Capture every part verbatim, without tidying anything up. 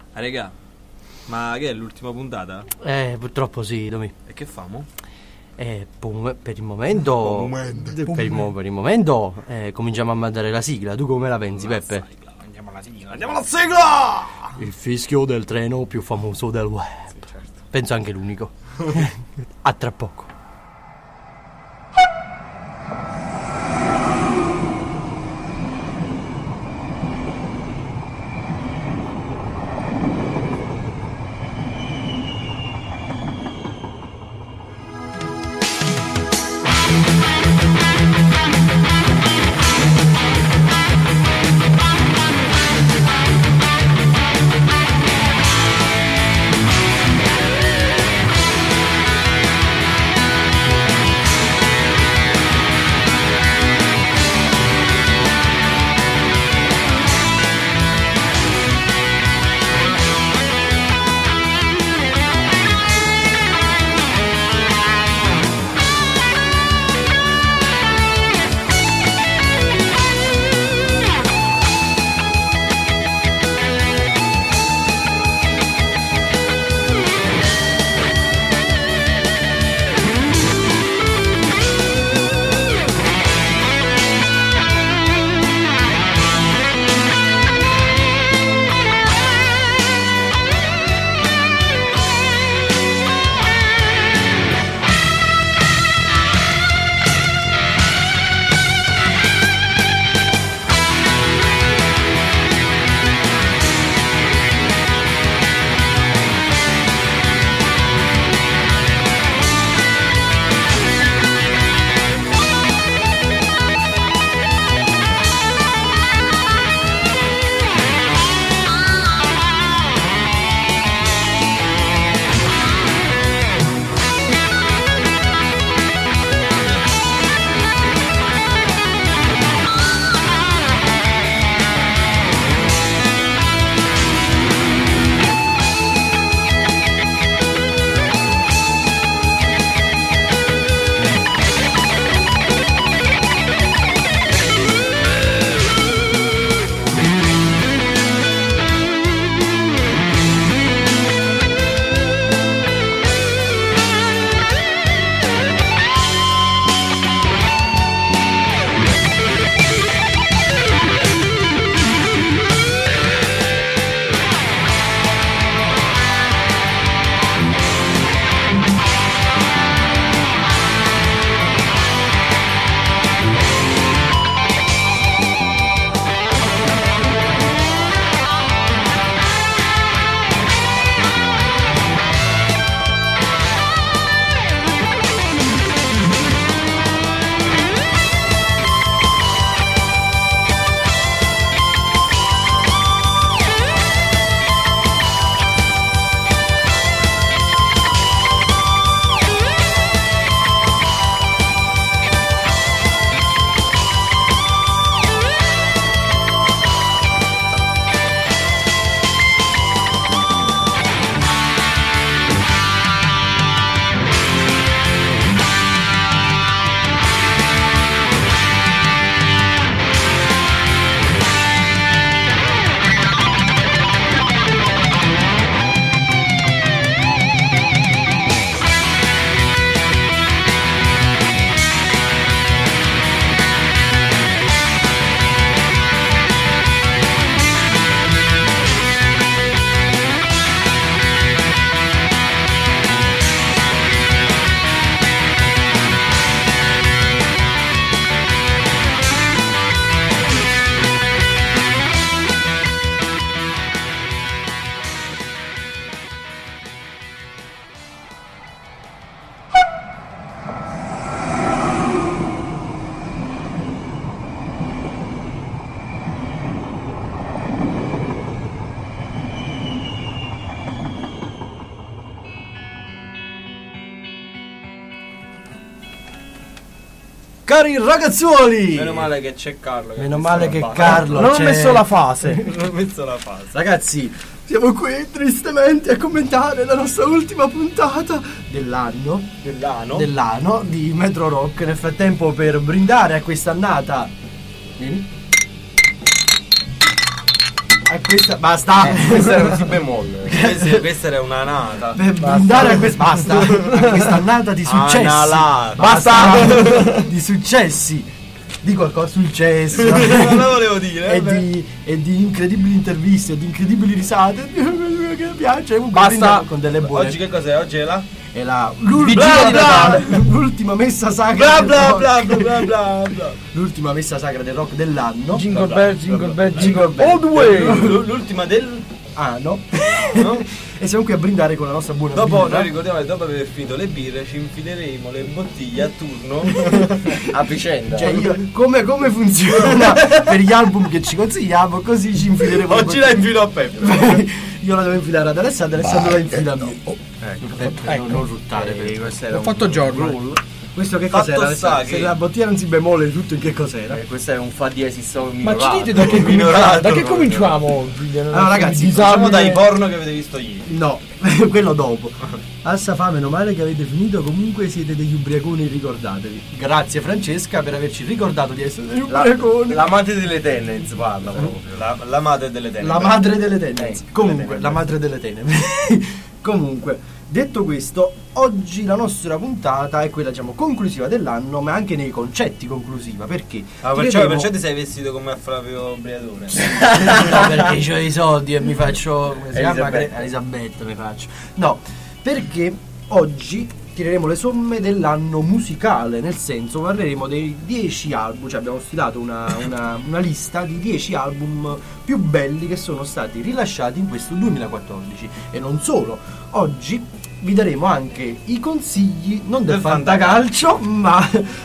Ah, regà, ma che è l'ultima puntata? Eh, purtroppo sì, Domi. E che famo? Eh, per, per il momento... Momento, per, il, mo- per il momento eh, cominciamo a mandare la sigla. Tu come la pensi, La Peppe? sigla, andiamo alla sigla, andiamo alla sigla! Il fischio del treno più famoso del web. Sì, certo. Penso anche l'unico. A tra poco. Cari ragazzuoli! Meno male che c'è Carlo. Che Meno male che basta. Carlo Non ho c'è. messo la fase. Non ho messo la fase. Ragazzi, siamo qui tristemente a commentare la nostra ultima puntata dell'anno Dell'anno. dell'anno di Metro Rock. Nel frattempo, per brindare a questa annata, vieni. a questa basta. Eh, questa era un si bemolle. Questa, questa era una nata. Per brindare a questa basta. A questa annata di successi. Analata. Basta di successi. Di qualcosa successo. Non lo volevo dire. E vabbè. di, e di incredibili interviste, di incredibili risate. Che mi piace. Comunque Basta. brindiamo con delle buone. Oggi che cos'è? Oggi è la È la Vigilia di Natale. l'ultima messa sacra. bla bla del bla rock. bla bla bla. L'ultima messa sacra del rock dell'anno. Jingle bell, jingle bell, Jingle jingle bell. all the way. L- L'ultima del Ah no. no? E siamo qui a brindare con la nostra buona Dopo birra. noi ricordiamo che dopo aver finito le birre ci infileremo le bottiglie a turno. A vicenda. Cioè io, come, come funziona per gli album che ci consigliamo, così ci infileremo. Oggi la infilo a Peppe. Io la devo infilare ad Alessandro, Alessandro la infila a me. Ecco. Ecco, non ruttare. Eh, per- questo era L'ho un- fatto Giorgio. roll. Questo che Fatto cos'era? sta Alessandro? Se che- la bottiglia non si bemolle tutto, in che cos'era? Eh, questo è un fa diesis solo Ma minorato. ci dite da che Minorato, cominciamo? Da che proprio. cominciamo? Allora, ragazzi, Facciamo Disabile- dai porno che avete visto ieri. No, quello dopo. Alza fa, meno male che avete finito, comunque siete degli ubriaconi, ricordatevi. Grazie Francesca per averci ricordato di essere degli La, ubriaconi. la madre delle tendenze parla proprio. La, la madre delle tenebre. La madre delle tendenze. Eh, Comunque, delle la madre delle tenebre. Comunque, detto questo, oggi la nostra puntata è quella, diciamo, conclusiva dell'anno, ma anche nei concetti conclusiva. Perché? Ah, perciò, Tireremo- perciò ti sei vestito come a Flavio Briatore. No, perché ho i soldi e mi faccio. Come si chiama? Elisabetta. Elisabetta mi faccio. No, perché oggi tireremo le somme dell'anno musicale, nel senso parleremo dei dieci album, cioè abbiamo stilato una, una, una lista di dieci album più belli che sono stati rilasciati in questo duemilaquattordici. E non solo, oggi vi daremo anche i consigli, non del, Del fantacalcio, ma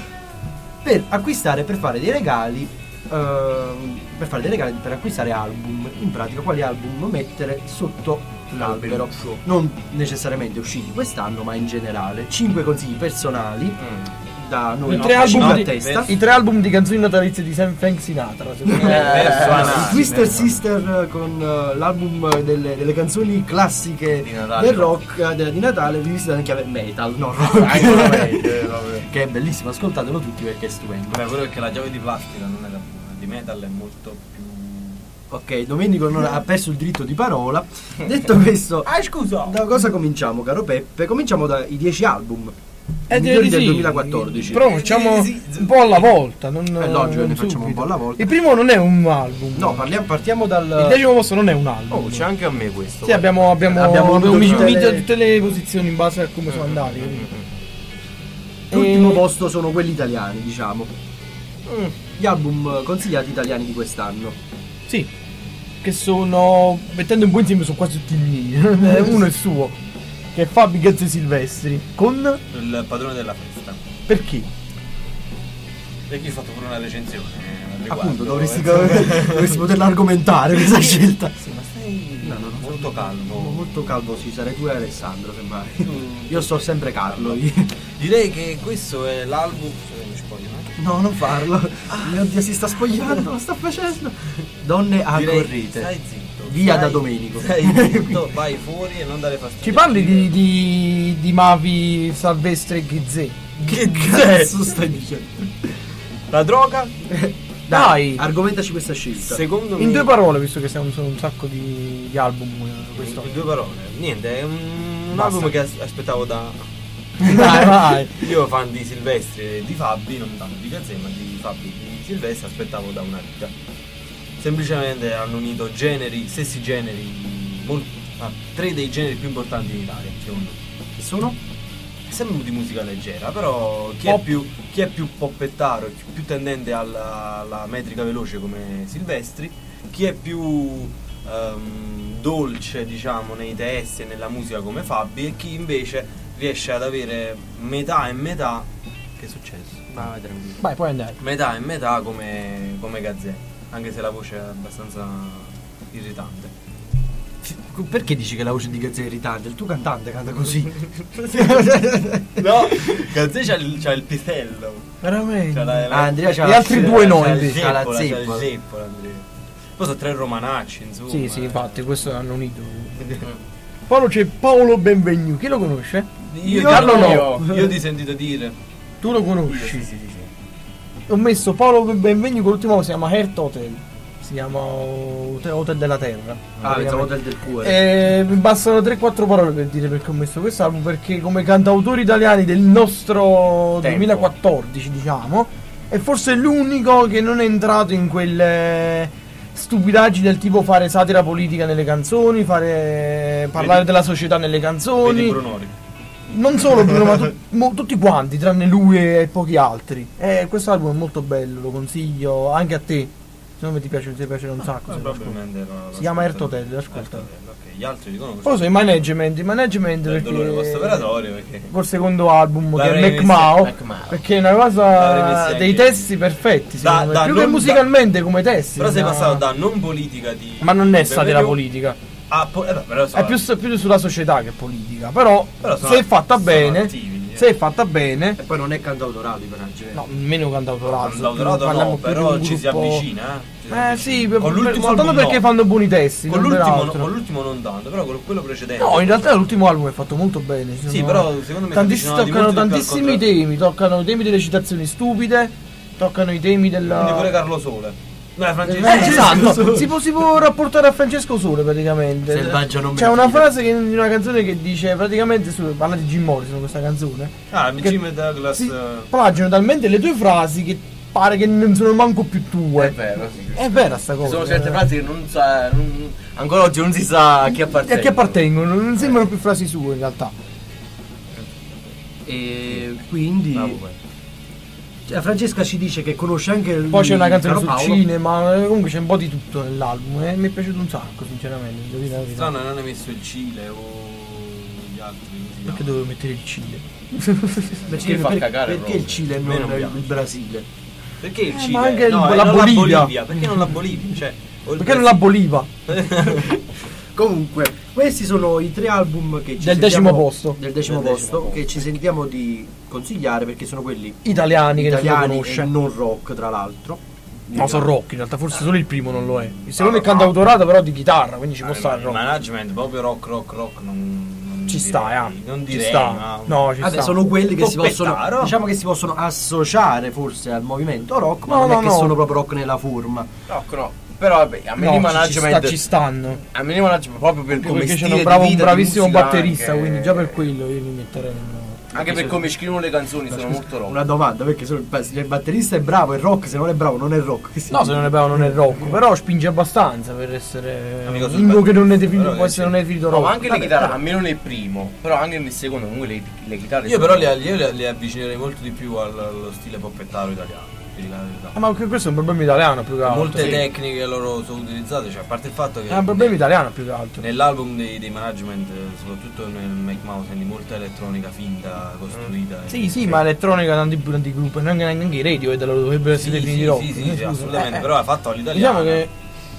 per acquistare, per fare dei regali, ehm, per fare dei regali per acquistare album. In pratica, quali album mettere sotto l'albero, non necessariamente usciti quest'anno, ma in generale. Cinque consigli personali da noi, I no, tre, album a di, testa. I tre album di canzoni natalizie di Sam Frank Sinatra. secondo me. personali. Twister Sister con eh, l'album delle, delle canzoni classiche Di Natale. del rock eh, de- di Natale, rivista in chiave metal, no Anche la rock. meglio, eh, vabbè. Che è bellissimo, ascoltatelo tutti perché è stupendo. Vabbè, quello perché la chiave di plastica non era buona, di metal è molto più. Ok, Domenico non ha perso il diritto di parola. Detto questo, Ah, scusa! da cosa cominciamo, caro Peppe? Cominciamo dai dieci album Eh, migliori direi del sì. duemilaquattordici. Però facciamo Sì, sì. un po' alla volta. Non, È logico che ne non facciamo un subito. po' alla volta. Il primo non è un album. No, parliamo, partiamo Il dal. decimo posto non è un album. Oh, c'è anche a me questo. Sì, abbiamo, abbiamo, Abbiamo abbiamo unito unito tutte le- tutte le posizioni in base a come sono andati. L'ultimo E- posto sono quelli italiani, diciamo. Mm, Gli album consigliati italiani di quest'anno. sì, che sono, mettendo un po' insieme, sono quasi tutti miei. Eh, Uno è il suo, che è Fabi Gazze Silvestri. Con Il padrone della festa. perché? Perché ho fatto pure una recensione. eh, al riguardo, Appunto, dovresti, eh. dovresti poterla argomentare questa scelta. Sì, ma stai No, no, no, molto calmo. Molto calmo, sì, sarei tu e Alessandro, sembra. Io sto sempre calmo. io. Direi che questo è l'album. Scusate, mi spoglio, eh? No, non farlo. Mio Dio, si sta spogliando, lo sta facendo. Donne a Direi, corrite. stai zitto. Via stai- da Domenico. Stai zitto, vai fuori e non dare fastidio. Ci parli di, di, di Mavi Salvestre e Ghizè? Che cazzo stai dicendo? La droga? Dai. Argomentaci questa scelta. Secondo me. In due parole, visto che siamo sono un sacco di, di album eh, In, questo. in due parole. Niente, è un, un Basta. album che as- aspettavo da. Dai, vai. Io fan di Silvestri e di Fabi, non tanto di Gazzè, ma di Fabi e di Silvestri aspettavo da una vita. Semplicemente hanno unito generi, stessi generi, molto, ah, tre dei generi più importanti in Italia, secondo me. Che sono? È sempre di musica leggera, però chi è Pop. più, chi è più poppettaro, più, più tendente alla, alla metrica veloce come Silvestri, chi è più ehm, dolce, diciamo, nei testi e nella musica come Fabi, e chi invece riesce ad avere metà e metà. Che è successo? Vai, tranquillo. Vai, puoi andare. Metà e metà come, come Gazzè, anche se la voce è abbastanza irritante. Perché dici che la voce di Gazzè è irritante? Il tuo cantante canta così. No, Gazzè c'ha il, c'ha il pitello. Veramente. C'ha la- la- Ah, Andrea c'ha Gli la- altri due no, c'ha il invece. C'ha la zeppola, c'ha il zeppola. zeppola, Andrea. Poi sono tre romanacci, insomma. Sì, sì, eh. infatti, questo hanno unito. Poi c'è Paolo Benvenu, chi lo conosce? Io, Carlo io, no. io ti ho sentito dire. Tu lo Io, conosci? sì, sì, sì, sì. Ho messo Paolo Benvenu con l'ultimo che si chiama Heart Hotel. si chiama Hotel Hotel della Terra. Ah, pensavo Hotel del Cuore. E mi bastano tre quattro parole per dire perché ho messo quest'album, perché come cantautori italiani del nostro Tempo. duemilaquattordici, diciamo, è forse l'unico che non è entrato in quelle stupidaggini del tipo fare satira politica nelle canzoni, fare parlare Vedi? della società nelle Vedi canzoni. Brunori. Non solo Bruno, ma tu- mo- tutti quanti, tranne lui e pochi altri. E questo album è molto bello, lo consiglio anche a te. Se non ti piace, ti piace un sacco. se lo ascolti. Probabilmente no, Si lo chiama ascolto. Earth Hotel, ascolta. Earth Hotel, ok. Gli altri li conosco. Poi so, i management, i management Del dolore perché post-operatorio, perché col secondo album che L'avrei è messi- McMao, McMao. perché è una L'avrei cosa messi dei anche- testi perfetti, Da- secondo me. da più che non- musicalmente come testi. però sei da- passato da non politica di Ma non è di satira Beverly politica, a po- eh beh, però so- è più, più sulla società che politica, però, però sono- se è fatta sono bene, attivi, eh. se è fatta bene, E poi non è cantautorato i Panaggi. no, meno cantautorato, Cantautorato parliamo no, più di però un ci si gruppo- avvicina, eh. Ci si Eh avvicina. sì, per, con per- l'ultimo soltanto album perché no. fanno buoni testi, Con non per l'ultimo, altro. con l'ultimo non tanto, però con quello precedente. No, in realtà l'ultimo album è fatto molto bene. ci Sì, sono- però secondo me tantiss- si avvicinano di toccano molto di più al tantissimi contrario. temi, toccano i temi delle citazioni stupide, toccano i temi della... Quindi pure Carlo Sole. No, è Francesco. Eh, esatto, si può, si può rapportare a Francesco Sole praticamente. Selvaggio non C'è una mentire. frase che, in una canzone che dice praticamente su, parla di Jim Morrison questa canzone. Ah, che- Jim Douglas. si eh, plagiano talmente le tue frasi che pare che non sono manco più tue. È vero, sì. È vera sta Ci cosa. sono certe eh. frasi che non sa, non- ancora oggi non si sa a chi E appartiene. a chi appartengono, non sembrano più frasi sue in realtà. E quindi Bravo, poi. cioè, Francesca ci dice che conosce anche il Poi c'è una canzone Caro sul Paolo. cinema, eh, comunque c'è un po' di tutto nell'album e mi è piaciuto un sacco, sinceramente. devo dire la verità. Strano che non hai messo il Cile o gli altri. come si Perché chiama? dovevo mettere il Cile? Perché, Cile fa per- cagare perché proprio. il Cile e Me non non il piace. Brasile? Perché il Eh, Cile? ma anche il- no, eh, la non Bolivia. Perché non la Bolivia? Cioè, o il Perché non la Boliva? Comunque, questi sono i tre album che ci Del sentiamo- decimo posto. del decimo Del posto decimo che ci sentiamo di consigliare perché sono quelli Italiani che nessuno italiani conosce. e non rock, tra l'altro. No, sono rock, in realtà forse solo il primo non lo è. Il secondo No, è cantautorato però di chitarra, quindi ci può Ah, stare il il rock. management proprio rock rock rock non, non Ci direi, sta, eh. non Ci direi sta. ma No, ci Vabbè, sta. sono quelli che si possono Poppettaro. diciamo che si possono associare forse al movimento rock, ma No, non no, è che no. sono proprio rock nella forma. Rock no. Però vabbè, a me No, di ci, ci, sta, management. ci stanno. A me di management proprio per come Perché c'è stile un, bravo, di un vita, bravissimo di musica batterista, anche- quindi già per quello io mi metterei in... Anche per come scrivono le canzoni sono molto rock. Una domanda, perché se il batterista è bravo è rock, se non è bravo non è rock. Che No, se non è bravo non è rock, però spinge abbastanza per essere Amico sul uno che non è batterista, definito, però può che essere sì. non è definito No, rock. ma anche le Vabbè, chitarre, però- almeno nel primo, però anche nel secondo comunque le, le chitarre io sono- però le, io le, le avvicinerei molto di più al- allo stile poppettaro italiano, ti dico la verità. Ah, ma que- questo è un problema italiano più che altro. Molte sì. tecniche che loro sono utilizzate, cioè a parte il fatto che È un problema italiano più che altro. nell'album dei, dei management, eh, soprattutto nel Make Mouse, senti molta elettronica finta, costruita. Sì, sì, ma elettronica tanti, tanti gruppi, neanche, neanche i radio e dovrebbero essere sì, definiti sì, rock. sì, sì, eh, sì, scusa. assolutamente, Eh, però è fatto all'italiano. diciamo che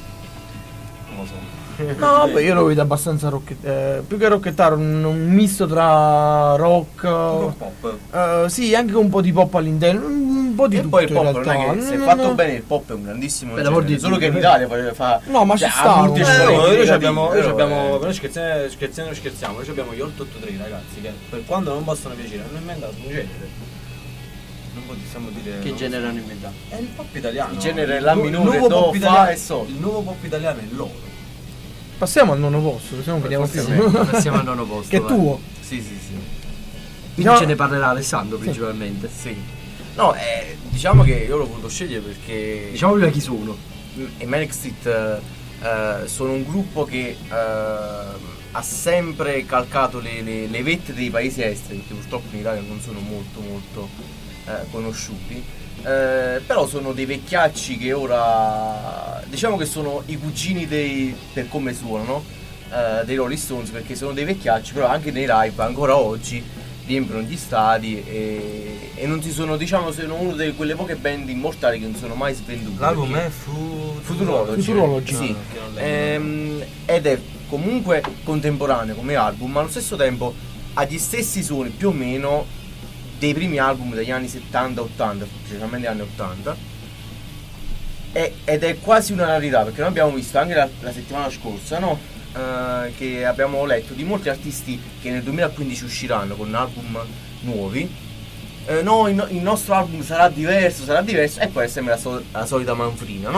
non lo so. no, vabbè, io lo vedo abbastanza rock, eh, più che rockettaro, un, un misto tra rock, pop. eh, sì, anche un po' di pop all'interno, un po' di E tutto poi il in pop non realtà. è che se è No, fatto no. bene il pop è un grandissimo Beh, l'amor genere, di solo Dio. che in Italia fa, fa No, ma cioè, ci ha sta, molti eh, Eh, esponenti no, noi negativi, abbiamo, noi però, abbiamo, eh, però scherziamo, scherziamo, scherziamo, noi abbiamo gli otto otto tre ragazzi che per quando non possono piacere hanno inventato un genere. Non possiamo dire. Che no? genere hanno inventato? È il pop italiano. Il genere Il La nu- minore, nuovo Do, pop Fa italiano- e Sol. Il nuovo pop italiano è loro. Passiamo al nono posto, se no vediamo più. Sì, passiamo al nono posto. Che è vai. tuo. Sì, sì, sì. Quindi No. ce ne parlerà Alessandro principalmente. Sì. No, eh, diciamo che io l'ho voluto scegliere perché Diciamo prima chi sono. i Manic Street eh, eh, sono un gruppo che eh, ha sempre calcato le, le- le vette dei paesi esteri, perché purtroppo in Italia non sono molto molto eh, conosciuti. Eh, però sono dei vecchiacci che ora diciamo che sono i cugini dei, per come suonano, eh, dei Rolling Stones, perché sono dei vecchiacci, però anche nei live ancora oggi riempiono gli stadi e, e non si sono, diciamo, sono una di quelle poche band immortali che non sono mai svendute. L'album perché- è Fu- Futurology. Futurology. Sì. No, che non leggo. Ehm, ed è comunque contemporaneo come album, ma allo stesso tempo ha gli stessi suoni più o meno dei primi album degli anni settanta ottanta, specialmente anni ottanta. E- ed è quasi una rarità, perché noi abbiamo visto anche la, la settimana scorsa, no? Eh, che abbiamo letto di molti artisti che nel duemilaquindici usciranno con album nuovi. Eh, no, il, no- il nostro album sarà diverso, sarà diverso, e poi è sempre la, sol- la solita manfrina, no?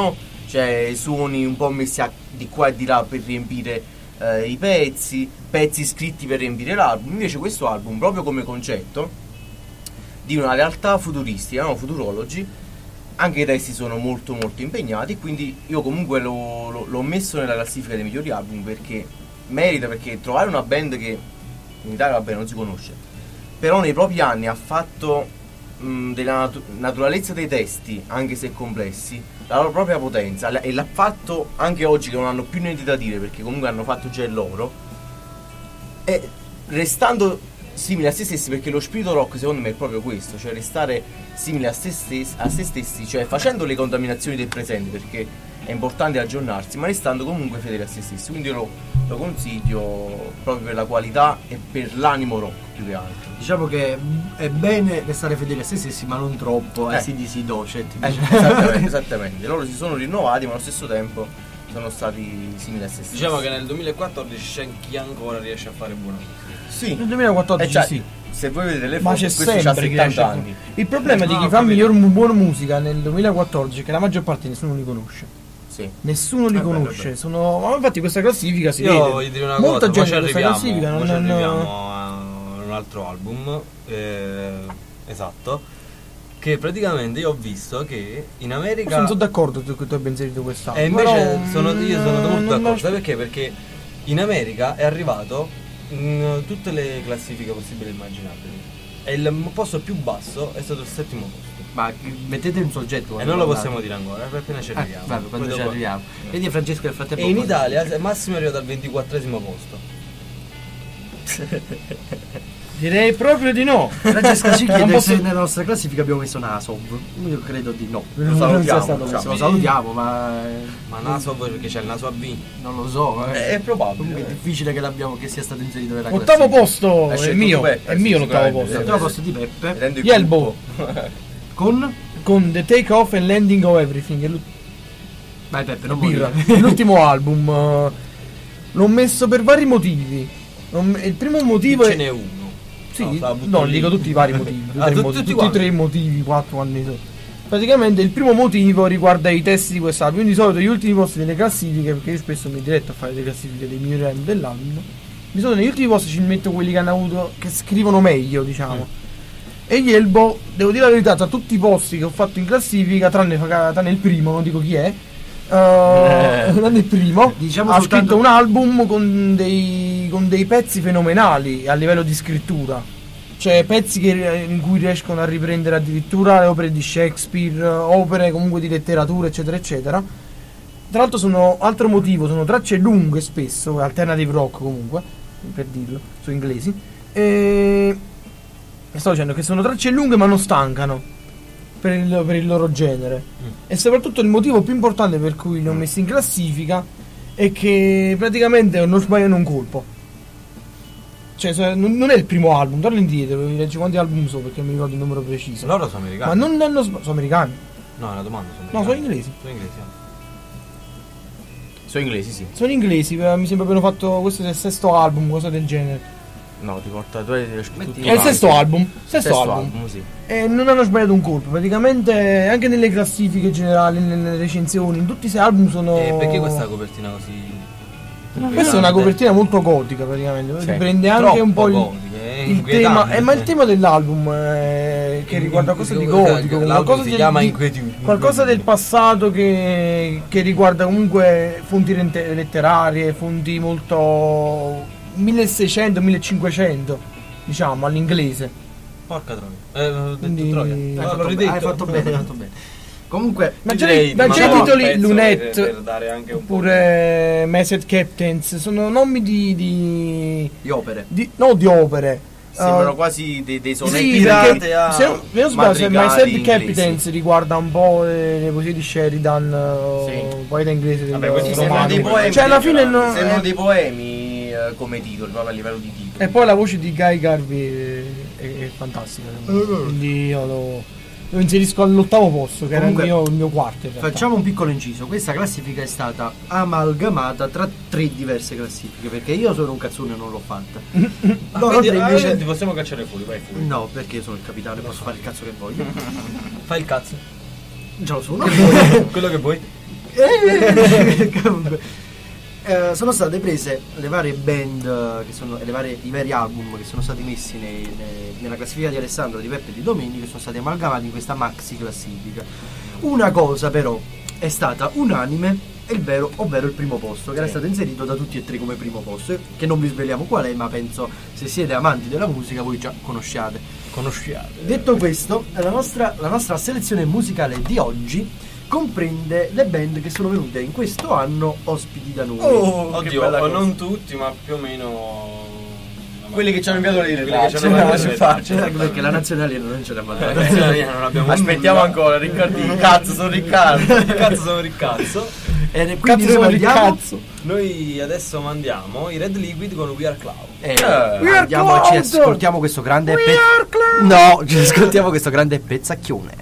cioè suoni un po' messi a, di qua e di là per riempire eh, i pezzi, pezzi scritti per riempire l'album. Invece questo album, proprio come concetto di una realtà futuristica, no? Futurology, anche i testi sono molto molto impegnati, quindi io comunque lo, lo, l'ho messo nella classifica dei migliori album perché merita, perché trovare una band che in Italia vabbè non si conosce, però nei propri anni ha fatto mh, della natu- naturalezza dei testi, anche se complessi, la loro propria potenza, e l'ha fatto anche oggi che non hanno più niente da dire perché comunque hanno fatto già il loro, e restando simili a se stessi, perché lo spirito rock secondo me è proprio questo, cioè restare simili a se stessi, a se stessi, cioè facendo le contaminazioni del presente, perché è importante aggiornarsi, ma restando comunque fedeli a se stessi. Quindi io lo, lo consiglio proprio per la qualità e per l'animo rock più che altro. Diciamo che è bene restare fedeli a se stessi, ma non troppo, Eh. eh. si disi docet. Eh, esattamente, esattamente. Loro si sono rinnovati, ma allo stesso tempo sono stati simili a se stessi. Diciamo che nel duemilaquattordici c'è chi ancora riesce a fare buona musica. sì. Nel duemilaquattordici Eh, cioè, sì. Se voi vedete le Ma foto, c'è questo c'ha sempre chi riesce settanta a- anni. Il problema di No, chi ho fa capito. miglior mu- buona musica nel duemilaquattordici è che la maggior parte nessuno li conosce. Sì. Nessuno li Eh, beh, conosce. beh, beh. Sono. Ma infatti questa classifica si Io vede. voglio dire una Molta cosa, gente poi in ci questa classifica arriviamo, non, poi ci non- arriviamo a un altro album, eh, esatto, che praticamente io ho visto che in America... Non sono d'accordo tu- che tu abbia inserito quest'album. E invece però, sono, io sono mm, molto non d'accordo, lascio- sai perché? Perché in America è arrivato in tutte le classifiche possibili e immaginabili. E il posto più basso è stato il settimo posto. Ma mettete un soggetto. E quando non lo guardate. possiamo dire ancora, per appena ci Eh, arriviamo. vabbè, quando Poi ci dopo- arriviamo. Vedi Francesco nel frattempo. E in guarda. Italia è massimo è arrivato al ventiquattresimo posto. Direi proprio di no. Francesca ci Non chiede posso- se nella nostra classifica abbiamo messo Nasov. Io credo di no. Non salutiamo, sia stato diciamo. Se messo. lo salutiamo, ma Ma naso perché c'è il naso a V. non lo so. eh. È probabile. Comunque è difficile che, l'abbiamo, che sia stato inserito nella Ottavo classifica. posto Hai è scelto mio. tu, Peppe, È mio l'ottavo sicuramente. posto. Ottavo posto di Peppe. Vedendo il Yelbo. gruppo. Con. Con The Take Off and Landing of Everything. È l'ult- Vai Peppe, non birra. morire. L'ultimo album. eh, L'ho messo per vari motivi. Non- Il primo motivo Ce è. n'è uno. Sì, No, stavo buttando no, lì. dico tutti i vari motivi. Tutti, Ah, i tutti- motivi, tutti tutti e quanti. tre i motivi, quattro anni sono. Praticamente il primo motivo riguarda i testi di quest'album. Io di solito gli ultimi posti delle classifiche, perché io spesso mi diretto a fare le classifiche dei migliori album dell'anno. Di solito negli ultimi posti ci metto quelli che hanno avuto, che scrivono meglio, diciamo. E gli Elbow, devo dire la verità, tra tutti i posti che ho fatto in classifica, tranne, tranne il primo, non dico chi è. Uh, tranne il primo, Diciamo ha soltanto- scritto un album con dei, con dei pezzi fenomenali a livello di scrittura. Cioè pezzi che, in cui riescono a riprendere addirittura le opere di Shakespeare, opere comunque di letteratura, eccetera, eccetera. Tra l'altro sono altro motivo, sono tracce lunghe spesso, alternative rock comunque, per dirlo, sono inglesi. E sto dicendo che sono tracce lunghe ma non stancano per il, per il loro genere. E soprattutto il motivo più importante per cui li ho messi in classifica è che praticamente non sbagliano un colpo. Cioè se- non non è il primo album, torno indietro, vi leggo quanti album sono perché mi ricordo il numero preciso. Loro sono americani. Ma non hanno sbagliato, sono americani. No, è una domanda. Sono No, americani. sono inglesi. Sono inglesi. eh. Sono inglesi, sì. Sono inglesi, eh, mi sembra abbiano fatto questo è il sesto album, cosa del genere. No, ti porta tu hai scritto Metti- tutto È il davanti. sesto album, sesto, Sesto album. album, sì. E non hanno sbagliato un colpo, praticamente anche nelle classifiche generali, nelle recensioni, in tutti i sei album sono. E perché questa copertina così? Questa è una copertina molto gotica praticamente, Sì. riprende anche Troppo un po' il, gotica, è il inquietante. tema, eh, ma il tema dell'album eh, che riguarda qualcosa di gotico, L'album qualcosa si del, chiama di- Inquietudine. qualcosa del passato che, che riguarda comunque fonti rente- letterarie, fonti molto milleseicento millecinquecento, diciamo all'inglese. Porca troia. Eh, ho detto Quindi- troia. Hai No, Hai fatto, l'ho ridetto. hai fatto bene, hai fatto bene. Comunque, Ma Io già, direi ma di già i mandare un titoli pezzo Lunette per, per dare anche un po'. oppure Method Captains sono nomi di, di, di opere. di no di opere. Sembrano Uh, quasi dei, dei sì, sonetti ispirate perché a se non se non sbaglio, se madrigali Method inglesi. Captains riguarda un po' le, le poesie di Sheridan, uh, Sì. poeta inglese del Vabbè, questi Sembrano romano. dei poemi. Cioè alla fine no, Sembrano eh, dei poemi eh, come titoli, proprio a livello di titoli. e poi la voce di Guy Garvey è, è, è fantastica. Quindi io lo, lo inserisco all'ottavo posto, che Comunque, era il mio, il mio quarto in realtà. facciamo un piccolo inciso. Questa classifica è stata amalgamata tra tre diverse classifiche. Perché io sono un cazzone e non l'ho fatta. Ah, Loro quindi, tre ah, invece. ti possiamo cacciare fuori, vai fuori. No, perché io sono il capitano e posso fare il cazzo che voglio. Fai il cazzo. Già lo sono. Che vuoi? Quello che vuoi. Eh, comunque, eh, sono state prese le varie band eh, che sono, le varie, i vari album che sono stati messi nei, nei, nella classifica di Alessandro, di Peppe e di Domenico, che sono stati amalgamati in questa maxi classifica. Una cosa però è stata unanime, è il vero, ovvero il primo posto, che era stato inserito da tutti e tre come primo posto, che non vi sveliamo qual è, ma penso se siete amanti della musica voi già conosciate. Conosciate. Detto questo, la nostra, la nostra selezione musicale di oggi comprende le band che sono venute in questo anno ospiti da noi. Oh, che Oddio, bella o cosa. non tutti, ma più o meno Quelli che ci hanno inviato le Quelli tracce, che ci hanno inviato no, le si tracce. faccia. Anche perché la nazionale non ce l'ha La mandata. nazionale non abbiamo Aspettiamo nulla. ancora, Riccardino. Cazzo, sono Riccardo. Cazzo sono Riccazzo. E quindi Cazzo noi sono mandiamo, ricazzo. Noi adesso mandiamo i Red Liquid con We Are Cloud. eh, We andiamo e ci Cloud! ascoltiamo questo grande We pezzo. are Cloud! No, ci ascoltiamo questo grande pezzacchione.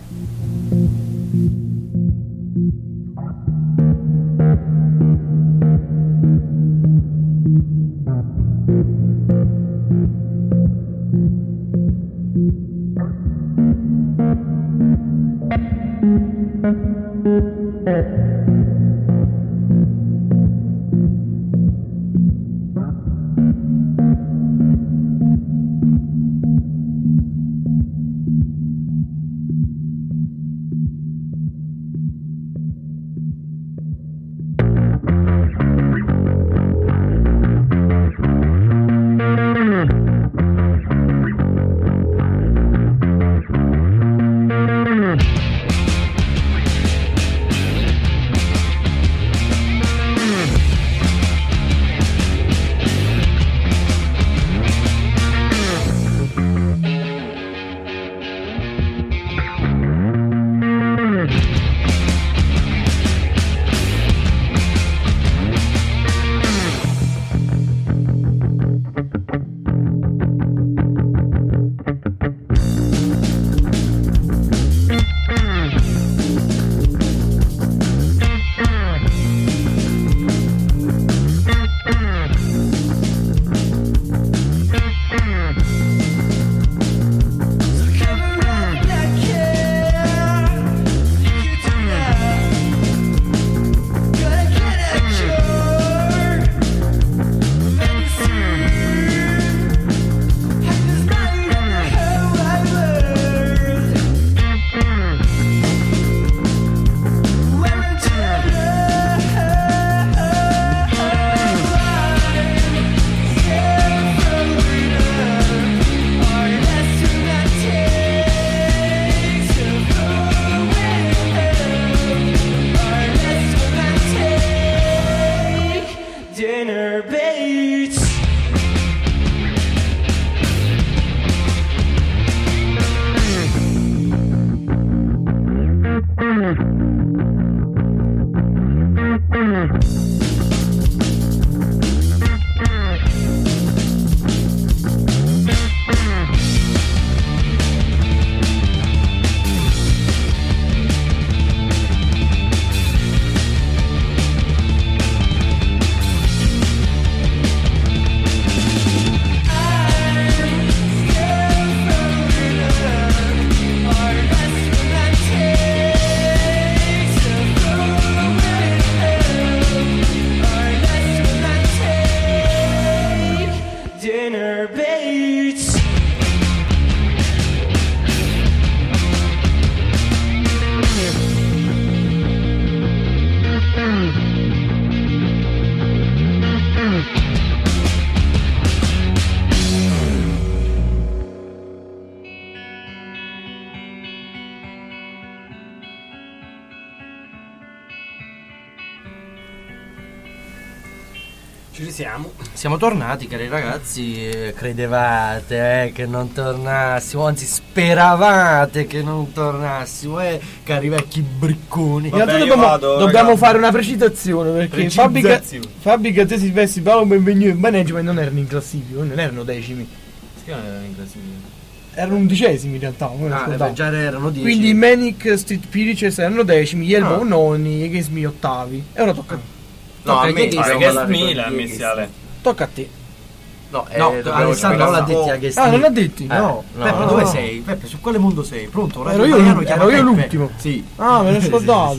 Ci risiamo. Siamo tornati, cari ragazzi. eh, Credevate eh, che non tornassimo, anzi speravate che non tornassimo, eh, cari vecchi bricconi. Vabbè, Intanto io dobbiamo, vado, dobbiamo ragazzi. fare una precisazione perché Fabi, Ga- Precizzazione. Fabi Gazzè Silvestri, Paolo Benvegno e Management non erano in classifica, non erano decimi, Si chiama in classifica? erano undicesimi in realtà. non Ah, ascoltavo. eh, beh, già erano dieci. Quindi i Manic Street Preachers erano decimi, gli Elbow Ah. noni, i Games Me ottavi. E ora tocca, No, Tocca a ai me Yankees. Ma dobbiamo che parlare con smila gli messi Ale. tocca a te. No, eh, No, dobbiamo Alessandro non l'ha spiegare- detto a che Ah, non l'ha detti? Eh. No, no, Peppe, no, dove no. sei? Peppe, su quale mondo sei? Pronto? Ero io Italiano l'ul- chiama ero io Peppe. l'ultimo. Sì. Ah, me ne Sì, scordavo. sì, sì, sì, sì.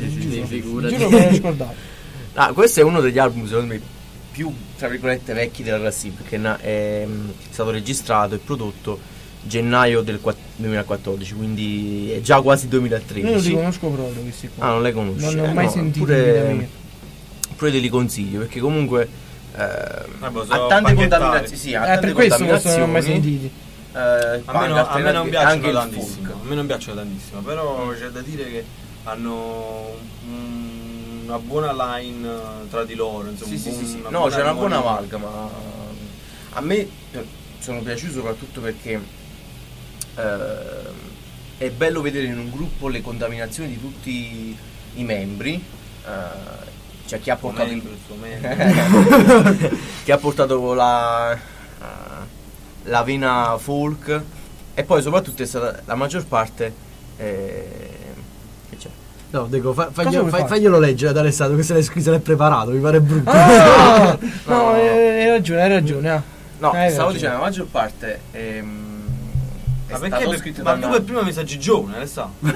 figurati. Giuro me l'ho scordato. Ah, questo è uno degli album secondo me più, tra virgolette, vecchi della classifica, perché na- è mm, stato registrato e prodotto gennaio del quatt- duemilaquattordici, quindi è già quasi Io non li duemilatredici. conosco proprio questi qua. Ah, non le conosci? Non ne ho Eh, mai no, sentiti in pure, vita mia. pure te li consiglio, perché comunque eh, Vabbè, ha sono tante pacchettari. contaminazioni. Sì, ha Eh, tante per questo forse non l'ho mai contaminazioni. sentiti. Eh, A me, punk no- a me non alternativi, piacciono anche il tantissimo, folk. a me non piacciono tantissimo, però c'è da dire che hanno un- una buona line eh, tra di loro, insomma, Sì, sì, un sì, buon- sì. una No, c'è una buona armonia. amalgama. A me eh, sono piaciuti soprattutto perché eh, è bello vedere in un gruppo le contaminazioni di tutti i membri. eh, C'è chi ha Il suo portato membro, il suo membro. che ha portato la, eh, la vena folk, e poi soprattutto è stata la maggior parte eh, che c'è? No, dico, fa, Cosa faglielo, vuoi fai- fare? faglielo leggere ad Alessandro che se l'è, se l'è preparato, mi pare brutto. Ah, no, No. hai hai ragione, hai ragione. ah. No, Hai stavo ragione. dicendo la maggior parte ehm, è Ma stato perché? Per- scritto ma da tu una- per prima mi sa Gigione, Alessandro.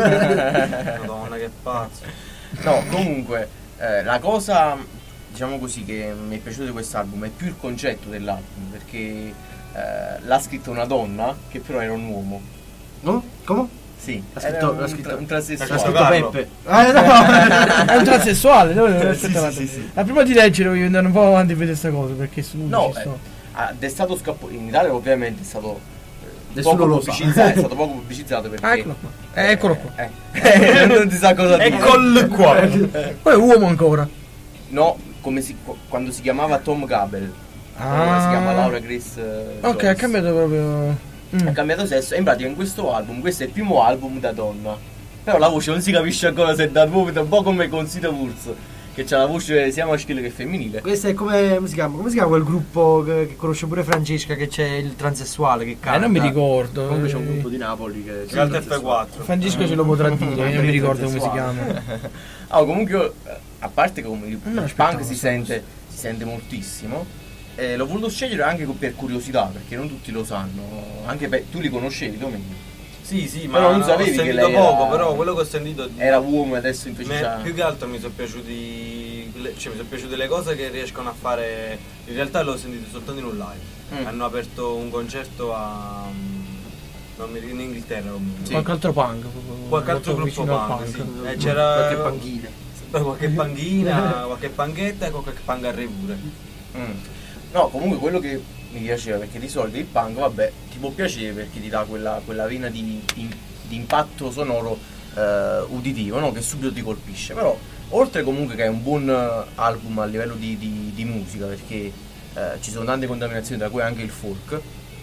Madonna, che pazzo. No, comunque, eh, la cosa, diciamo così, che mi è piaciuta di quest'album è più il concetto dell'album, perché eh, l'ha scritto una donna che però era un uomo. No? Come? Sì, L'ha era scritto- un, l'ha scritto- tra- un L'ha transessuale. scritto Carlo. Peppe. Eh, no. È un transessuale, dove dove- Sì, aspetta, sì, sì, sì. Ma prima di leggere voglio andare un po' avanti e vedere questa cosa perché su No, ci eh, sto. ah, ed è stato scappo- in Italia ovviamente è stato eh, Nessuno poco lo sa. pubblicizzato, è stato poco pubblicizzato perché Ah, eccolo qua. Eh, eccolo qua. eh, non si sa cosa dire. Eccolo qua. Poi è uomo ancora. No, come si, qu- quando si chiamava Tom Gabel. Ah. Ora si chiama Laura Grace eh, Ok, ha Jones. cambiato proprio. Mm. Ha cambiato sesso e in pratica in questo album, questo è il primo album da donna. Però la voce non si capisce ancora se è da uomo, è un po' come Consiglio Wurz, che c'ha la voce sia maschile che femminile. Questo è come, come si chiama? Come si chiama quel gruppo che, che conosce pure Francesca, che c'è il transessuale che canta? Eh, non mi ricordo. Comunque c'è un Eh, gruppo di Napoli che Che altro F quattro. Francesco ce lo potrà dire, io non mi ricordo come si Transessuale. chiama. Ah, comunque, eh, a parte che come il, Non me il l'aspettavo, punk si sta sente, si sente moltissimo, eh, l'ho voluto scegliere anche per curiosità, perché non tutti lo sanno. Anche per, tu li conoscevi, Domenico? Sì, sì, ma Però non ho sapevi che sentito lei poco, era- però quello che ho sentito Era uomo e adesso invece me- c'ha... più che altro mi sono piaciuti le- cioè mi sono piaciute le cose che riescono a fare. In realtà l'ho sentito soltanto in un live. Mm. Hanno aperto un concerto a non mi ricordo, in Inghilterra comunque. Qualche altro punk. proprio, Qualche altro molto gruppo vicino al punk, sì. punk. Eh, c'era Qualche panchina. qualche panghina, qualche panghetta e qualche pangarre pure. Mm. No, comunque quello che mi piaceva, perché di solito il punk, vabbè, ti può piacere perché ti dà quella, quella vena di, di- di impatto sonoro eh, uditivo, no? Che subito ti colpisce. Però, oltre comunque che è un buon eh, album a livello di, di- di musica, perché eh, ci sono tante contaminazioni, tra cui anche il folk,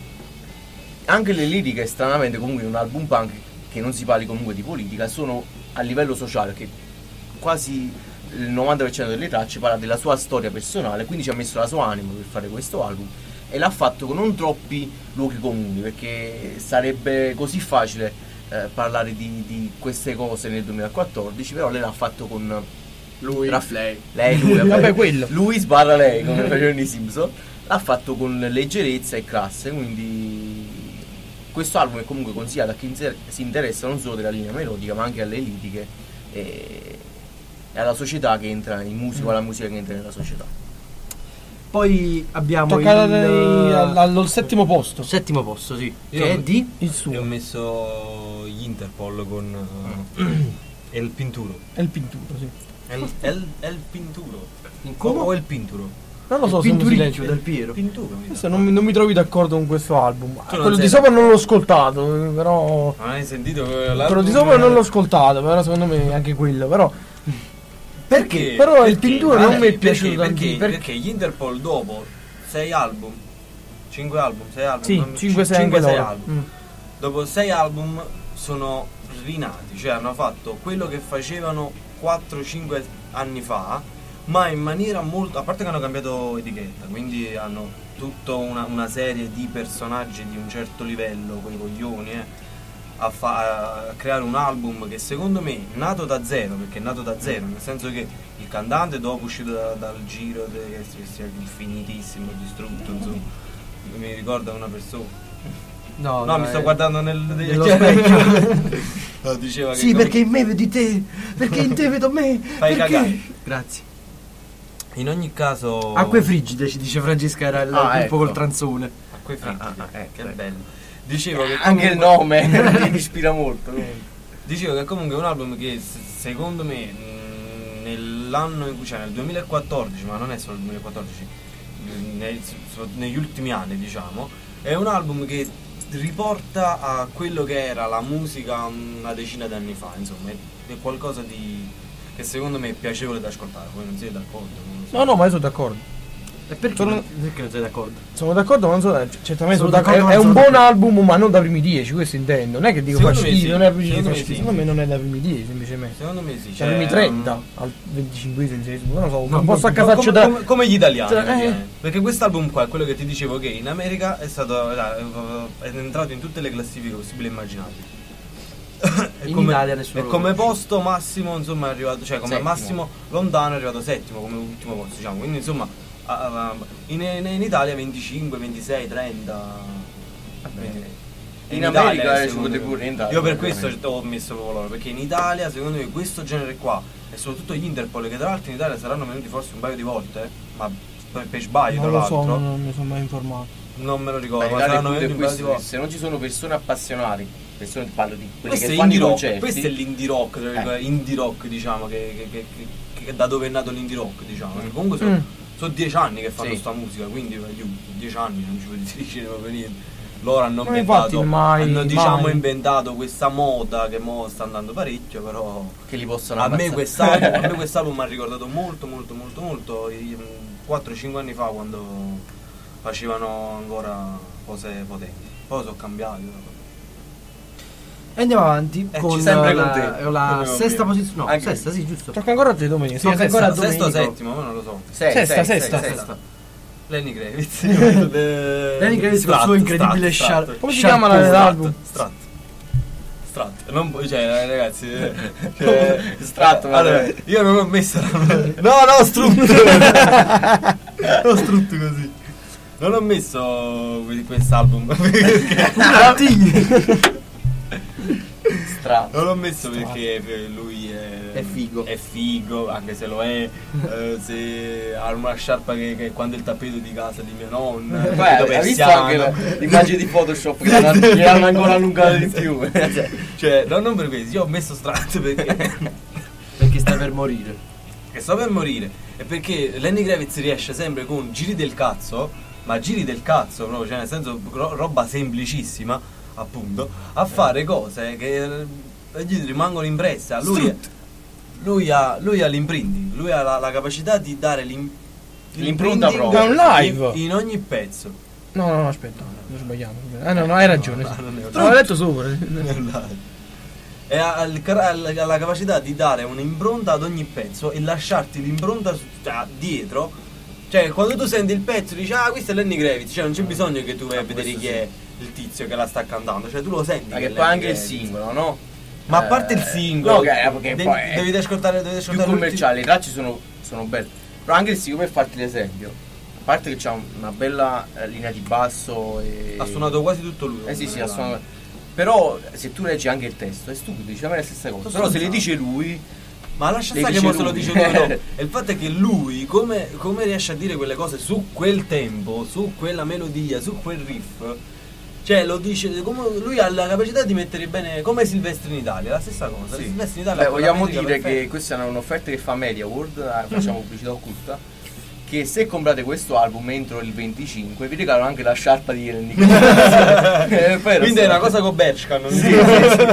anche le liriche, stranamente, comunque in un album punk che non si parli comunque di politica, sono a livello sociale, che quasi il novanta per cento delle tracce parla della sua storia personale, quindi ci ha messo la sua anima per fare questo album e l'ha fatto con non troppi luoghi comuni, perché sarebbe così facile eh, parlare di, di queste cose nel duemilaquattordici, però lei l'ha fatto con Lui, Raff- lei. lei, lui, vabbè, Vabbè, quello. lui sbarra lei come facevano i Simpson, l'ha fatto con leggerezza e classe, quindi questo album è comunque consigliato a chi inser- si interessa non solo della linea melodica ma anche alle liriche e, e alla società che entra in musica, alla musica che entra nella società. Poi abbiamo Toccata il, dei- al, al- al settimo posto. settimo posto, sì. Io- Che è di? Il Io ho suo. messo gli Interpol con uh, El Pinturo. È il pinturo, sì. El, el, el Pinturo. Come? O El Pinturo. Non lo so Il se è un Pinturicchio silenzio. del Piero. Pinturo. mi Questo sa. non mi, non mi trovi d'accordo con questo album. Tu non Quello sei di sopra non l'ho ascoltato, eh, però. Non hai sentito Quello di sopra non l'ho ascoltato, però secondo me anche quello. Però. Perché? Però il Pinturo non mi è Perché? piaciuto Perché? tantissimo. Perché? Perché gli Interpol dopo sei album, cinque album, sei album, Sì, non- cinque sei cinque, anche sei loro. album. Mm. Dopo sei album sono rinati, cioè hanno fatto quello che facevano quattro cinque anni fa, ma in maniera molto, a parte che hanno cambiato etichetta, quindi hanno tutta una, una serie di personaggi di un certo livello, quei coglioni, eh, a, fa- a creare un album che secondo me è nato da zero, perché è nato da zero, nel senso che il cantante dopo uscito da- dal giro de- che si è finitissimo, distrutto, insomma, mi ricorda una persona. No, No, mi è- sto guardando nel nello specchio. No, diceva che Sì, come- perché in me vedi te, perché in te vedo me. Fai perché? cagare. Grazie. in ogni caso Acque frigide, ci dice Francesca, era il Ah, gruppo ecco. col tranzone. acque frigide. Ah, ah, ah, che ecco. bello. Dicevo che Anche il comunque- nome mi ispira molto. Dicevo che comunque è un album che s- secondo me mh, nell'anno in cui c'è, nel duemilaquattordici, ma non è solo il duemilaquattordici, mh, nei- so- negli ultimi anni diciamo, è un album che riporta a quello che era la musica una decina di anni fa, insomma, è, è qualcosa di che secondo me è piacevole da ascoltare, voi non siete d'accordo? Non lo so. No, no, ma io sono d'accordo. E perché, Sono- non, perché non sei d'accordo? Sono d'accordo, ma non sono. Certamente Sono sono d'accordo. d'accordo, È, è ma un sono buon d'accordo. album, ma non da primi dieci, questo intendo. Non è che dico fa Secondo me schifo, sì, non è da primi dieci, secondo fa me schifo. sì. Secondo me non è da primi dieci, semplicemente. Secondo me sì, Cioè, da primi c'è, trenta um, al venticinquesimo, non lo so, No, un posto a come- casaccio come, da. come- come gli italiani, Cioè, eh. praticamente. Perché quest'album qua è quello che ti dicevo che in America è stato eh, è entrato in tutte le classifiche possibili e immaginabili. E In come, Italia nessuno e lo come conosce. posto massimo insomma è arrivato, cioè come Settimo. massimo lontano è arrivato settimo come ultimo posto, diciamo. Quindi insomma a- a- in, in Italia venticinque, ventisei, trenta. Quindi- e In America, eh, eh, ci secondo potete me- pure entrare, Io per questo ovviamente. ho messo proprio loro, perché in Italia secondo me questo genere qua e soprattutto gli Interpol, che tra l'altro in Italia saranno venuti forse un paio di volte, eh, ma per, per sbaglio Non tra lo so, l'altro, non, non mi sono mai informato. non me lo Ma ricordo, in ma Italia saranno è venuti un paio di questo, volte. se non ci sono persone appassionate, persone parlo di quelli Questo che è fanno i indie rock, concerti. questo è l'indie rock, tra virgolette, Eh. indie rock diciamo, che, che- che- che- che da dove è nato l'indie rock diciamo, perché comunque sono, Mm. sono dieci anni che fanno Sì. sta musica, quindi aiuto, dieci anni non ci puoi dire proprio niente. Loro hanno Ma inventato, infatti mai, hanno diciamo mai. inventato questa moda che mo sta andando parecchio, però che li possono a me ammazzare. quest'album, a me quest'album mi ha ricordato molto molto molto molto i quattro cinque anni fa quando facevano ancora cose potenti. Poi sono cambiati. E andiamo avanti Eh, con ci sempre la, con te. la Come sesta ovvio. posizione. No, Anche- sesta, sì, giusto. Tocca ancora a te, Domenico. Sì, Tocca sesta. ancora a Sesto o Domenico. settimo, ma non lo so. Sei, Sesta, sei, sesta. sei, Sesta. Lenny Kravitz. Lenny Lenny Kravitz con il suo incredibile sharp. Come si chiama la- l'album? Strat. Strat. Non, pu- cioè, ragazzi. eh, Cioè, Strat, ma- allora, io non ho messo. No, no, strutto. No, strutto così. Non ho messo que- quest'album perché Strat. non l'ho messo perché lui è, È figo. è figo, anche se lo è, eh, se ha una sciarpa che, che quando il tappeto di casa di mia nonna, Poi dove hai è visto siano. anche la- l'immagine di Photoshop che l'hanno gli hanno ancora allungato di più. Cioè, Cioè, no, non per questo, io ho messo Strat perché Perché sta per morire. che sto per morire e perché Lenny Kravitz riesce sempre con giri del cazzo, ma giri del cazzo proprio, cioè nel senso ro- roba semplicissima, appunto, a fare cose che eh, gli rimangono impresse. A Lui, lui ha, lui ha l'imprinting, lui ha la, la capacità di dare l'im- L'impronta l'imprinting proprio. È un live. in, in ogni pezzo. No, no, no, aspetta, ho sbagliato. Ah, no, no, hai ragione. No, Sì. non è vero. L'avevo letto sopra. E ha, il car- ha la ha la capacità di dare un'impronta ad ogni pezzo e lasciarti l'impronta su- cioè, dietro. Cioè, quando tu senti il pezzo dici, ah, questo è Lenny Kravitz, cioè non c'è bisogno che tu vai a Ah, vedere questo chi è il tizio che la sta cantando, cioè tu lo senti. ma è che poi Lenny anche il Kravitz. singolo, no? Ma a parte il Eh, singolo, no, che- perché devi, poi è devi ascoltare, devi più ascoltare commerciale, le tracce sono, sono belle. Però anche il singolo, per farti l'esempio, a parte che c'ha una bella eh, linea di basso e... Ha suonato quasi tutto lui. Eh sì, sì, ha suonato. Però se tu leggi anche il testo è stupido, dice a me la stessa cosa. Sono Però se le stronzato. dice lui, Ma lascia Le stare che dice mo se lo lui. dice lui no. E il fatto è che lui, come, come riesce a dire quelle cose su quel tempo, su quella melodia, su quel riff, cioè lo dice, come lui ha la capacità di mettere bene, come Silvestri in Italia, la stessa cosa. Sì. Silvestri in Italia beh, ha quella vogliamo metrica dire perfetta. che questa è un'offerta che fa Media World, eh, facciamo pubblicità occulta. Che se comprate questo album entro il venticinque vi regalano anche la sciarpa di Lenny Kravitz. Eh, poi lo Quindi so. è una cosa con Bershka, non Sì, sì,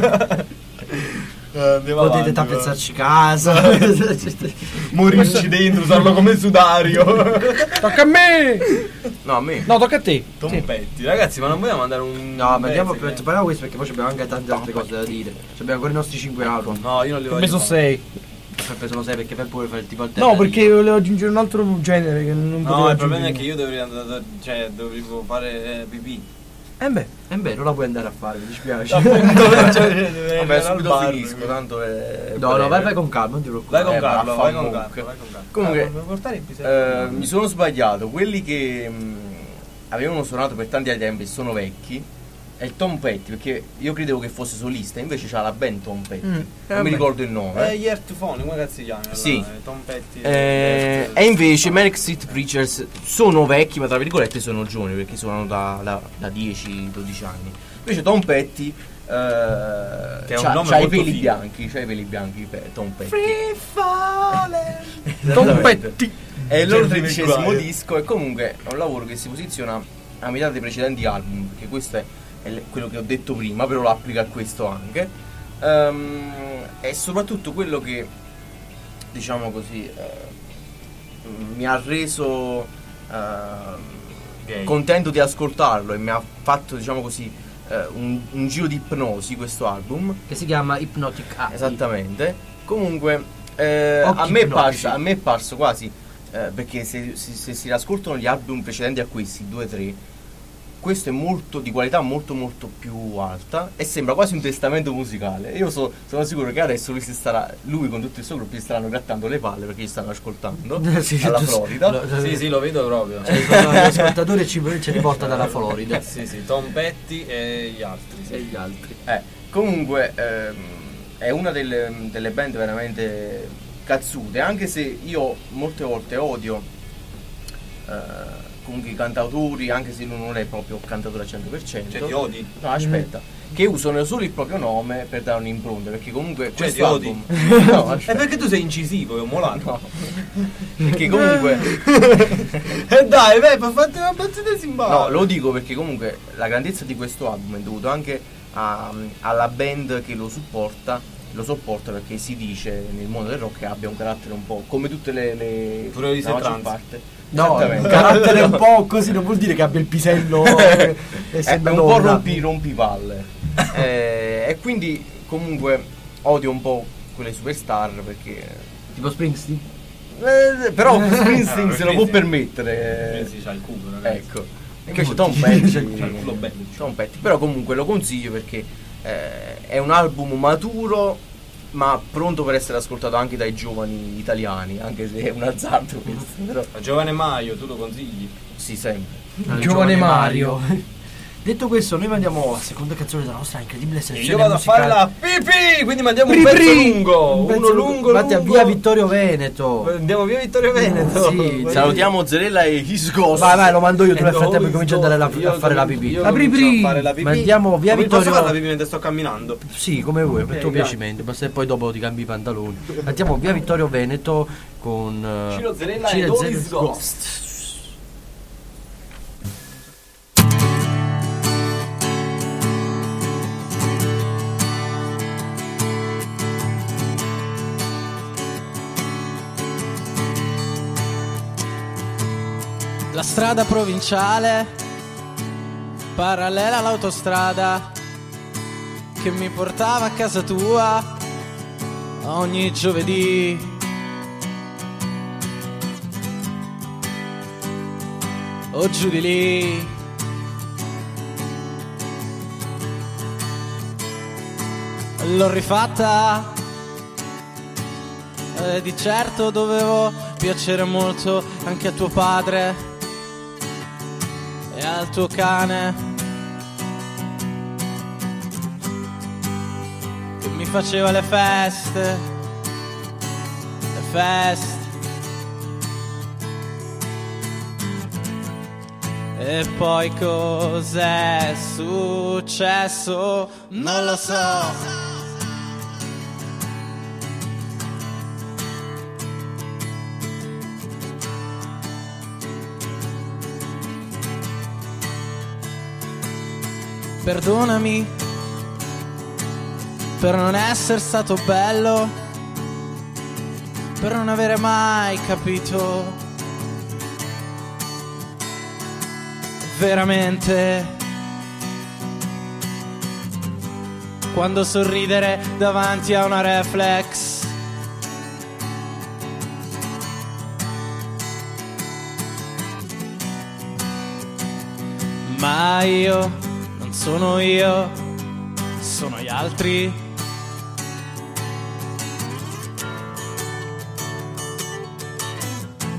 Potete tappezzarci casa. morirci dentro, usarlo come sudario. Tocca a me! No, a me. No, tocca a te. Tom Sì. Petty, ragazzi, ma non vogliamo mandare un. No, ma andiamo pezzo, per che- parliamo questo perché poi abbiamo anche tante altre cose da dire. Abbiamo ancora i nostri cinque album. No, io non li Ho voglio. messo fare. sei. Sempre solo sei perché per pure fare il tipo No, alternativo. perché volevo aggiungere un altro genere che non potevo No, il problema è aggiungere. che io dovrei andare, cioè dovevo fare eh, pipì. Eh beh, Eh beh, non la puoi andare a fare, mi dispiace. Appunto, cioè, dovrei Vabbè, andare al subito bar, finisco, quindi. tanto è... No, no, vai, vai con calma, non ti preoccupare. Vai con Eh, Carlo, ma vai fa con un Carlo, mucchio. vai con Carlo. Comunque, Ah, vuoi portare il pisello? Eh, mi sono sbagliato, quelli che mh, avevano suonato per tanti anni tempi e sono vecchi, è il Tom Petty, perché io credevo che fosse solista, invece c'ha la band Tom Petty. Mm. Non Eh, mi beh. ricordo il nome. È gli Earthphone, come cazzo si chiama? Sì. La- Tom Petty. Eh, Earth- e invece Manic Street Preachers sono vecchi, ma tra virgolette sono giovani, perché suonano da, da, da dieci dodici anni. Invece Tom Petty eh, Che è un c'ha, nome c'ha i molto peli figo. bianchi, c'ha i peli bianchi pe- Tom Petty. Tom Esattamente. Petty. È il loro Jerry tredicesimo Maguire. disco e comunque è un lavoro che si posiziona a metà dei precedenti album, perché questo è, è le- quello che ho detto prima, però lo applica a questo anche. Ehm, è soprattutto quello che, diciamo così, eh, mi ha reso eh, Gay. contento di ascoltarlo e mi ha fatto, diciamo così, eh, un, un giro di ipnosi questo album. Che si chiama Hypnotic Eye. Esattamente. Comunque eh, Occhi a, me è ipnotici. parso, a me è parso quasi eh, perché se, se- se si ascoltano gli album precedenti a questi, due tre, questo è molto di qualità molto molto più alta e sembra quasi un testamento musicale. Io so- sono sicuro che adesso lui si starà, lui con tutto il suo gruppo si staranno grattando le palle perché ci stanno ascoltando Sì, alla tu- Florida. lo- Sì, sì, lo vedo proprio. Cioè, sono gli ascoltatori ci, ci riporta dalla Florida. Sì, sì, Tom Petty e gli altri. E Sì. gli altri. Eh, comunque ehm, è una delle, delle band veramente cazzute, anche se io molte volte odio eh, comunque i cantautori, anche se lui non è proprio cantatore al cento per cento. Cioè, ti odi? No, aspetta, che usano solo il proprio nome per dare un'impronta, perché comunque Cioè, questo ti odi? album no, È aspetta, perché tu sei incisivo, è un molano. no. Perché comunque E dai, beh, fa fate una battuta simpatica. no, lo dico perché comunque la grandezza di questo album è dovuto anche a- alla band che lo supporta, lo sopporta, perché si dice nel mondo del rock che abbia un carattere un po' come tutte le, le Pure di la maggior Trans. parte. No, il Esattamente. carattere un po' così non vuol dire che abbia il pisello eh, è, essendo è un po' donna. rompi, rompipalle. Eh, e quindi comunque odio un po' quelle superstar perché Tipo Springsteen. eh, però Springsteen Ah, se lo può Springsteen. permettere. Eh sì, c'ha il culo, ragazzi. Ecco. Invece Molti. Tom C'ha il Petty culo bello. Tom Petty, però comunque lo consiglio perché eh, è un album maturo ma pronto per essere ascoltato anche dai giovani italiani, anche se è un azzardo questo, però Ma Giovane Maio, tu lo consigli? sì, sempre. Al Giovane Mario. Detto questo, noi mandiamo la seconda canzone della nostra incredibile E selezione io vado a musicale. fare la pipì, quindi mandiamo un Pri pezzo pri. lungo, Un pezzo uno lungo, Infatti a lungo. via Vittorio Veneto. Andiamo via Vittorio Veneto. Sì, Vai. Salutiamo Zerella e His Ghost. Vai, vai, lo mando io, tu E nel frattempo dove cominci a, sto? andare la- Io a fare la comincio- pipì. io La comincio pipì. a fare la pipì. Ma andiamo via Come Vittorio- Posso fare la pipì mentre sto camminando? Sì, come vuoi, per Ok, tuo grazie. piacimento, basta che poi dopo ti cambi i pantaloni. Andiamo via Vittorio Veneto con eh, Ciro Zerella Ciro e Doris Zerella Ghost. La strada provinciale, parallela all'autostrada, che mi portava a casa tua ogni giovedì. O giù di lì. L'ho rifatta e di certo dovevo piacere molto anche a tuo padre e al tuo cane, che mi faceva le feste, le feste. E poi cos'è successo? Non lo so. Perdonami per non essere stato bello, per non avere mai capito veramente quando sorridere davanti a una reflex. Ma io non sono io, sono gli altri.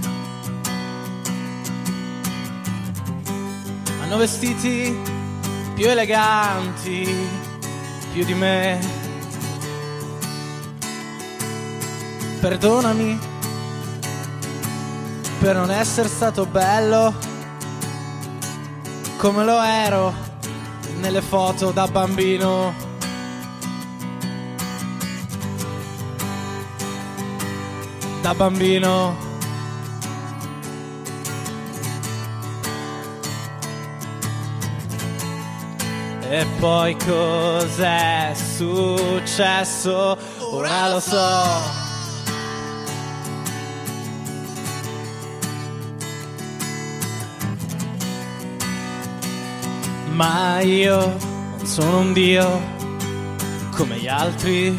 Hanno vestiti più eleganti, più di me. Perdonami per non essere stato bello come lo ero nelle foto da bambino. Da bambino. E poi cos'è successo? Ora lo so. Ma io non sono un dio come gli altri.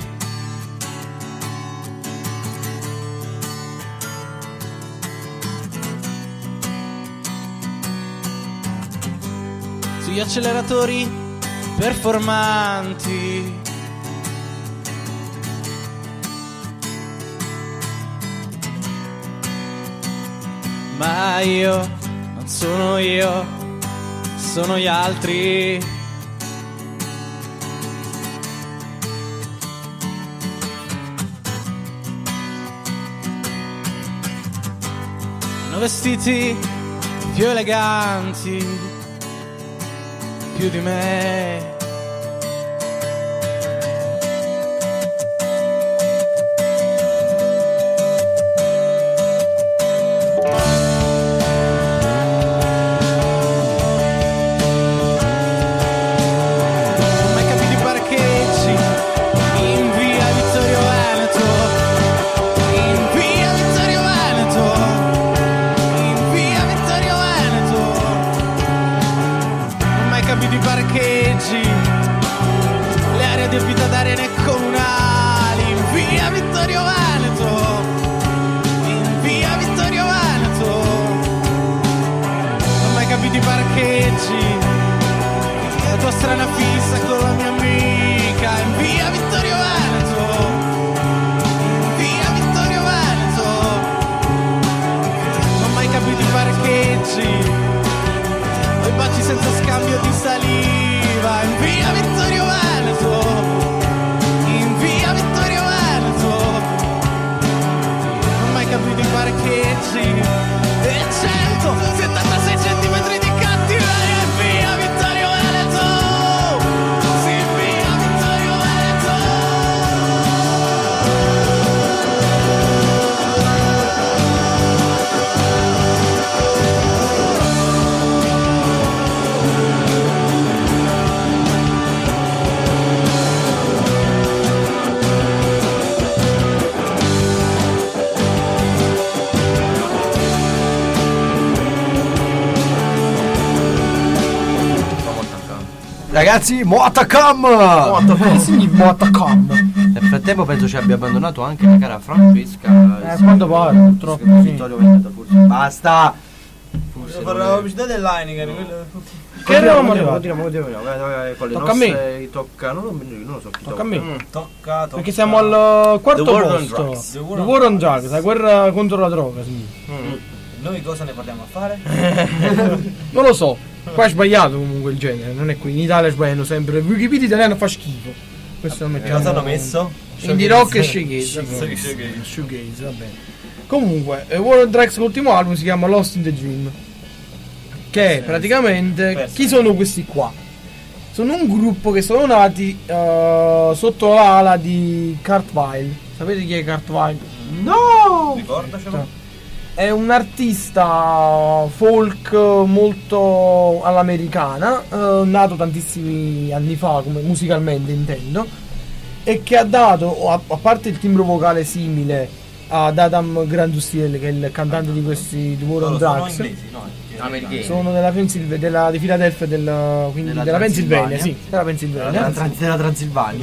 Sugli acceleratori performanti. Ma io non sono io, sono gli altri. Sono vestiti più eleganti, più di me. Ragazzi, Moatacam! Che significa Moatacam? Nel frattempo penso ci abbia abbandonato anche la cara Francesca. Eh, quando pare, purtroppo. Sì. Basta! Forse fare la pubblicità dell'Heineken. Che eravamo arrivati? Con le Tocca a nostre toccano, non, non lo so chi Tocca a me. Mm, tocca, tocca. Perché siamo al quarto The War on posto. Drugs. The War on Drugs, la guerra contro la droga, sì. Mm. Noi cosa ne parliamo a fare? Non lo so. Qua è sbagliato comunque il genere, non è qui. In Italia sbagliano sempre. Wikipedia italiano fa schifo. Questo lo mettiamo. Cosa hanno messo? Indie rock e shoegaze. Shoegaze. Shoegaze, va bene. Comunque, eh, War on Drugs, l'ultimo album si chiama Lost in the Dream. Che è praticamente Pensa. chi sono questi qua? Sono un gruppo che sono nati uh, sotto l'ala di Kurt Weill. Sapete chi è Kurt Weill? No! Ricordacelo. È un artista folk molto all'americana, eh, nato tantissimi anni fa, come musicalmente intendo, e che ha dato, a, a parte il timbro vocale simile ad Adam Grandustiel, che è il cantante di questi The War on Drugs, Sono inglesi, no? Americani. sono della, Pensil- della di Philadelphia, del, quindi Della della, Pennsylvania, Transilvania. sì, della Pennsylvania. Della, Trans- della Transilvania.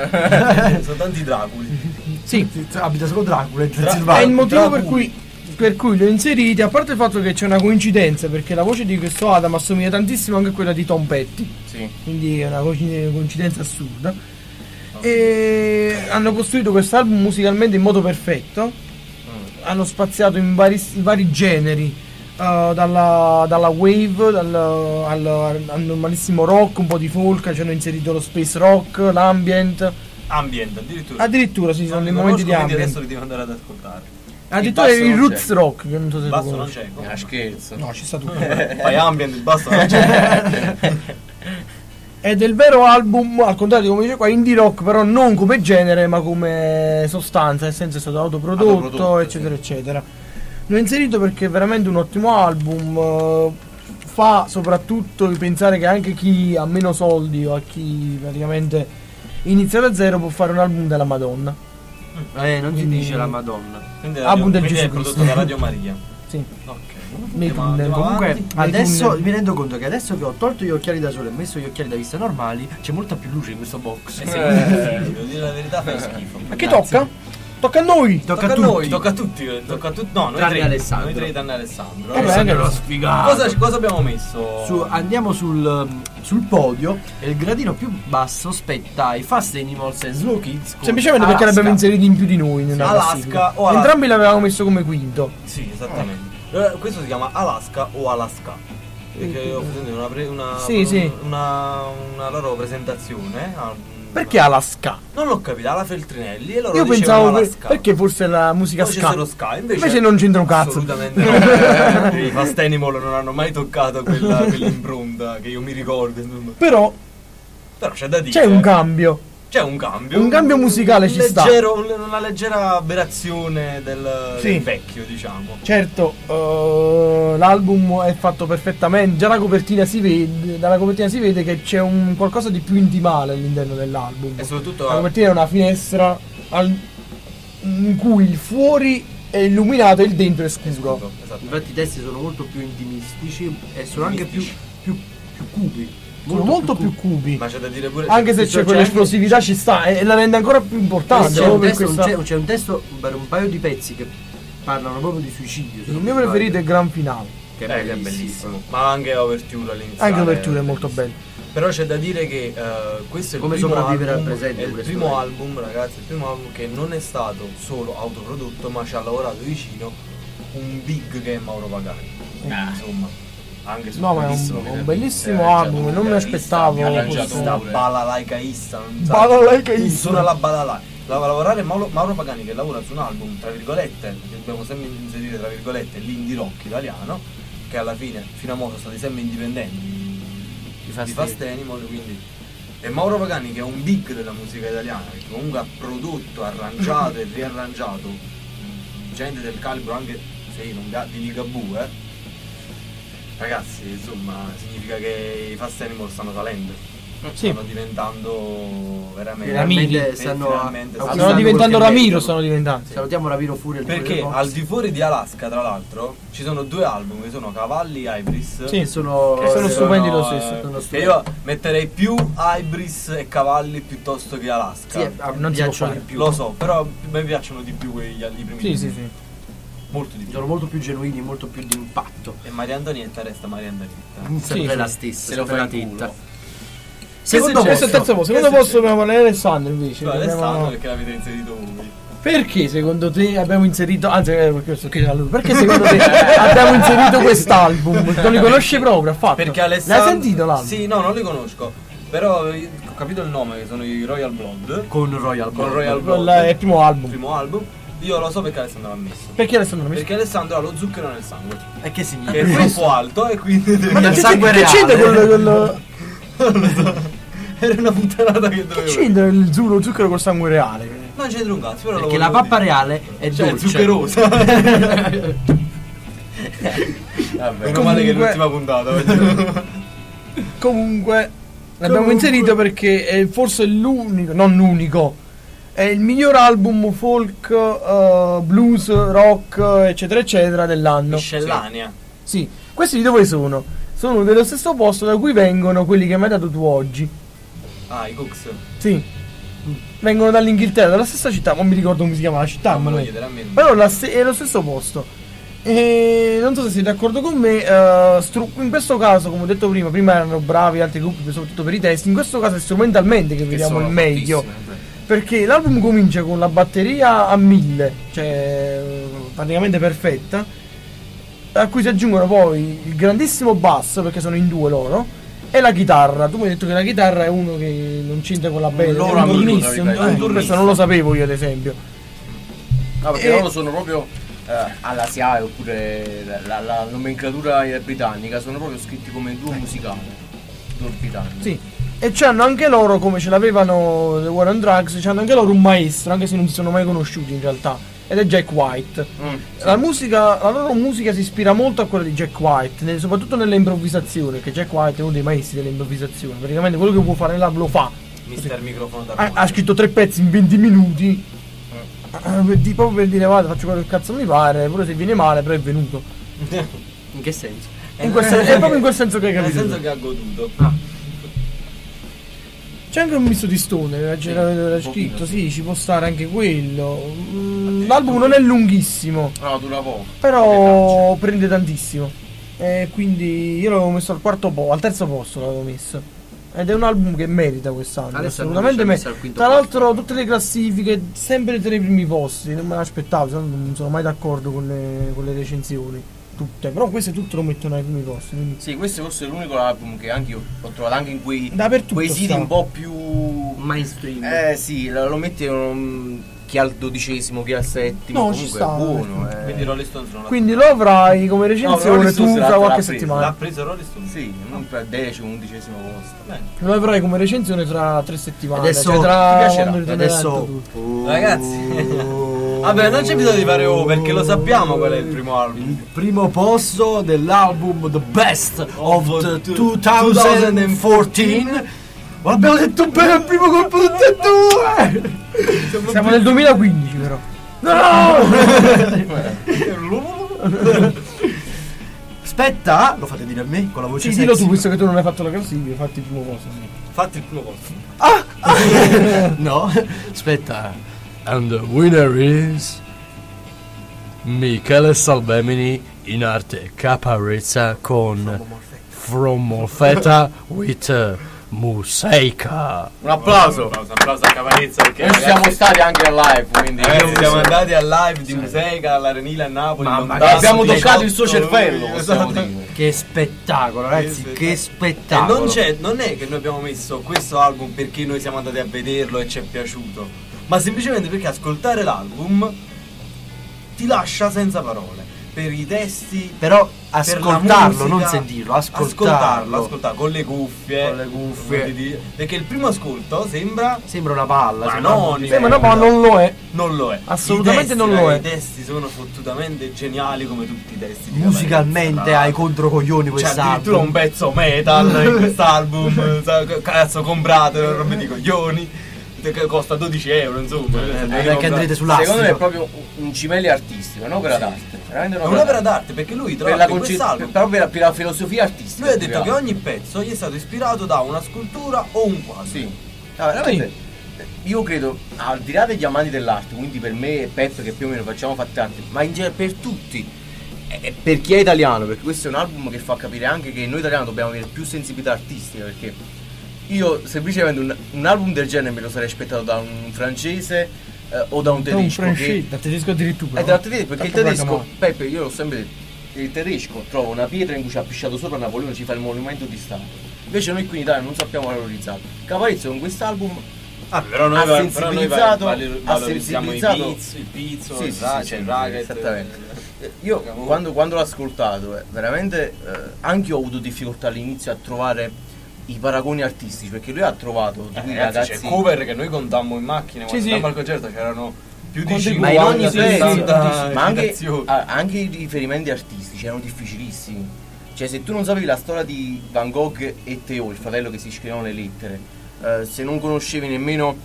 Sono tanti Draculi. Sì, Abita solo Dracula in è Transilvania. il motivo per Dracula. cui per cui li ho inseriti, a parte il fatto che c'è una coincidenza, perché la voce di questo Adam assomiglia tantissimo anche a quella di Tom Petty, Sì. quindi è una coinc- coincidenza assurda. E hanno costruito questo album musicalmente in modo perfetto, hanno spaziato in vari, in vari generi, uh, dalla, dalla wave dal, al, al normalissimo rock, un po' di folk, ci hanno inserito lo space rock, l'ambient. Ambient, addirittura. Addirittura sì, sono Non dei li momenti di conosco, quindi ambient. adesso li devo andare ad ascoltare. Addirittura basso il non roots c'è. rock, che non so se Il lo basso non conosci. c'è. come? Ah, scherzo. No, ci sta tutto. Fai ambient, il basso non c'è. È del vero album, al contrario di come dice qua, indie rock, però non come genere, ma come sostanza, nel senso è stato autoprodotto, Autoprodotto, eccetera, sì. eccetera. L'ho inserito perché è veramente un ottimo album. eh, Fa soprattutto pensare che anche chi ha meno soldi o a chi praticamente inizia da zero può fare un album della Madonna. Eh, non si Quindi- dice la Madonna. Quindi, Album del quindi è Gesù prodotto Cristo. da Radio Maria. Sì. Ok. Nei Andiamo- tunnel. andiamo Comunque avanti. Nei adesso tunnel. mi rendo conto che adesso che ho tolto gli occhiali da sole e messo gli occhiali da vista normali, c'è molta più luce in questo box. Eh, sì, devo dire la verità, fai schifo. A chi tocca? Tocca a noi! Tocca a noi, tutti. tocca a tutti, tocca a tutti. No, noi Tranne tre, Alessandro. Noi tre tranne Alessandro. Eh beh, Alessandro anche lo lo sfigato. Cosa, cosa abbiamo messo? Su- andiamo sul, sul podio e il gradino più basso spetta ai Fast Animals e Slow Kids con Semplicemente perché Alaska. l'abbiamo inseriti in più di noi nella Alaska classifica. o Alaska. Entrambi l'avevamo messo come quinto. Sì, esattamente. Eh, Questo si chiama Alaska o Alaska. Perché ho sentito una, pre- una, Sì, sì. una, una loro presentazione. ah, Perché Alaska? Non l'ho capito, alla Feltrinelli e loro Io dicevano pensavo per- Alaska. perché forse la musica Poi ska. c'è lo ska, invece, Invece non c'entra un cazzo. Assolutamente no. I Fast Animal non hanno mai toccato quella, quell'impronta che io mi ricordo. insomma. Però Però c'è da dire. c'è un cambio. C'è un cambio. Un cambio musicale un ci sta. leggero, un- Una leggera aberrazione del, Sì. del vecchio, diciamo. Certo, eh, l'album è fatto perfettamente. Già la copertina si vede. Dalla copertina si vede che c'è un qualcosa di più intimale all'interno dell'album. E soprattutto La copertina è una finestra al- in cui il fuori è illuminato e il dentro è scuro. Esatto, esatto. Infatti i testi sono molto più intimistici e sono anche più, Intimistici. più, più cubi. Sono molto più cubi. Ma c'è da dire pure. Anche se c'è c'è quell'esplosività ci sta e la rende ancora più importante. C'è un, proprio per testo, questa- c'è, c'è un testo per un paio di pezzi che parlano proprio di suicidio. se Il non mio mi sbaglio. preferito è il gran finale. Che Eh, che è bellissimo. Ma anche Overture all'inizio. Anche l'ouverture è molto bello. Però c'è da dire che eh, questo è il Come primo sopravvivere al album, presente, è il questo primo è. album, ragazzi, il primo album che non è stato solo autoprodotto, ma ci ha lavorato vicino un big che è Mauro Pagani. Ah. Insomma, anche su No, ma è un, bellissimo, un eh, bellissimo eh, album, non mi arrangiatore, aspettavo. arrangiatore. questo. sta balalaicaista, non sa- Balalaicaista. suona la balalai. La- lavorare Mauro, Mauro Pagani che lavora su un album, tra virgolette, che dobbiamo sempre inserire tra virgolette l'indie rock italiano, che alla fine fino a mo sono stati sempre indipendenti I di Fast Fast Animal, quindi e Mauro Pagani che è un big della musica italiana, che comunque ha prodotto, arrangiato e riarrangiato mh, gente del calibro anche se non ga- di Ligabue, eh. Ragazzi, insomma, significa che i Fast Animal stanno salendo. Sì. Stanno diventando veramente Finalmente eh, stanno finalmente a- stanno- Stanno diventando qualche Ramiro, merito. stanno diventando. Salutiamo Raviro Furia. il Perché Furia al Box, di fuori di Alaska, tra l'altro, ci sono due album che sono Cavalli Ibris. Sì. che sono, Che sono eh, stupendi lo eh, stesso. sono che stupendi. io metterei più Ibris e Cavalli piuttosto che Alaska. Sì, a me Non si può piacciono fare. di più. Lo so, però a me piacciono di più quegli i primi. Sì, due. sì, sì. Molto di più. Sono molto più genuini, molto più d'impatto. E Maria Antonietta resta Maria Antonietta. Sempre sì. la stessa, Se lo sempre fa la in tetta. culo. Secondo Questo è il terzo posto. Secondo Questo posto c'è. dobbiamo parlare di Alessandro invece. Cioè, Alessandro Dobbiamo- perché l'avete inserito voi? Perché secondo te abbiamo inserito. Anzi, eh, perché sto chiedendo a lui. Perché secondo te abbiamo inserito quest'album? Non li conosci proprio, affatto. Perché Alessandro. L'hai sentito l'album? Sì, no, non li conosco. Però io ho capito il nome, che sono i Royal Blood. Con Royal Con Blood. Royal Quello Blood. è il primo album. Il primo album. Io lo so perché Alessandro l'ha messo. Perché Alessandro mi Perché Alessandro ha lo zucchero nel sangue. E che significa? Che è troppo alto e quindi deve Ma Ma il che sangue c'è- che c'entra reale. quello- quello- Era una puttanata che Che dovevo. c'entra il zu- lo zucchero col sangue reale? Non c'entra un cazzo, però lo Perché la volevo pappa dire. reale è Cioè, è dolce. zuccherosa. Vabbè. Meno male che è Comunque- l'ultima puntata. oggi. Comunque l'abbiamo Comunque- inserito perché è forse l'unico, non l'unico, è il miglior album folk, eh, blues, rock, eccetera eccetera dell'anno. Miscellanea. Sì, questi di dove sono? Sono dello stesso posto da cui vengono quelli che mi hai dato tu oggi. Ah, i Cooks. Sì. Vengono dall'Inghilterra, dalla stessa città, non mi ricordo come si chiama la città, Non me ma lo no. chiedere a me. Però la ste- è lo stesso posto. E non so se siete d'accordo con me, eh, stru- in questo caso, come ho detto prima, prima erano bravi altri gruppi, soprattutto per i testi, in questo caso è strumentalmente che, Che vediamo sono il meglio. fortissime, beh. Perché l'album comincia con la batteria a mille, cioè praticamente perfetta. a cui si aggiungono poi il grandissimo basso, perché sono in due loro, e la chitarra. Tu mi hai detto che la chitarra è uno che non c'entra con la band, loro è un amico, turnista, tra un- virgolette, eh, un turnista. questo non lo sapevo io ad esempio. No, perché E- loro sono proprio eh, alla S I A E oppure la, la- la nomenclatura britannica, sono proprio scritti come duo musicale. Duo britannico. Sì. E c'hanno anche loro, come ce l'avevano The War on Drugs, c'hanno anche loro un maestro, anche se non si sono mai conosciuti in realtà, ed è Jack White. Mm, La musica, la loro musica si ispira molto a quella di Jack White, ne- soprattutto nelle improvvisazioni, perché Jack White è uno dei maestri delle improvvisazioni, praticamente quello che può fare là lo fa. Mister Microfono da Ha, ha scritto tre pezzi in venti minuti, eh, per di- proprio per dire guarda faccio quello che cazzo mi pare, pure se viene male, però è venuto. In che senso? In quel sen- è proprio in quel senso che hai Nel capito. senso tu. che ha goduto. C'è anche un misto di stone, era, c'era- era un scritto, pochino, sì, ci può stare anche quello. Mm, l'album non è lunghissimo, No, dura poco. però prende tantissimo. E quindi io l'avevo messo al quarto posto, al terzo posto l'avevo messo. Ed è un album che merita quest'anno, Adesso assolutamente hanno messo merita. al quinto Tra posto. l'altro tutte le classifiche sempre tra i primi posti, non me l'aspettavo, se no non sono mai d'accordo con le, con le recensioni. Tutte, però queste tutte lo mettono ai primi posti. Quindi Sì, questo forse è l'unico album che anche io ho trovato anche in quei, dappertutto quei siti sta. un po' più. Mainstream. Eh sì, lo lo mettono chi al dodicesimo, chi al settimo, No, ci comunque sta, è buono. eh. Quindi Rolling Stones non l'ha Quindi lo avrai come recensione Rolling Stones tu l'ha- tra qualche l'ha preso, settimana. l'ha preso Rolling Stones. Sì, non per decimo, undicesimo posto. Bene. Lo avrai come recensione tra tre settimane. Adesso cioè ti tra piacerà. quando ritornerai Adesso tu. Ragazzi. Vabbè, non c'è bisogno di fare oh perché lo sappiamo qual è il primo album. Il primo posto dell'album The Best of Of the two- duemilaquattordici. Ma abbiamo detto bene il primo colpo tutti e due. Siamo nel duemilaquindici però. Aspetta, lo fate dire a me con la voce Sì, dillo sexy? tu, visto che tu non hai fatto la classifica, fatti il primo posto. Fatti il primo posto. No, aspetta. And the winner is Michele Salvemini in arte Caparezza con From Molfetta with uh, Museika. Un applauso! Un applauso, un applauso a Cavarezza perché Noi siamo ragazzi, stati anche al live, quindi ragazzi, siamo andati al live di Museica all'Arenile a Napoli. Mamma lontano, mia, abbiamo diciotto toccato il suo cervello, minuti, possiamo esatto. dire. Che spettacolo, ragazzi, Sì, sì, che sì. spettacolo. E non, c'è, non è che noi abbiamo messo questo album perché noi siamo andati a vederlo e ci è piaciuto, ma semplicemente perché ascoltare l'album ti lascia senza parole. Per i testi, Però per la ascoltarlo, musica, non sentirlo, ascoltarlo. ascoltarlo, ascoltarlo con le cuffie, Con le cuffie. come ti dico. Perché il primo ascolto sembra Sembra una palla, Ma sembra no, un- ni- Sembra, no, ma non lo è. non lo è. Assolutamente I testi, non lo raga, è. I testi sono fottutamente geniali come tutti i testi. di musicalmente Caparezza, ai controcoglioni c'è quest'album. addirittura un pezzo metal in quest'album. sa- Cazzo, comprate, robe di coglioni. Che costa dodici euro, insomma. Eh, Se devi perché comprare- andrete sull'astico. Secondo me è proprio un cimelio artistico, è un'opera d'arte. Veramente È un'opera d'arte perché lui tra Per la, l'altro in conce- quest'album proprio per la, per la filosofia artistica. lui ha detto più che altro. ogni pezzo gli è stato ispirato da una scultura o un quadro. Sì. No, veramente. Io credo, al di là degli amanti dell'arte, quindi per me e Pep che più o meno facciamo fatti arte, ma in genere per tutti, e per chi è italiano, perché questo è un album che fa capire anche che noi italiani dobbiamo avere più sensibilità artistica, perché io semplicemente un, un album del genere me lo sarei aspettato da un francese eh, o da un È un tedesco. che- francese, da tedesco addirittura. È da tedesco, perché il Tanto tedesco, placa Peppe, io l'ho sempre detto, il tedesco trova una pietra in cui ci ha pisciato sopra Napoleone, ci fa il monumento di Stato. Invece noi qui in Italia non sappiamo valorizzare. Caparezza con quest'album Ah, però noi, Ha però noi sensibilizzato- vali- ha valorizziamo i sensibilizzato- pizzo, il pizzo, Sì, il sì, ra- sì, cioè sì, il racket. esattamente. eh, Io Cavolo. quando, quando l'ho ascoltato, eh, veramente eh, anche io ho avuto difficoltà all'inizio a trovare i paragoni artistici, perché lui ha trovato di Eh, cui i ragazzi, ragazzi c'è cover che noi contammo in macchina Sì, quando sì. andavamo al concerto c'erano più di Contributi. ma in ogni cinquanta pezzo, sessanta ma anche, citazioni. a- anche i riferimenti artistici erano difficilissimi. Cioè, se tu non sapevi la storia di Van Gogh e Theo, il fratello che si scrivevano le lettere, eh, se non conoscevi nemmeno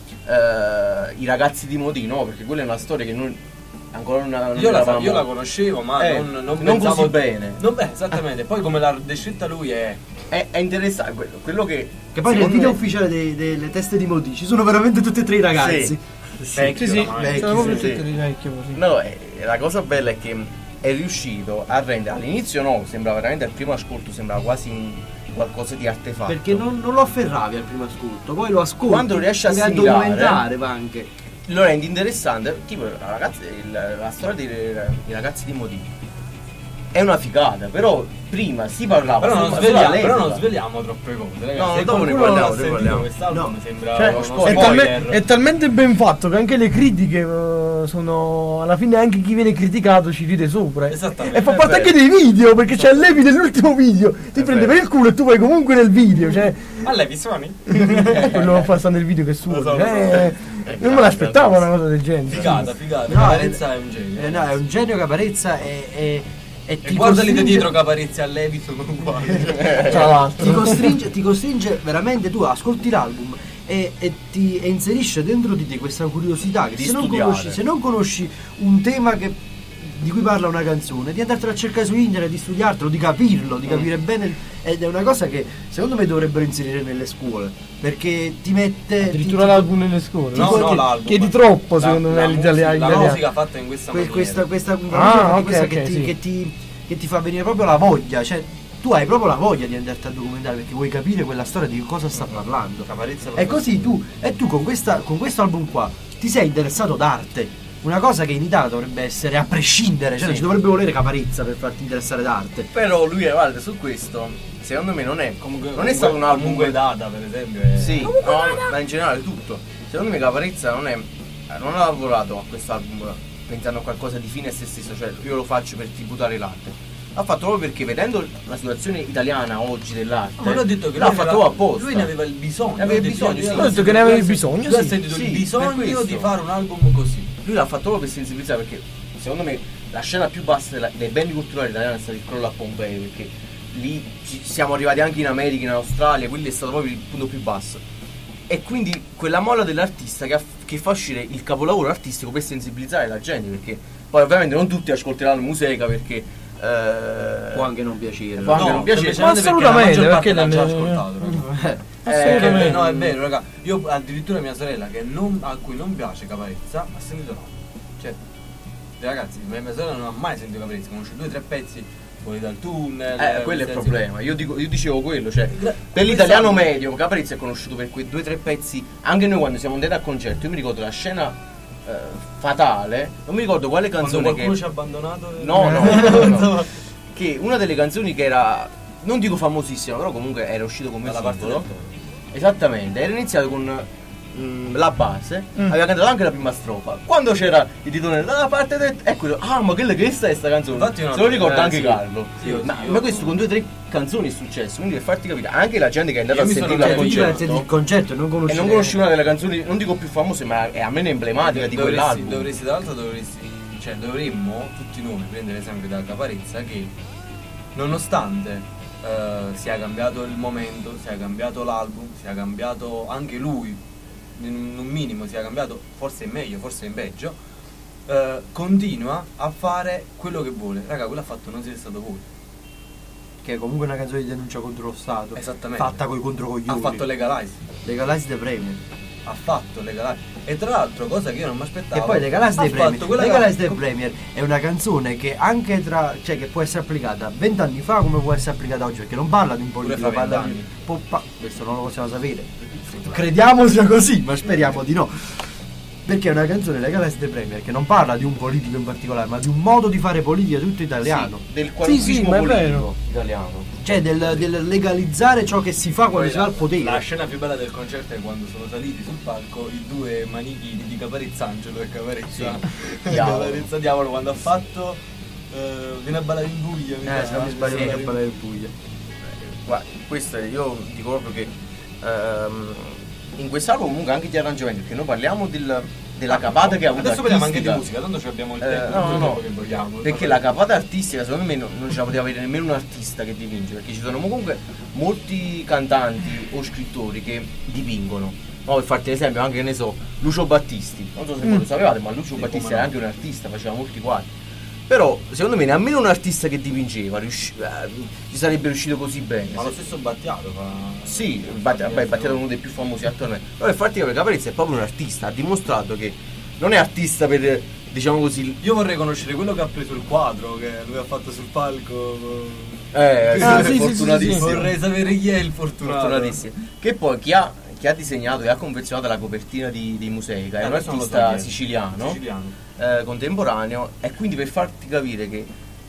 eh, i ragazzi di Modino, perché quella è una storia che noi ancora non, non Io la, eravamo- io la conoscevo, ma Eh, non, non, non pensavo così bene. Non, beh, esattamente. Poi come l'ha descritta lui è È, è interessante quello, quello che. Che poi nel secondo video me- ufficiale dei- delle teste di Modi ci sono veramente tutti e tre i ragazzi. Sì. vecchio Sì, sì, oramai. vecchi, sono proprio sì, tutti sì. di vecchio così. No, eh, la cosa bella è che è riuscito a rendere all'inizio no, sembrava veramente al primo ascolto sembrava quasi un- qualcosa di artefatto. Perché non, non lo afferravi al primo ascolto, poi lo ascolti. Quando riesci a devi assimilare, documentare va anche. lo rendi interessante, tipo la, ragazza, il- la storia dei, dei ragazzi di Modino. è una figata, però prima si parlava Però non, solo sveliamo, all'epoca. però non sveliamo troppe cose, ragazzi. No, Se dopo ne qualcuno parliamo, non ha ne sentito parliamo. quest'album No. sembra Cioè, uno è, spoiler. talme- è talmente ben fatto che anche le critiche eh, sono. Alla fine anche chi viene criticato ci ride sopra. eh. Esattamente, E fa è parte vero. anche dei video, perché c'è l'epi dell'ultimo video. Ti prende vero. per il culo e tu vai comunque nel video. Cioè, Ma lei vi suoni? eh, quello fa sta nel video che suona. Lo so, lo so. Eh, non me l'aspettavo una cosa del genere. Figata, figata. No, Caparezza è un genio. Eh, no, è un genio Caparezza e, e, e E ti guardali da costringe- dietro Caparezza a Levi sono uguali. Tra l'altro. ti costringe, ti costringe veramente, tu ascolti l'album e, e ti e inserisce dentro di te questa curiosità che Di se non, studiare. conosci, se non conosci un tema che, di cui parla una canzone, di andartelo a cercare su internet, di studiartelo, di capirlo, di capire bene, ed è una cosa che secondo me dovrebbero inserire nelle scuole, perché ti mette Addirittura ti- l'album nelle scuole. No, Tipo no, che- l'album. che di troppo, La- secondo me, la l'italiano- musica- La italiano. musica fatta in questa que- maniera. questa, questa, Ah, ok, questa ok, che, ti, sì. che, ti, che ti fa venire proprio la voglia, cioè tu hai proprio la voglia di andarti a documentare perché vuoi capire quella storia di cosa sta parlando. Caparezza lo E fa. così tu, e tu con, questa, con questo album qua ti sei interessato d'arte, una cosa che in Italia dovrebbe essere a prescindere, cioè non ci dovrebbe volere Caparezza per farti interessare d'arte. Però lui, eh, guarda, su questo, secondo me non è. Comunque, non è stato un album. comunque data, per esempio. È... Sì, no, ma in generale tutto. Secondo me Caparezza non è. non ha lavorato a quest'album pensando a qualcosa di fine a se stesso, cioè io lo faccio per tributare l'arte. L'ha fatto proprio perché vedendo la situazione italiana oggi dell'arte, Ma lui ha detto che l'ha lui fatto aveva- apposta. Lui ne aveva il bisogno. Ne aveva Lui ha bisogno, detto- sì. lui Ha detto che ne avevi bisogno, Lui ha sì. sentito Sì, il per bisogno questo. di fare un album così. Lui l'ha fatto proprio per sensibilizzare, perché secondo me la scena più bassa della- dei beni culturali italiani è stato il crollo a Pompei, perché lì ci- siamo arrivati anche in America, in Australia, quello è stato proprio il punto più basso. E quindi quella molla dell'artista che, ha- che fa uscire il capolavoro artistico per sensibilizzare la gente, perché poi ovviamente non tutti ascolteranno musica perché eh, Può anche non piacere. Può anche non piacere. semplicemente Ma perché la maggior assolutamente, parte perché l'ha già non- ascoltato, raga. Assolutamente. Eh, no, è vero, raga. Io addirittura mia sorella che non, a cui non piace Caparezza ha sentito no. Cioè, ragazzi, mia mia sorella non ha mai sentito Caparezza, conosce due o tre pezzi fuori dal tunnel. Eh, quello è il senza- problema. Io, dico- io dicevo quello, cioè Gra- per l'italiano quest'anno- medio Caparezza è conosciuto per quei due o tre pezzi. Anche noi quando siamo andati al concerto, io mi ricordo la scena eh, fatale, non mi ricordo quale Quando canzone qualcuno che ci ha abbandonato. eh. No, no, no, no. Che una delle canzoni che era, non dico famosissima, però comunque era uscito come Dalla parte singolo. del toro. Esattamente, era iniziato con mm, la base, Mm. aveva cantato anche la prima strofa. Quando c'era il titolo dalla parte del ecco, ah, ma quella che è sta canzone? Infatti no, Se lo ricorda eh, anche sì. Carlo. Sì, io- ma, sì, io- ma questo con due o tre canzoni è successo, quindi per farti capire, anche la gente che è andata Io a mi sono sentirla al capito, Tu concerto il concerto e non conosci e non conosci una delle canzoni, non dico più famose, ma è almeno emblematica di dovresti, quell'album. dovresti, tra l'altro dovresti, cioè dovremmo tutti noi prendere esempio da Caparezza che nonostante eh, sia cambiato il momento, sia cambiato l'album, sia cambiato anche lui, in un minimo sia cambiato, forse in meglio, forse in peggio, eh, continua a fare quello che vuole. Raga, quello ha fatto Non siete stato voi. che è comunque una canzone di denuncia contro lo Stato, Esattamente. fatta coi controcoglioni. Ha fatto Legalize. Legalize the Premier. Ha fatto Legalize. E tra l'altro, cosa che io non mi aspettavo. E poi Legalize ha the fatto Premier. quella Legalize the ca- Premier è una canzone che anche tra, cioè che può essere applicata vent'anni fa come può essere applicata oggi, perché non parla di un politico, fra parla di vent'anni. po- pa- questo non lo possiamo sapere. Crediamo sia così, ma speriamo di no. Perché è una canzone Legalize the Premier che non parla di un politico in particolare, ma di un modo di fare politica tutto italiano. Sì, del Sì, qualunquismo sì, ma è politico vero. italiano. Cioè del, del legalizzare ciò che si fa quando Poi si va al La potere. scena più bella del concerto è quando sono saliti sul palco i due manichini di Caparezza Angelo e Caparezza Diavolo. Caparezza Diavolo quando ha fatto eh, viene a ballare in buia. mi Eh, sa, se non mi sbaglio sì. che è Valerio Puglia. Guarda, questo è- io dico proprio che ehm, in quest'album comunque anche di arrangiamenti, perché noi parliamo del- della capata che ha avuto Adesso parliamo anche di artistica. musica, tanto ci abbiamo il Eh, tempo, no, tutto il no, tempo che vogliamo. perché la capata artistica secondo me non, non ce la poteva avere nemmeno un artista che dipinge, perché ci sono comunque molti cantanti o scrittori che dipingono. No, per farti un esempio, anche che ne so, Lucio Battisti, non so se voi lo sapevate, ma Lucio Sì, Battisti come era no. anche un artista, faceva molti quadri. Però secondo me nemmeno un artista che dipingeva riusci- eh, gli sarebbe riuscito così bene. Ma Se- lo stesso Battiato fa. Sì, Bat- vabbè, Battiato è uno dei più famosi attualmente. Però per farti capire, Caparezza è proprio un artista, ha dimostrato che non è artista per, diciamo così. Io vorrei conoscere quello che ha preso il quadro che lui ha fatto sul palco. Eh, Ah, sì, sì, sì, fortunatissimo. sì, sì. Vorrei sapere chi è il fortunato. Fortunatissimo. Che poi chi ha, chi ha disegnato e ha confezionato la copertina di, di Museica è Eh, un questo non lo so artista chi è. siciliano, Siciliano. eh, contemporaneo, e quindi per farti capire che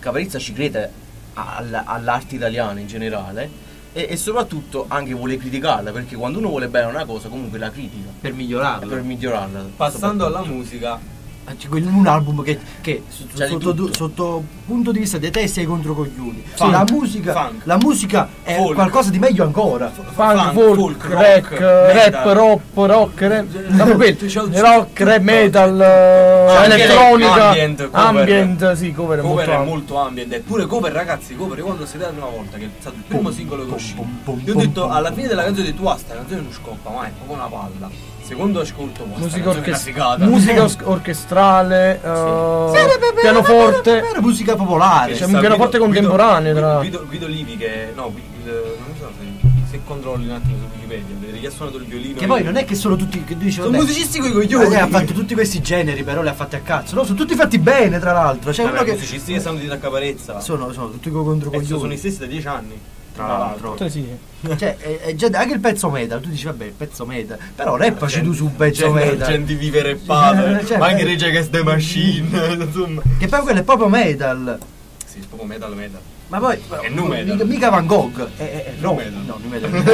Caparezza ci crede all- all'arte italiana in generale e, e soprattutto anche vuole criticarla, perché quando uno vuole bene una cosa comunque la critica Per migliorarlo. per migliorarla. Passando alla musica, C'è quel- un album che, che s- C'è di sotto, tutto. sotto punto di vista dei testi è contro coglioni. Funk, la musica, funk. la musica è Folk. qualcosa di meglio ancora. Funk, Funk, folk, folk, rap, rock, rap, metal. rock, rock, rap, proprio quello. C'è un- rock, rap, metal, eh, anche elettronica, ambient, cover. ambient, sì, cover è cover molto è ampio. molto ambient, eppure cover, ragazzi, cover, io quando siete la prima volta che è stato il primo Pum, singolo che pum, uscì, pum, pum, io ho pum, detto pum, alla pum. fine della canzone di tu, ah, sta canzone non scoppa, ma è proprio una palla. Secondo ascolto, ma sta Musica, canzone è una orchest- figata. musica os- orchestrale, eh, pianoforte. Era musica popolare. C'è un pianoforte contemporaneo, tra- Guido, Guido Livi che no, Guido- non so se, se controlli un attimo su Wikipedia, vedere chi ha suonato il violino. Che poi non è che sono tutti che tu dici, sono vabbè, musicisti coi coglioni. eh, ha fatto tutti questi generi, però li ha fatti a cazzo. No, sono tutti fatti bene, tra l'altro. C'è Vabbè, uno che musicisti che stanno di Caparezza. sono, sono tutti contro E sono coglioni. i stessi da dieci anni. Tra l'altro. Sì, sì. Cioè, è- è già- anche il pezzo metal, tu dici vabbè, il pezzo metal, però rappaci Gente- tu su un pezzo gente- metal. Gente vive rappate, Cioè, ma anche beh. Rage Against the Machine, insomma. Che poi quello è proprio metal. Sì, è proprio metal metal. Ma poi È nu metal. mica, mica Van Gogh, è, è, è Nu rock. metal. No, nu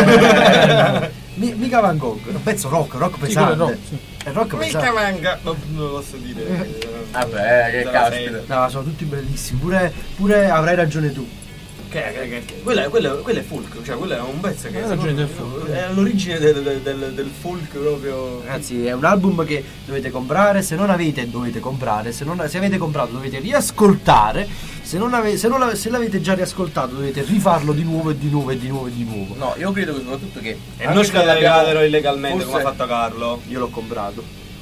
metal. Mi- mica Van Gogh, è un pezzo rock, rock Sì, pesante. quello è rock, sì. È rock Mica pesante. manga. Non, non lo posso dire. eh, Vabbè, che della caspita. serie. No, sono tutti bellissimi, pure, pure avrai ragione tu. Che, che, che, che- quella, quella, quella è folk, cioè quello è un pezzo che Hai secondo ragione me del folk. è all'origine del, del, del, del folk proprio. Ragazzi, è un album che dovete comprare, se non avete dovete comprare, se, non, se avete comprato dovete riascoltare, se, non ave- se, non l'ave- se l'avete già riascoltato dovete rifarlo di nuovo e di nuovo e di nuovo e di nuovo. No, io credo che soprattutto che E anche non se l'abbiamo- scaricatelo illegalmente come forse- ha fatto Carlo. Io l'ho comprato.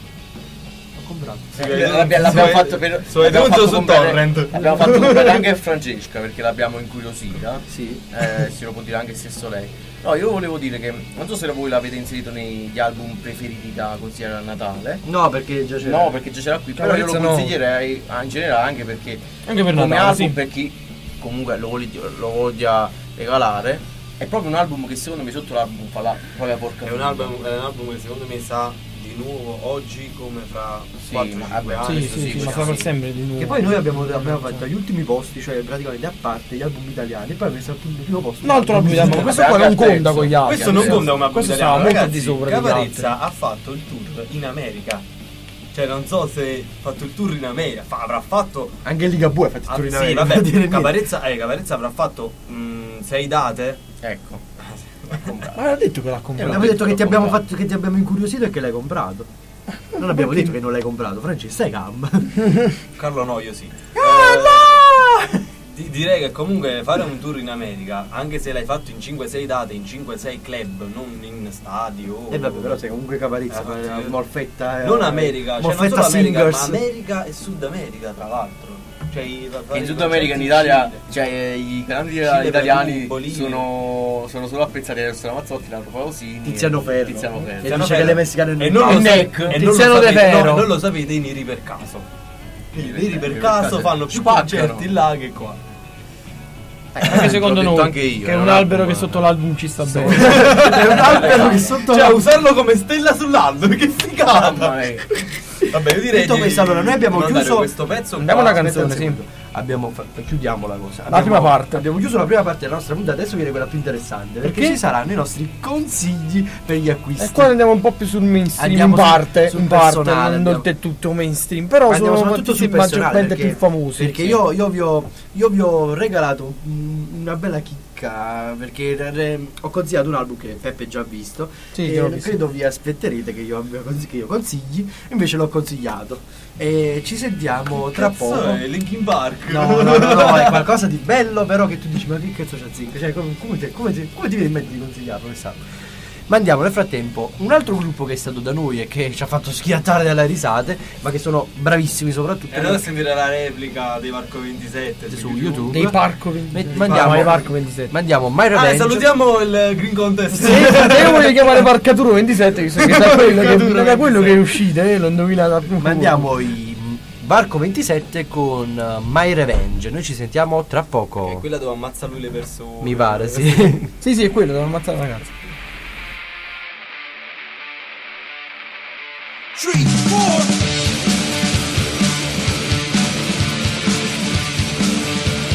L'ho comprato. Eh, l'abbia- l'abbiamo fatto per su l'abbiamo iTunes o fatto su comprare- Torrent. L'abbiamo fatto comprare anche a Francesca perché l'abbiamo incuriosita. Sì. Eh, se lo può dire anche stesso lei. No, io volevo dire che non so se voi l'avete inserito negli album preferiti da consigliare a Natale. No, perché già c'era. No, perché già c'era qui, però io lo Caparezza no. consiglierei ah, in generale anche perché Anche per come Natale, album sì. per chi comunque lo voglia, lo voglia regalare. È proprio un album che secondo me sotto l'album fa la propria porca È un figura. album, è un album che secondo me sa di nuovo oggi come fra Sì, quattro ma cinque vabbè, anni. Sì, sì, sì, sì, ma sì, fa per sì. sempre di nuovo. Che poi noi abbiamo, abbiamo fatto agli ultimi posti, cioè praticamente a parte gli album italiani, e poi abbiamo messo al primo posto. Un altro album italiano, questo Vabbè, qua non anche al conta terzo. con gli altri. Questo non sì, conta come questo italiano, stava molto ragazzi. di sopra degli Caparezza ha fatto il tour in America. Cioè non so se ha fatto il tour in America, fa- avrà fatto Anche Liga Bue ha fatto il ah, tour in sì, America, vabbè, non dire niente. Caparezza, eh, Caparezza avrà fatto mh, sei date. Ecco. Ma ha detto che l'ha Eh, comprato. abbiamo detto che ti abbiamo comprato. fatto, che ti abbiamo incuriosito e che l'hai comprato. Non abbiamo detto che non l'hai comprato, Francesco, stai calmo. Carlo no, io sì. Ah, Eh, di- direi che comunque fare un tour in America, anche se l'hai fatto in cinque sei date, in cinque sei club, non in stadio. E vabbè, però sei comunque Caparezza, Eh, ma- sì. Morfetta. eh, Non America, cioè non Morfetta solo America, ma Singers. America e Sud America, tra l'altro. Cioè, i- E in i Sud America, in concerti Italia, Cile. cioè i cantanti Cile, italiani Perù, Bolivia. sono, sono solo apprezzati da Rossana Mazzotti, Lauro Pausini, Tiziano Ferro. Tiziano Ferro. E Tiziano dice che Ferro. le messicane non E non lo, Il sape- Neck, e non lo Tiziano De sapete, Ferro. no, non lo sapete i neri per caso. I neri per caso fanno più Spaccano. concerti là che qua. Anche secondo L'ho detto noi, anche io, che è è un un albero album, che sotto l'album ci sta bene. È un albero che sotto Cioè, usarlo come stella sull'albero, che figata! Mamma mia. Vabbè, io direi Detto di- questo, allora, noi abbiamo di mandare chiuso- questo pezzo. Andiamo qua. una Aspetta un canzone, sì. secondo. Abbiamo fatto, chiudiamo la cosa. La prima parte. Abbiamo chiuso la prima parte della nostra puntata, adesso viene quella più interessante. Perché, Perché? ci saranno i nostri consigli per gli acquisti. E qua andiamo un po' più sul mainstream, Andiamo in sul- parte, sul in parte, personale, non andiamo. è tutto mainstream, però Andiamo sono soprattutto sul tutti personale, maggiormente perché, più famosi. perché sì. io, io vi ho, io vi ho regalato un- una bella chicca, perché eh, ho consigliato un album che Peppe già ha visto, Sì, e che l'ho visto. credo vi aspetterete che io, abbia cons- che io consigli, invece l'ho consigliato. E ci sentiamo tra Cazzo, poco. è Linkin Park. No, no, no, no, è qualcosa di bello, però che tu dici, ma che cazzo c'ha Zinc? Cioè, come, come, ti, come, ti, come ti viene in mente di consigliarlo, quest'anno? Ma andiamo nel frattempo, un altro gruppo che è stato da noi e che ci ha fatto schiattare dalle risate, ma che sono bravissimi soprattutto. E allora sentire la replica dei Marco ventisette Su YouTube. Dei Parco ventisette. Ma- mandiamo- Ah, ma i Parco ventisette. Mandiamo My Ah, Revenge. salutiamo il Green Contest. Se io voglio chiamare Parcaturo ventisette, visto che da quello che, Parcaturo da quello che è ventisette. uscito, eh, l'ho indovinato più. Mandiamo i Barco ventisette con uh, My Revenge. Noi ci sentiamo tra È poco. quella dove ammazza lui le persone. Mi pare, sì. Sì, sì, è quello, devo ammazzare la ragazza. Three, four.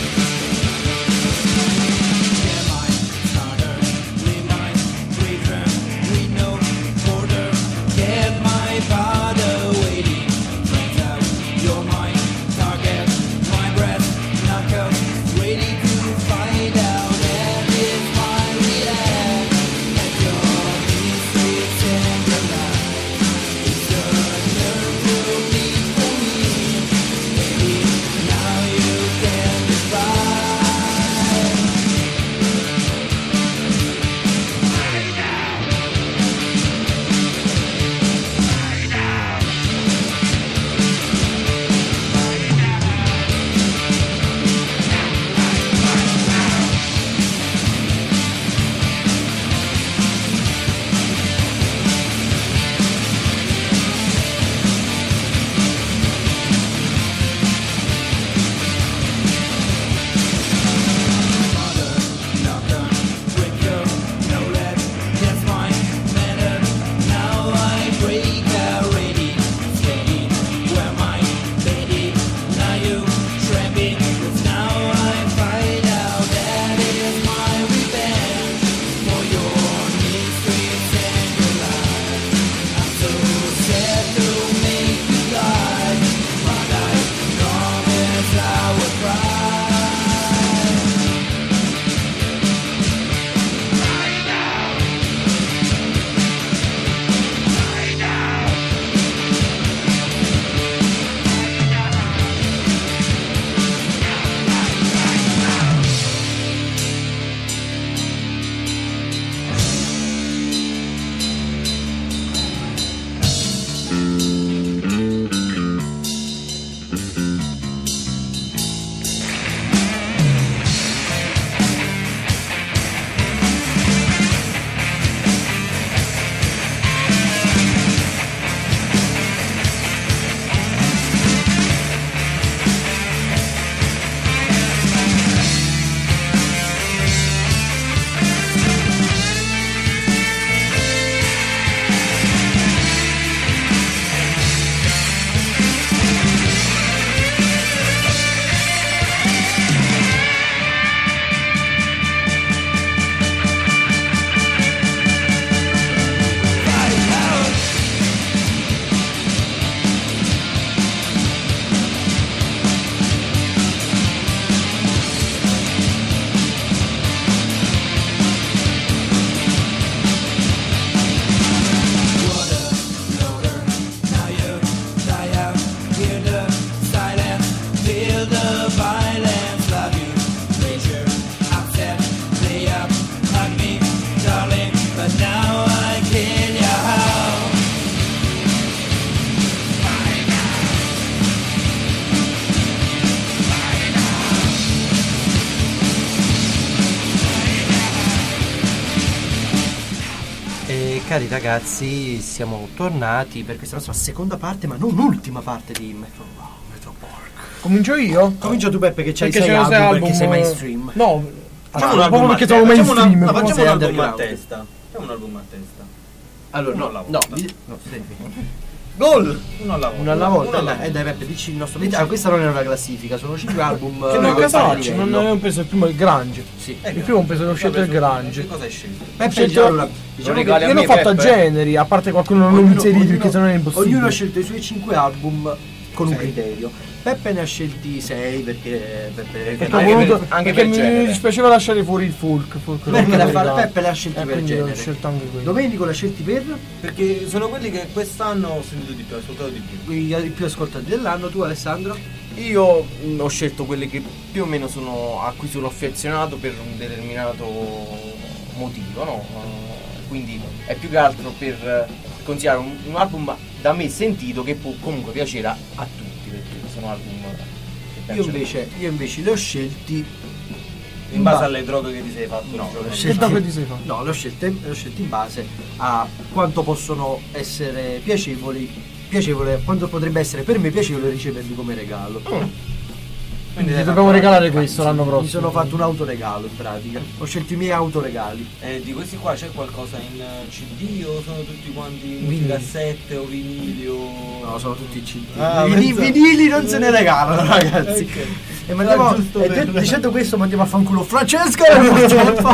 E cari ragazzi, siamo tornati per questa nostra seconda parte, ma non ultima parte di Metro, Metro Park. Comincio io? Comincia tu Beppe che c'hai Perché sei c'è album, sei perché album, sei eh, mainstream. No, Facciamo un ah, album proprio a perché te- sono facciamo una- mainstream. ma come facciamo sei un album a underground. testa. Facciamo un album a testa. Allora, Uno no, alla no, volta. di- no, sì. Gol! Uno alla volta. Una alla volta, Uno alla dai, eh, dai Beppe, dici il nostro. Ah, questa non è una classifica, sono cinque album. Che eh, non di casacci, livello. non avevo preso il primo il grunge. Sì. Il primo ho preso l'ho scelto il grunge. Che cosa hai scelto? Peppe, scelto- diciamo, allora, diciamo che regali a Io l'ho me, fatto a Peppe? generi, a parte qualcuno non l'ho ognuno- inserito ognuno- perché sennò è impossibile. Ognuno ha scelto i suoi cinque album con un criterio. Peppe ne ha scelti sei perché Peppe, Perché, ho Anche voluto- per- anche perché per mi genere. dispiaceva lasciare fuori il folk. folk Peppe, non l'ha mi fa- dà. Peppe le ha scelti Eh, per quindi ho genere. scelto anche quello. Domenico l'ha scelti per Perché sono quelli che quest'anno ho sentito di più, ho ascoltato di più. i, i più ascoltati dell'anno. Tu Alessandro? Io mh, ho scelto quelle che più o meno sono a cui sono affezionato per un determinato motivo, no? Eh, Quindi è più che altro per eh, considerare un, un album da me sentito che può comunque piacere a, a tutti, perché sono album che Io piacciono. invece, io invece li ho scelti In base alle droghe che ti sei fatto. No, il giorno le ho Che scelti- dopo ti sei fatto? No, le ho scelte, le ho scelte in base a quanto possono essere piacevoli, piacevole, quanto potrebbe essere per me piacevole riceverli come regalo. Quindi ti hai dobbiamo fatto- regalare questo l'anno prossimo. Mi sono fatto un autoregalo in pratica. Ho scelto i miei autoregali. Eh, di questi qua c'è qualcosa in eh, C D o sono tutti quanti Vinili. cassette o vinili o... No, sono tutti C D. Ah, I vini- pensavo- vinili non se ne regalano, ragazzi. Ok. E mandiamo, Era giusto e per- de- dicendo questo mandiamo a fanculo Francesca e purtroppo.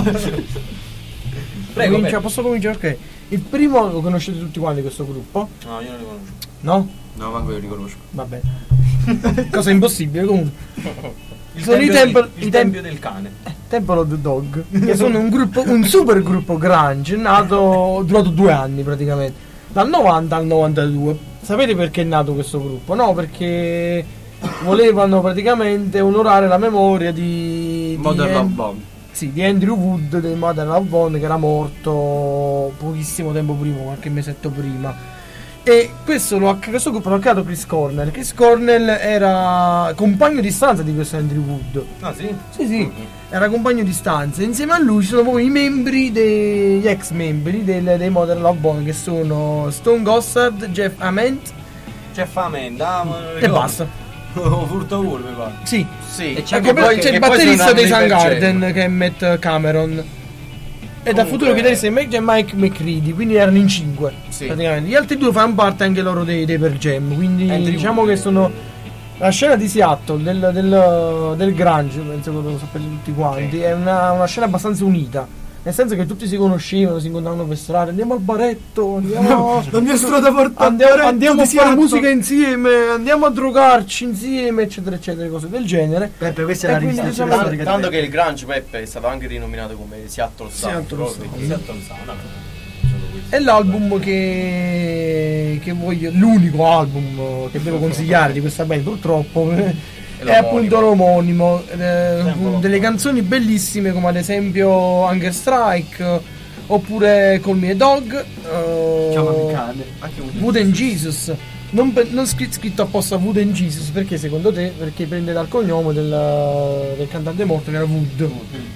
Prego, Comincia- Peppe. posso cominciare? Ok. Il primo lo conoscete tutti quanti questo gruppo? No, io non li conosco. No? No, manco io riconosco. Va bene. Cosa impossibile comunque. Il Sono i tempio, Temple, del, i il tem- tempio del cane. Temple of the Dog, che sono un gruppo, un super gruppo grunge, nato, durato due anni praticamente, dal novanta al novantadue. Sapete perché è nato questo gruppo? No, perché volevano praticamente onorare la memoria di, di Modern An- Love Bomb. sì, di Andrew Wood del Modern Love Bond, che era morto pochissimo tempo prima, qualche mesetto prima. E questo, lo ha, questo gruppo l'ha creato Chris Cornell. Chris Cornell era compagno di stanza di questo Andrew Wood. Ah sì? Sì, sì, era compagno di stanza. Insieme a lui ci sono proprio i membri, degli ex membri del, dei Modern Love Bone, che sono Stone Gossard, Jeff Ament C'è fame, andiamo. e basta. Furto uno mi pare. Sì, Sì, E c'è, che poi- c'è il che poi batterista sono dei nati per Soundgarden Jam. che è Matt Cameron. E dal Comunque- futuro chitarrista di Mac Jam Mike McCready, quindi erano in cinque. Sì. Praticamente. Gli altri due fanno parte anche loro dei, dei Per Jam. Quindi Andrew diciamo Wood. che sono la scena di Seattle del, del, del grunge, penso che lo sapete tutti quanti, è una, una scena abbastanza unita. Nel senso che tutti si conoscevano, si incontravano per strada, andiamo al baretto, andiamo, la mia strada porta andiamo, al baretto andiamo a di fare Seattle. musica insieme, andiamo a drogarci insieme, eccetera, eccetera, cose del genere. Peppe, questa è E la quindi rivisitazione diciamo- storica di Tanto Peppe. che il grunge, Peppe, è stato anche rinominato come Seattle Sound. Seattle proprio Sound. perché- Seattle Sound, vabbè. Solo questo. È l'album che, che voglio, l'unico album che devo consigliare di questa band purtroppo è l'omonimo. appunto l'omonimo, eh, Tempo con delle canzoni bellissime come ad esempio Hunger Strike oppure Call Me a Dog, eh, Chiamami cane. Anche un Wooden Jesus. Non, pe- non scritto, scritto apposta Wooden Jesus, perché secondo te? Perché prende dal cognome del, del cantante morto che era Wood.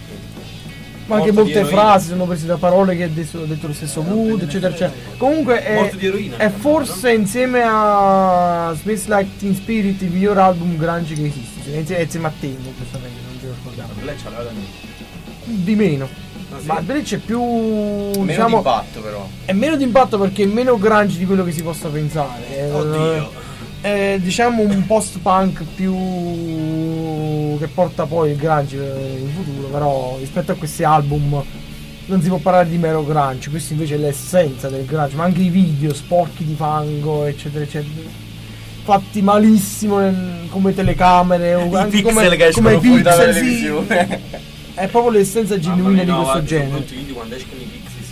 Ma anche Morto di molte eroina. frasi sono prese da parole che ha detto, detto lo stesso Wood, eccetera, eccetera. Comunque è, Morto di eroina. è forse insieme a Smells Like Teen Spirit il miglior album grunge che esiste. Insieme, insieme a Tengo, giustamente, non ce lo scordavo. Lei ce l'aveva da me. Di meno. Ah, sì? Ma Bleach è più. meno diciamo, di impatto però. è meno di impatto perché è meno grunge di quello che si possa pensare. È, Oddio. è diciamo un post-punk più che porta poi il grunge in futuro, però rispetto a questi album non si può parlare di mero grunge, questo invece è l'essenza del grunge, ma anche i video sporchi di fango, eccetera, eccetera. Fatti malissimo nel- come telecamere o I anche pixel come, che escono come fuori dalla pixel, sì. televisione. È proprio l'essenza Mamma genuina mia, di no, questo guarda, sono genere. tutti video quando escono i Pixies.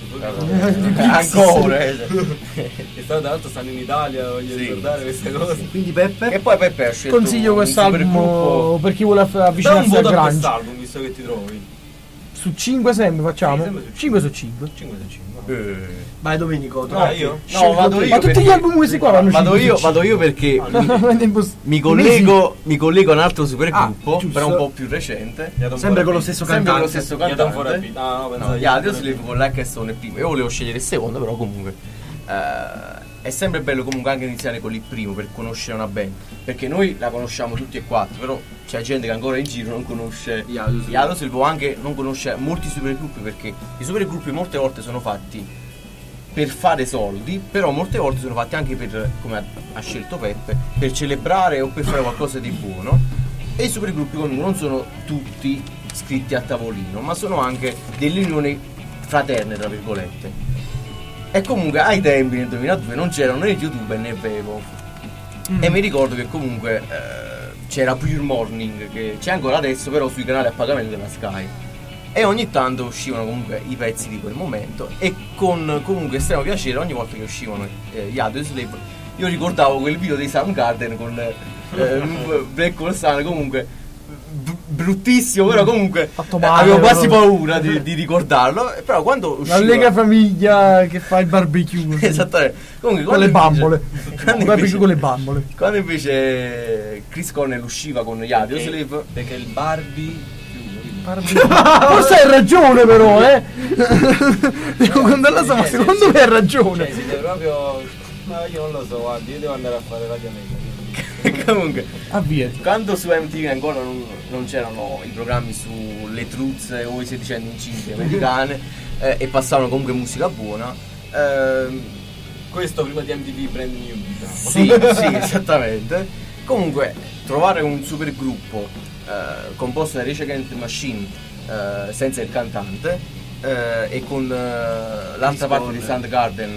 Ancora. eh. Che tra l'altro stanno in Italia, voglio Sì. ricordare queste cose. Quindi Peppe? E poi Peppe ha scelto Consiglio un quest'album supergruppo. per chi vuole aff- Dai un avvicinarsi al voto a grunge. quest'album visto che ti trovi. su cinque sempre facciamo? Sì, sempre su cinque su cinque. cinque su cinque. Eh. Vai Domenico, tu. Ah, io? No, vado io. Ma tutti perché- gli album questi qua vanno Vado cinque io, su vado io perché mi, cinque. mi collego, mi collego a un altro supergruppo, Ah, giusto. però un po' più recente. Sempre con lo stesso Sempre con lo cantante. stesso Io da un cantante. fuori no, no, No, pensavo gli altri si leggo con l'H S O primo. Io volevo scegliere il secondo, però comunque eh, è sempre bello comunque anche iniziare con il primo per conoscere una band. Perché noi la conosciamo tutti e quattro, però c'è gente che ancora in giro non conosce Gli Audioslave. gli Audioslave o anche non conosce molti supergruppi, perché i supergruppi molte volte sono fatti per fare soldi, però molte volte sono fatti anche per, come ha, ha scelto Peppe, per celebrare o per fare qualcosa di buono. E i supergruppi comunque non sono tutti scritti a tavolino, ma sono anche delle unioni fraterne, tra virgolette. E comunque ai tempi nel duemiladue non c'erano né YouTube né Vevo. Mm. E mi ricordo che comunque eh, c'era Pure Morning, che c'è ancora adesso, però sui canali a pagamento della Sky. E ogni tanto uscivano comunque i pezzi di quel momento, e con comunque estremo piacere ogni volta che uscivano eh, gli Audioslave io ricordavo quel video dei Soundgarden con eh, Black Hole Sun, comunque b- bruttissimo, però comunque Fatto eh, male, avevo quasi proprio. paura di, di ricordarlo, eh, però quando usciva L'allegra famiglia che fa il barbecue. esattamente, comunque Con quando le invece- bambole. quando Il barbecue invece, con le bambole. quando invece Chris Cornell usciva con gli Audioslave, Perché il Barbie Forse hai ragione però, eh. Devo controllare, ma secondo me hai ragione. Cioè, siete proprio. Ma io non lo so, guardi, io devo andare a fare Radio Mega. comunque Avviati. quando su M T V ancora non, non c'erano i programmi sulle truzze o i sedicenni incinte americane eh, e passavano comunque musica buona, ehm, Questo prima di M T V Brand New, diciamo. sì, sì, esattamente. Comunque trovare un supergruppo eh, composto da Rage Against the Machine eh, senza il cantante eh, e con eh, l'altra parte di Soundgarden,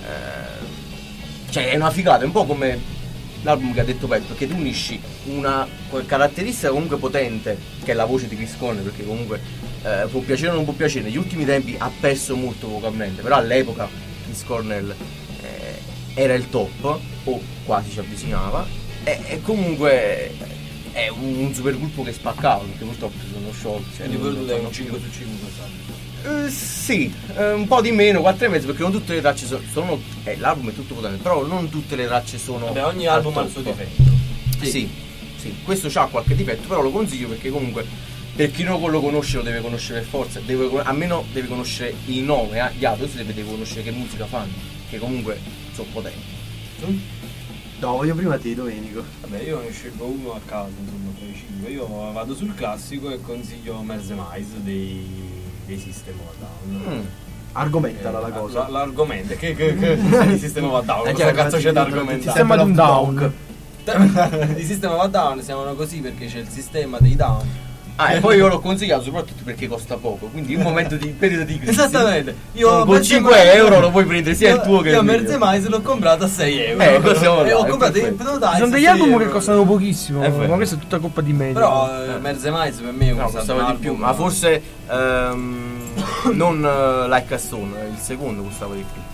eh, cioè è una figata, è un po' come l'album che ha detto Petto, che tu unisci una caratteristica comunque potente, che è la voce di Chris Cornell, perché comunque eh, può piacere o non può piacere, negli ultimi tempi ha perso molto vocalmente, però all'epoca Chris Cornell eh, era il top, o quasi ci avvicinava, e, e comunque è un, un supergruppo che spaccava, perché purtroppo si sono sciolti. Cioè, Quindi non- quello non è fanno un più. cinque su cinque, sai. Eh, sì, eh, un po' di meno, quattro e mezzo, perché non tutte le tracce sono, sono eh, l'album è tutto potente, però non tutte le tracce sono Vabbè, ogni al album ha il top. suo difetto. Sì, sì, questo c'ha qualche difetto, però lo consiglio perché comunque per chi non lo conosce lo deve conoscere per forza, deve, almeno deve conoscere il nome, eh, gli altri deve, deve conoscere che musica fanno, che comunque sono potenti. No, voglio prima te, Domenico. Vabbè, io ne scelgo uno a caso, insomma, tra i cinque. Io vado sul classico e consiglio Mersemise dei, dei System of a Down. Mm. Argomentala Eh, la cosa. la- l'argomento, che, che, che di System of a Down? Eh, Cosa già, cazzo c'è ragazzi, da di argomentare? Sistema di un down. Di System of a Down siamo così perché c'è il sistema dei down. Ah, e poi io l'ho consigliato soprattutto perché costa poco, quindi in un momento di periodo di crisi. Esattamente. Io con Mersemise- cinque euro lo puoi prendere sia io- il tuo che io il mio. Mersemise l'ho comprato a sei euro. Eh, così siamo e là, ho è comprato il perfetto. Hypnotize. Ci sono degli a sei album che euro. costano pochissimo, È vero. ma questa è tutta colpa di media. Però eh, Mersemise per me è un No, costava di più, ma forse ehm, non eh, Like a Stone, il secondo costava di più.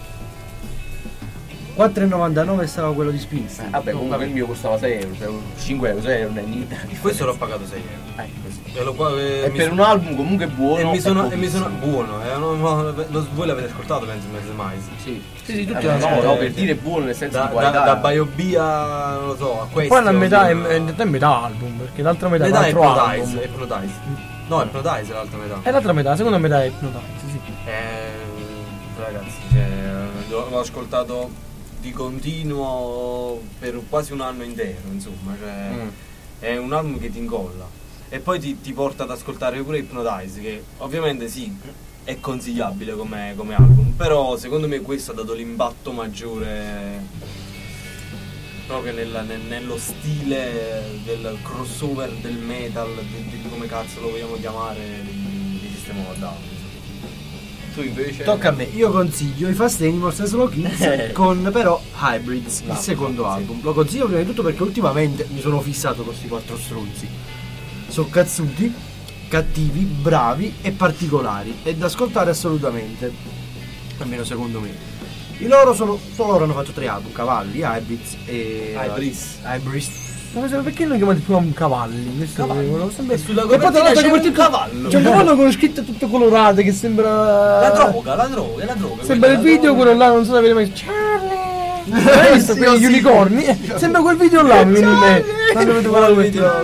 quattro e novantanove stava quello di Springsteen. Vabbè, comunque il mio costava sei euro, cioè cinque euro, sei euro, non è niente. questo l'ho pagato sei euro. Eh, così. E, lo, e, E mi per so- un album comunque buono. e mi sono, è e mi sono pochissimo. buono. Eh, non- non- lo- voi l'avete ascoltato, penso, Mersemise. Sì, Sì, sì, tutti Eh, l'hanno no, ascoltato. no, per dire buono nel senso Da, di qualità. da, da Biobia, non lo so, a questo. Poi la metà è, è, in realtà è metà album, perché l'altra metà è un metà è altro Hypnotize, album. Hypnotize. No, Hypnotize è l'altra metà. E l'altra metà, la seconda metà è Hypnotize, sì. Eh, ragazzi, cioè, l'ho l'ho ascoltato di continuo per quasi un anno intero, insomma, cioè, Mm. è un album che ti incolla e poi ti, ti porta ad ascoltare pure Hypnotize, che ovviamente sì, è consigliabile come, come album, però secondo me questo ha dato l'impatto maggiore proprio nella- nel- nello stile del crossover del metal, di, di come cazzo lo vogliamo chiamare, di, di System of a Down. Tu invece. Tocca a me, io consiglio i Fast Animals e Slow Kids con però Hybrids, il No, secondo sì. album. Lo consiglio prima di tutto perché ultimamente mi sono fissato con questi quattro stronzi. Sono cazzuti, cattivi, bravi e particolari e da ascoltare assolutamente, almeno secondo me. I loro sono, solo loro hanno fatto tre album, Cavalli, Hybrids e Hybris. Hybrids Ma perché non chiamate più un cavalli? Questo volevo sempre. Sulla E poi tra copertina l'altro c'è copertina- un cavallo. C'è un cavallo con scritte tutte colorate che sembra. La droga, la droga, la droga. Sembra il quella, la video droga. quello là, non so se avete mai. Charlie! Hai visto Sì, quegli sì. unicorni? Eh, Sembra quel video là, mi viene in mente. Quando vedo quella copertina.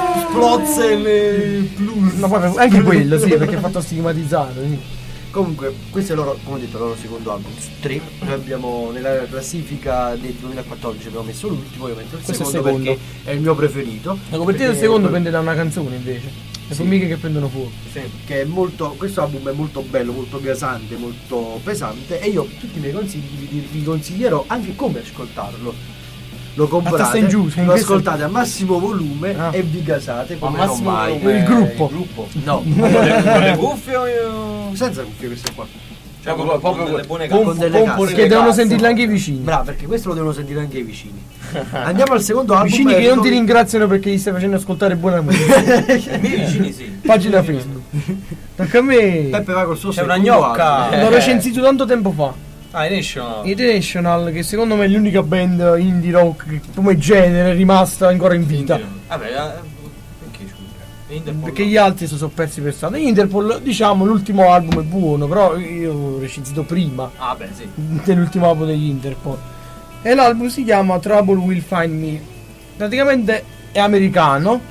Splozze le plus. No, poi anche quello, sì, perché è fatto stigmatizzato. Sì. Comunque, questo è loro, come ho detto, il loro secondo album, su tre. Noi abbiamo nella classifica del duemilaquattordici abbiamo messo l'ultimo, io metto il Questo è il secondo, secondo. perché è il mio preferito. La copertina del Perché- secondo prende da una canzone invece. Le Sì. formiche che prendono fuoco. Sì, che è molto, questo album è molto bello, molto gasante, molto pesante e io tutti i miei consigli vi, vi consiglierò anche come ascoltarlo. Lo A testa comprate, in giù, se in lo questo- ascoltate a massimo volume Ah. e vi gasate Ma come massimo non mai. volume, Il gruppo. il gruppo. No, Con le, con le cuffie o io... senza cuffie queste qua. Cioè, Proprio- con, proprio con delle buone con casse. delle Con casse. pure Che le devono casse. sentirle anche i vicini. Bravo, perché questo lo devono sentire anche i vicini. Andiamo al secondo album. Vicini e che non ti noi- ringraziano perché gli stai facendo ascoltare buona musica. I miei vicini sì. Pagina Facebook. Tocca a me. Peppe va col suo C'è una secondo gnocca. album. L'ho recensito tanto tempo fa. Ah, in National. International, che secondo me è l'unica band indie rock che come genere è rimasta ancora in vita. Vabbè, eh, perché scusa? Interpol Perché no. gli altri si sono persi per strada. Interpol, diciamo, l'ultimo album è buono, però io l'ho recensito prima Ah, beh, sì. dell'ultimo album degli Interpol. E l'album si chiama Trouble Will Find Me. Praticamente è americano,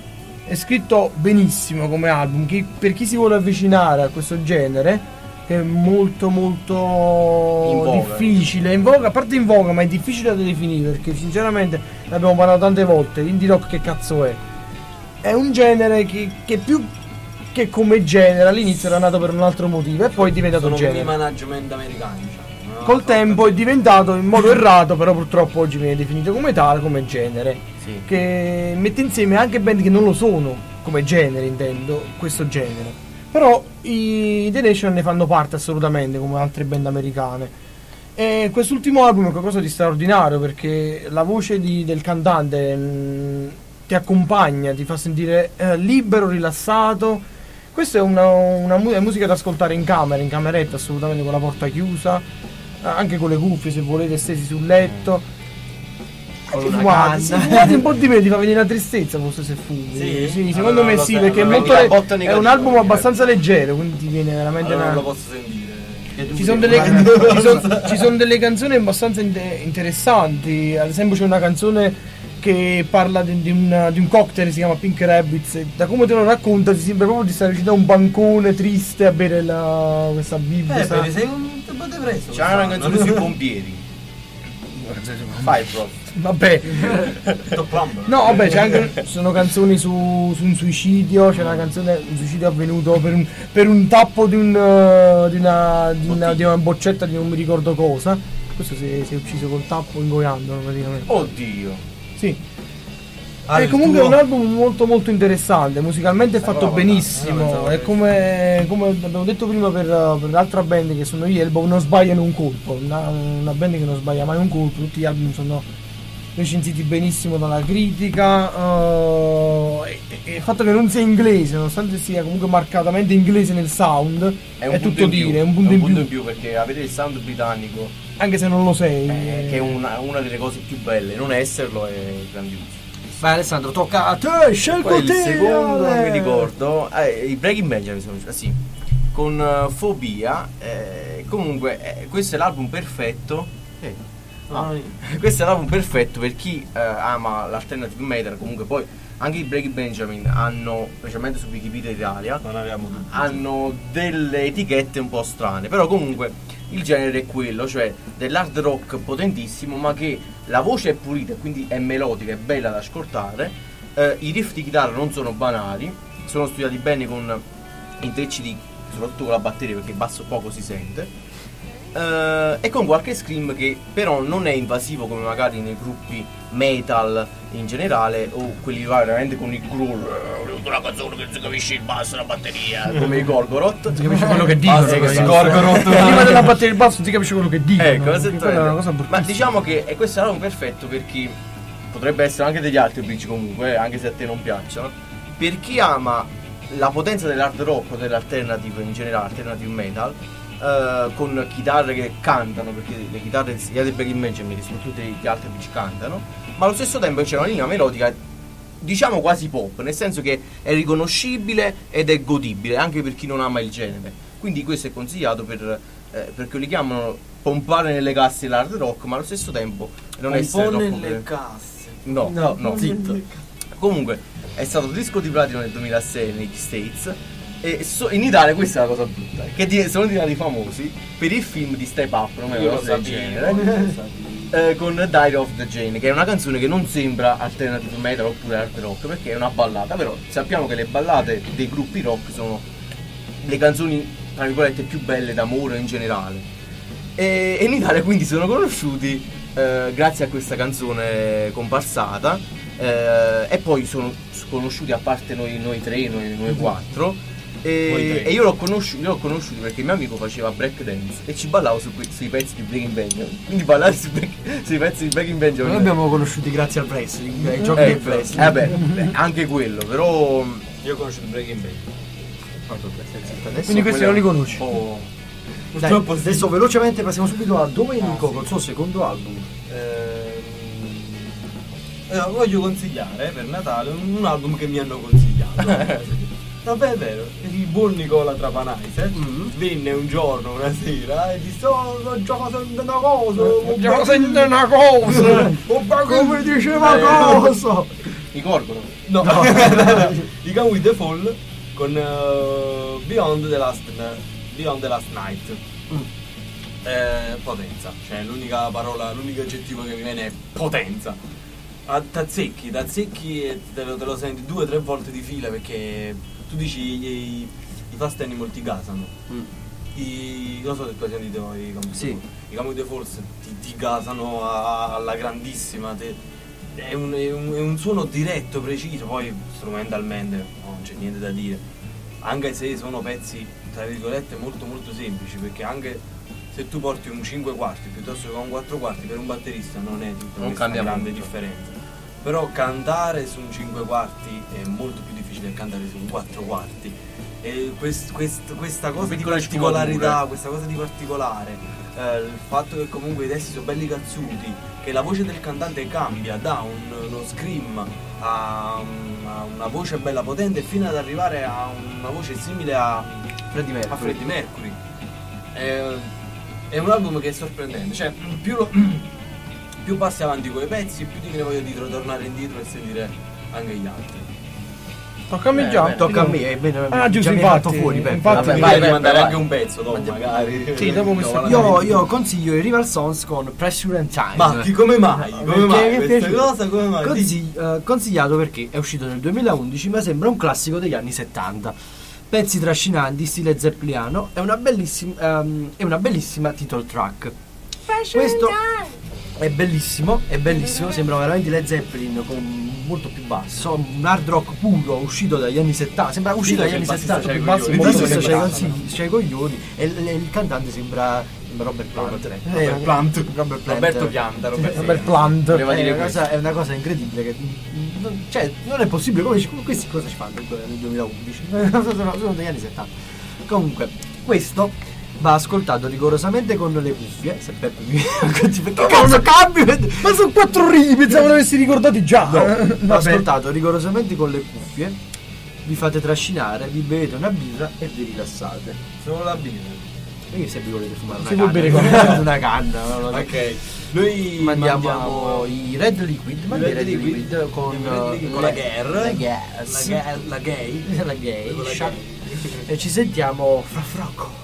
è scritto benissimo come album. Chi- per chi si vuole avvicinare a questo genere, che è molto molto In voga. difficile, in voga, a parte in voga, ma è difficile da definire perché sinceramente ne abbiamo parlato tante volte. L'indie rock che cazzo è? È un genere che, che più che come genere all'inizio era nato per un altro motivo e poi è diventato Sono come i genere. management americani, diciamo. no? Col tempo è diventato in modo errato, però purtroppo oggi viene definito come tale, come genere. Sì. Che mette insieme anche band che non lo sono, come genere intendo, questo genere. Però i The Nation ne fanno parte assolutamente, come altre band americane. E quest'ultimo album è qualcosa di straordinario perché la voce di- del cantante mh, ti accompagna, ti fa sentire eh, libero, rilassato. Questa è una, una mu- è musica da ascoltare in camera, in cameretta, assolutamente con la porta chiusa, eh, anche con le cuffie se volete, stesi sul letto. Con Anche una fumati, sì, canna. fumati un po' di meno, ti fa venire la tristezza forse se fumi. Sì? secondo Allora me lo sì, sai, perché è, allora molto vedi le- la botta è un negativa, album perché- abbastanza leggero, quindi ti viene veramente Allora non una... lo posso sentire. Ci sono, delle, ci, son- ci sono delle canzoni abbastanza inte- interessanti, ad esempio c'è una canzone che parla di, di un, di un cocktail che si chiama Pink Rabbits e da come te lo racconta ti sembra proprio di stare vicino a un bancone triste a bere la, questa biblia. Eh, questa- perché sei un po' depresso. C'è una canzone sui pompieri. Fai prof. Vabbè, Top Plumber. no vabbè c'è anche, ci sono canzoni su, su un suicidio, c'è una canzone, un suicidio avvenuto per un, per un tappo di, un, eh, di, una, di, una, di una boccetta di non mi ricordo cosa. Questo si è, si è ucciso col tappo ingoiandolo praticamente. Oddio. Sì. Ah, E il comunque è tuo- un album molto molto interessante, musicalmente è fatto no, benissimo, no, pensavo è che- come, come abbiamo detto prima per, per l'altra band che sono gli Elbow, non sbagliano un colpo, una, una band che non sbaglia mai un colpo, tutti gli album sono recensiti benissimo dalla critica, eh, e, e il fatto che non sia inglese, nonostante sia comunque marcatamente inglese nel sound, è, un punto tutto in più, dire, è un punto, in, più, perché avere il sound britannico, anche se non lo sei. eh, eh, che è una, una delle cose più belle, non esserlo è grandioso. Vai Alessandro, tocca a te, scelgo Poi il te. secondo non mi Ale. ricordo, eh, i Breaking Benjamin sono ah, sì, con eh, Fobia, eh, comunque eh, questo è l'album perfetto. Eh, no, questo è l'album perfetto per chi eh, ama l'alternative metal, comunque poi anche i Breaking Benjamin hanno, specialmente su Wikipedia Italia, Non abbiamo dubbi. hanno delle etichette un po' strane, però comunque il genere è quello, cioè dell'hard rock potentissimo, ma che la voce è pulita, quindi è melodica, è bella da ascoltare, eh, i riff di chitarra non sono banali, sono studiati bene con intrecci di, soprattutto con la batteria, perché il basso poco si sente, eh, e con qualche scream che però non è invasivo come magari nei gruppi metal in generale o quelli là veramente con il growl, eh, una canzone che si capisce il basso, la batteria, come i Gorgoroth. non si capisce quello che dicono. Ah, sì, questi ragazzi. Gorgoroth. Prima della batteria del basso non si capisce quello che dicono. Ecco, perché quella è una cosa ma bruttissima. diciamo che è questo l'album perfetto per chi potrebbe essere anche degli altri bridge comunque, eh, anche se a te non piacciono. Per chi ama la potenza dell'hard rock o dell'alternative in generale, alternative metal, eh, con chitarre che cantano, perché le chitarre sia dei Breaking Benjamin sia tutti gli altri ci cantano, ma allo stesso tempo c'è una linea melodica diciamo quasi pop, nel senso che è riconoscibile ed è godibile anche per chi non ama il genere. Quindi questo è consigliato per, eh, perché li chiamano pompare nelle casse l'hard rock, ma allo stesso tempo non Un essere po' troppo nelle per- casse. No, No, no, zitto. Comunque è stato disco di platino nel duemilasei negli States e so- in Italia questa è la cosa brutta, che di- sono diventati famosi per il film di Step Up, non è Io una lo cosa del sapevo, genere, io lo sapevo. eh, con Diary of the Jane, che è una canzone che non sembra alternative metal oppure hard rock perché è una ballata, però sappiamo che le ballate dei gruppi rock sono le canzoni tra virgolette più belle d'amore in generale, e, e in Italia quindi sono conosciuti eh, grazie a questa canzone comparsata, eh, e poi sono conosciuti a parte noi, noi tre, noi, noi quattro. E, Voi tre. e io l'ho conosciuto, io l'ho conosciuto perché il mio amico faceva break dance e ci ballavo su que- sui pezzi di Breaking Benjamin. Quindi ballare su break- sui pezzi di Breaking Benjamin. Noi abbiamo conosciuti grazie al wrestling, ai giochi eh, del wrestling. eh beh, beh, anche quello, però Io ho conosciuto Breaking Bad. Adesso Quindi questi non li conosci. oh, Dai, Purtroppo sì. adesso velocemente passiamo subito a Domenico Ah, sì. col suo secondo album. Ehm, eh, voglio consigliare per Natale un, un album che mi hanno consigliato. Vabbè, è vero, il buon Nicola Trapanese venne un giorno, una sera, e disse: Oh, ho già sentito una cosa, ho Già sento una cosa. Come diceva Eh. cosa? i Gorgono. No, i Come With The Fall con eh, Beyond the Last Beyond the Last Night. Eh, potenza, cioè l'unica parola, l'unico aggettivo che mi viene è potenza. Ah, T'azzecchi, t'azzecchi e te lo, te lo senti due o tre volte di fila, perché tu dici i, i, i Fast Animal ti gasano. I, non so se tu hai sentito i Come With Sì. The Fall. I Come With The Fall ti, ti gasano a- alla grandissima. te- è, un, è, un, è un suono diretto, preciso, poi strumentalmente non c'è niente da dire. Anche se sono pezzi, tra virgolette, molto molto semplici, perché anche se tu porti un cinque quarti piuttosto che un quattro quarti, per un batterista non è tutta Non questa cambia grande molto. differenza. Però cantare su un cinque quarti è molto più difficile che cantare su un quattro quarti. E quest- quest- questa cosa di Piccole particolarità, sfumature. questa cosa di particolare, eh, il fatto che comunque i testi sono belli cazzuti, che la voce del cantante cambia da un- uno scream a, un- a una voce bella potente fino ad arrivare a una voce simile a, Freddie a Mercury. Freddie Mercury. È, è un album che è sorprendente, cioè più, lo- più passi avanti con i pezzi, più ti viene voglia di tornare indietro e sentire anche gli altri. Tocca a me Eh, già. bene. Tocca a me, è bene, Ah, giusto, già mi hai infatti, fatto fuori, Peppe. infatti. Vabbè, vai, vai, vai, devi mandare vai. anche un pezzo dopo, magari. Sì, dopo questa- No, Io, io consiglio i Rival Sons con Pressure and Time. Ma chi- come mai? Come Perché mai? mi è Questa piaciuto. cosa come mai? Consigli- eh, consigliato perché è uscito nel duemilaundici, ma sembra un classico degli anni settanta. Pezzi trascinanti, stile zeppeliano, è una bellissima, ehm, è una bellissima title track. Questo è bellissimo, è bellissimo, sembra veramente Led Zeppelin con molto più basso, un hard rock puro uscito dagli anni settanta, sembra uscito Sì, dagli anni il bassista settanta, c'ha i più basso, coglioni. il Il bassista c'ha i bassista consigli- c'ha i coglioni e il, il cantante sembra, sembra Robert Plant. Robert- Eh, Robert Plant. Robert Plant. Roberto Pianta, Roberto Robert Pianta. Plant. Voleva È dire una, questo. cosa, è una cosa incredibile che non, cioè, non è possibile, come ci- questi cosa ci fanno nel nel duemilaundici? sono, sono degli anni settanta. Comunque, questo va ascoltato rigorosamente con le cuffie. Se Peppe mi perché cazzo cambi? Ma sono quattro righe, pensavo l'avessi ricordati già. No, Eh, va vabbè. ascoltato rigorosamente con le cuffie. Vi fate trascinare, vi bevete una birra e vi rilassate. Solo la birra. Quindi se vi volete fumare una Si può canna, bere con- una canna, non lo so. Ok. Noi Mandiamo, mandiamo i Red Liquid, mandi i Red Liquid con, i Red Liquid eh, con la Guerre, la la, gas, ga- la gay, la gay, con la sha- gay. e ci sentiamo fra frocco.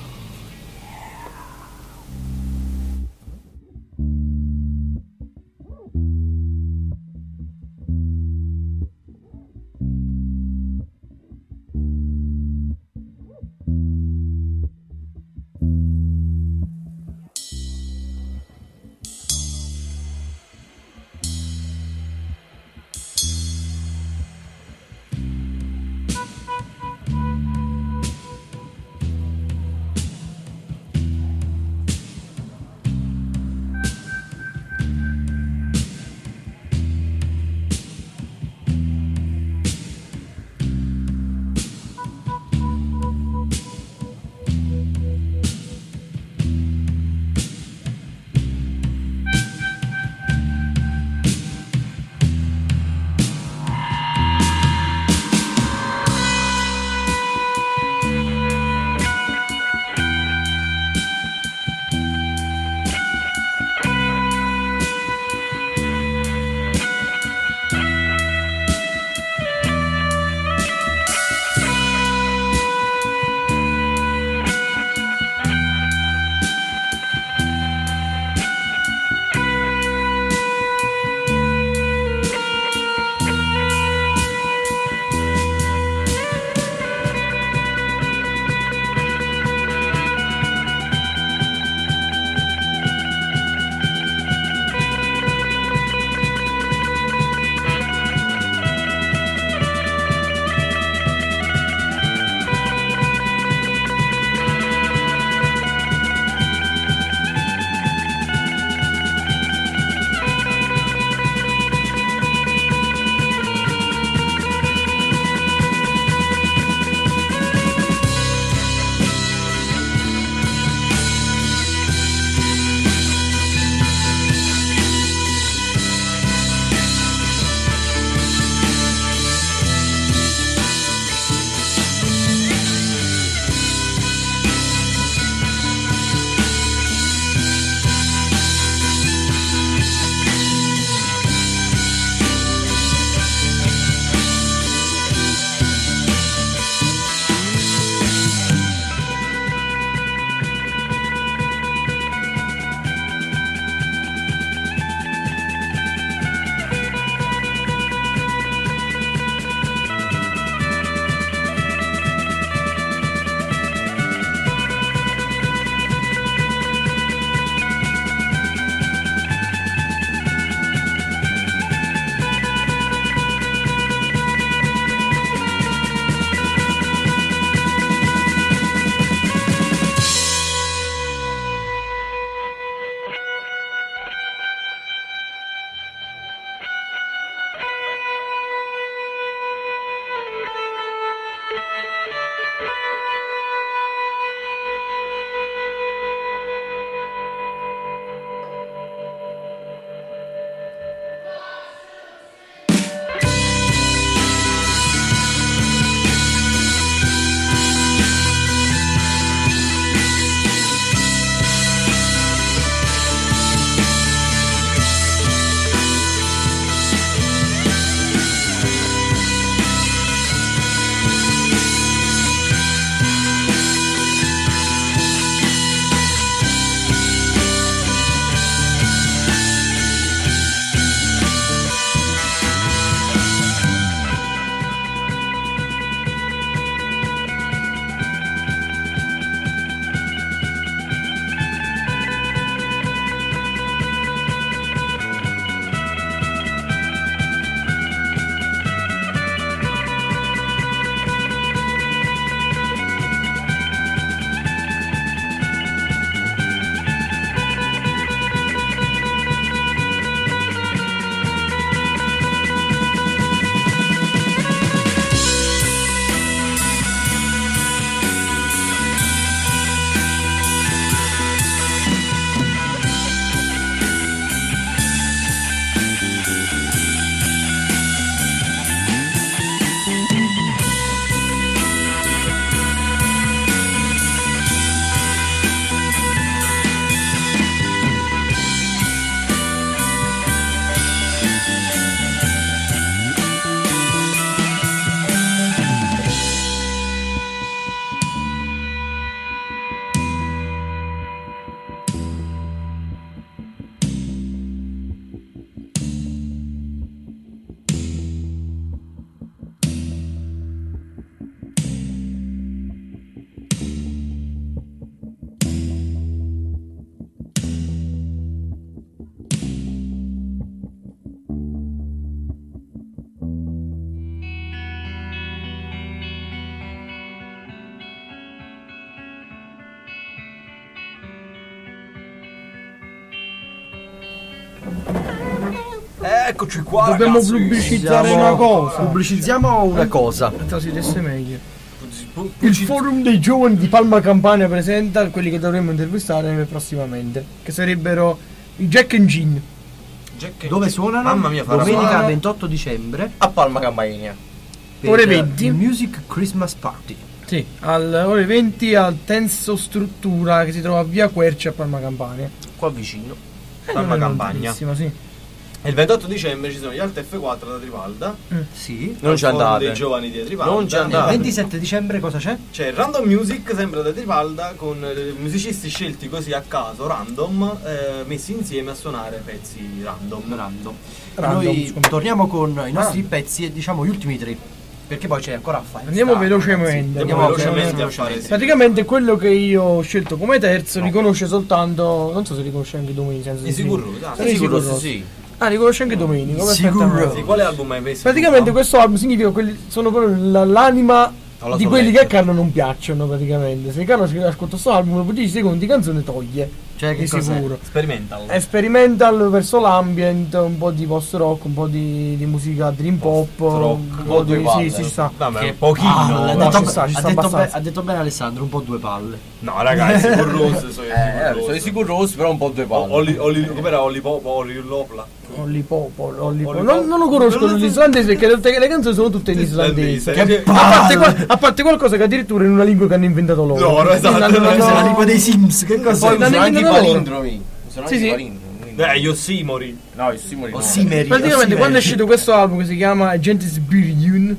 Eccoci qua. Dobbiamo ragazzi. pubblicizzare Siamo- una cosa. Pubblicizziamo una cosa. Aspetta, si desse meglio. Pu- Il puci- forum dei giovani di Palma Campania presenta quelli che dovremmo intervistare prossimamente, che sarebbero i Jack and Gin. Jack- Dove suonano? Mamma mia, farà Domenica suonare. ventotto dicembre. A Palma Campania. per Ore venti. il Music Christmas Party. Sì, alle ore venti al Tenso Struttura che si trova a via Quercia a Palma Campania. Qua vicino. Eh, Palma non è Campagna. lontanissimo, sì. E il ventotto dicembre ci sono gli Alt F quattro da Tripalda. Sì. Non al ci forum andate. dei giovani di Tripalda. Non ci Il andate. ventisette dicembre cosa c'è? C'è Random Music, sempre da Tripalda, con eh, musicisti scelti così a caso, random, eh, messi insieme a suonare pezzi random. Random. Random, Noi scusa. torniamo con i nostri Ah. pezzi e diciamo gli ultimi tre. Perché poi c'è ancora a fare. Andiamo velocemente. Andiamo Andiamo velocemente a velocemente. fare sì. Praticamente quello che io ho scelto come terzo No. riconosce soltanto. Non so se riconosce anche Domenico. Di sicuro, dai. Sì, Sicuro, sicuro. sì. Ah, riconosce anche Domenico. Sicuro. perfettamente. Sì, quale album hai messo? Praticamente tu, no? questo album significa quelli sono proprio la- l'anima Alla di sua quelli lettera. che a Carlo non piacciono praticamente. Se Carlo ascolta questo album dopo dieci secondi di canzone toglie. Cioè, che Di cos'è? sicuro. Experimental. Experimental verso l'ambient, un po' di post rock, un po' di, di musica dream pop, rock, un un po' po' di due palle. sì, ci sta. Vabbè, Che un pochino. palle, ha no, detto, ci sta, ci ha sta detto abbastanza. be- ha detto bene Alessandro, un po' due palle. No, ragazzi, Sigur Rós, sono Eh, sono i Sigur Rós, però un po' due palle. Olli, Olli, com'era Olli Pop, Olli Lopla? Olli Pop, Olli Pop. Olli Non, Pop. non lo conosco Non lo so. l'islandese perché tutte le canzoni sono tutte in islandese. Islandese. Che A parte, palle! qual- a parte qualcosa che addirittura in una lingua che hanno inventato loro. No, no, esatto. Quindi hanno- Questa è la hanno- lingua dei Sims, che Poi cos'è? Poi- usano anche i loro. palindromi. Usano Sì, anche sì. i palindromi. quindi- Eh, io Simori. No, i Simori no. O Simeri. Praticamente o Simeri. quando è uscito questo album che si chiama Agentes Birjun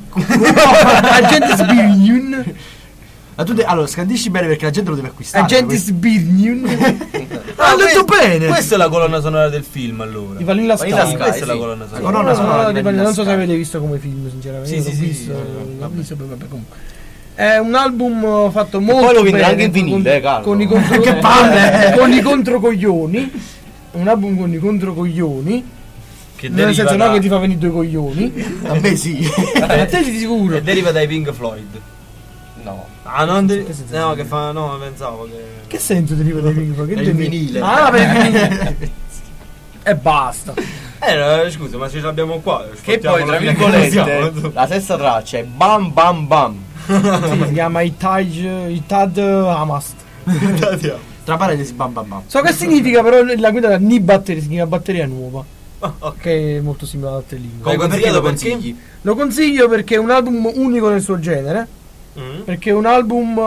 Agentes Birjun Ma tu de- allora scandisci bene perché la gente lo deve acquistare. Agentes Birjun Ah, ha detto que- bene. Questa è la colonna sonora del film, allora. Di Vanilla Vanilla Sky. Sky. Questa è la sì. colonna La sonora. colonna sonora di di Vanilla non so se Sky. avete visto come film, sinceramente. Sì, Io sì, l'ho sì, visto, sì, l'ho vabbè. visto, poi vabbè, comunque. È un album fatto molto poi lo bene venderà anche in con- vinile, eh, Carlo. con i contro- Che palle! con i controcoglioni. Un album con i controcoglioni. Che Nel deriva senso da- non che ti fa venire due coglioni. A me sì. A te di sicuro. Che deriva dai Pink Floyd. No. Ah, non deri- Che senso? No, che fa. No, pensavo che. Che senso deriva dai Pink Floyd? Che È il devi- vinile. Ah, per il vinile. E basta. Eh, scusa, ma ce l'abbiamo qua. Che ascoltiamo poi, tra la fine che siamo. virgolette, la sesta traccia è Bam Bam Bam. Sì, si chiama Itaj Itad Amast. Tra parentesi, bam bam bam. So che significa però la guida da Ni batteria, significa batteria nuova. Ah, ok. Che è molto simile ad altre lingue. Comunque, Perché perché lo lo consigli? Lo consiglio perché è un album unico nel suo genere. Mm. Perché è un album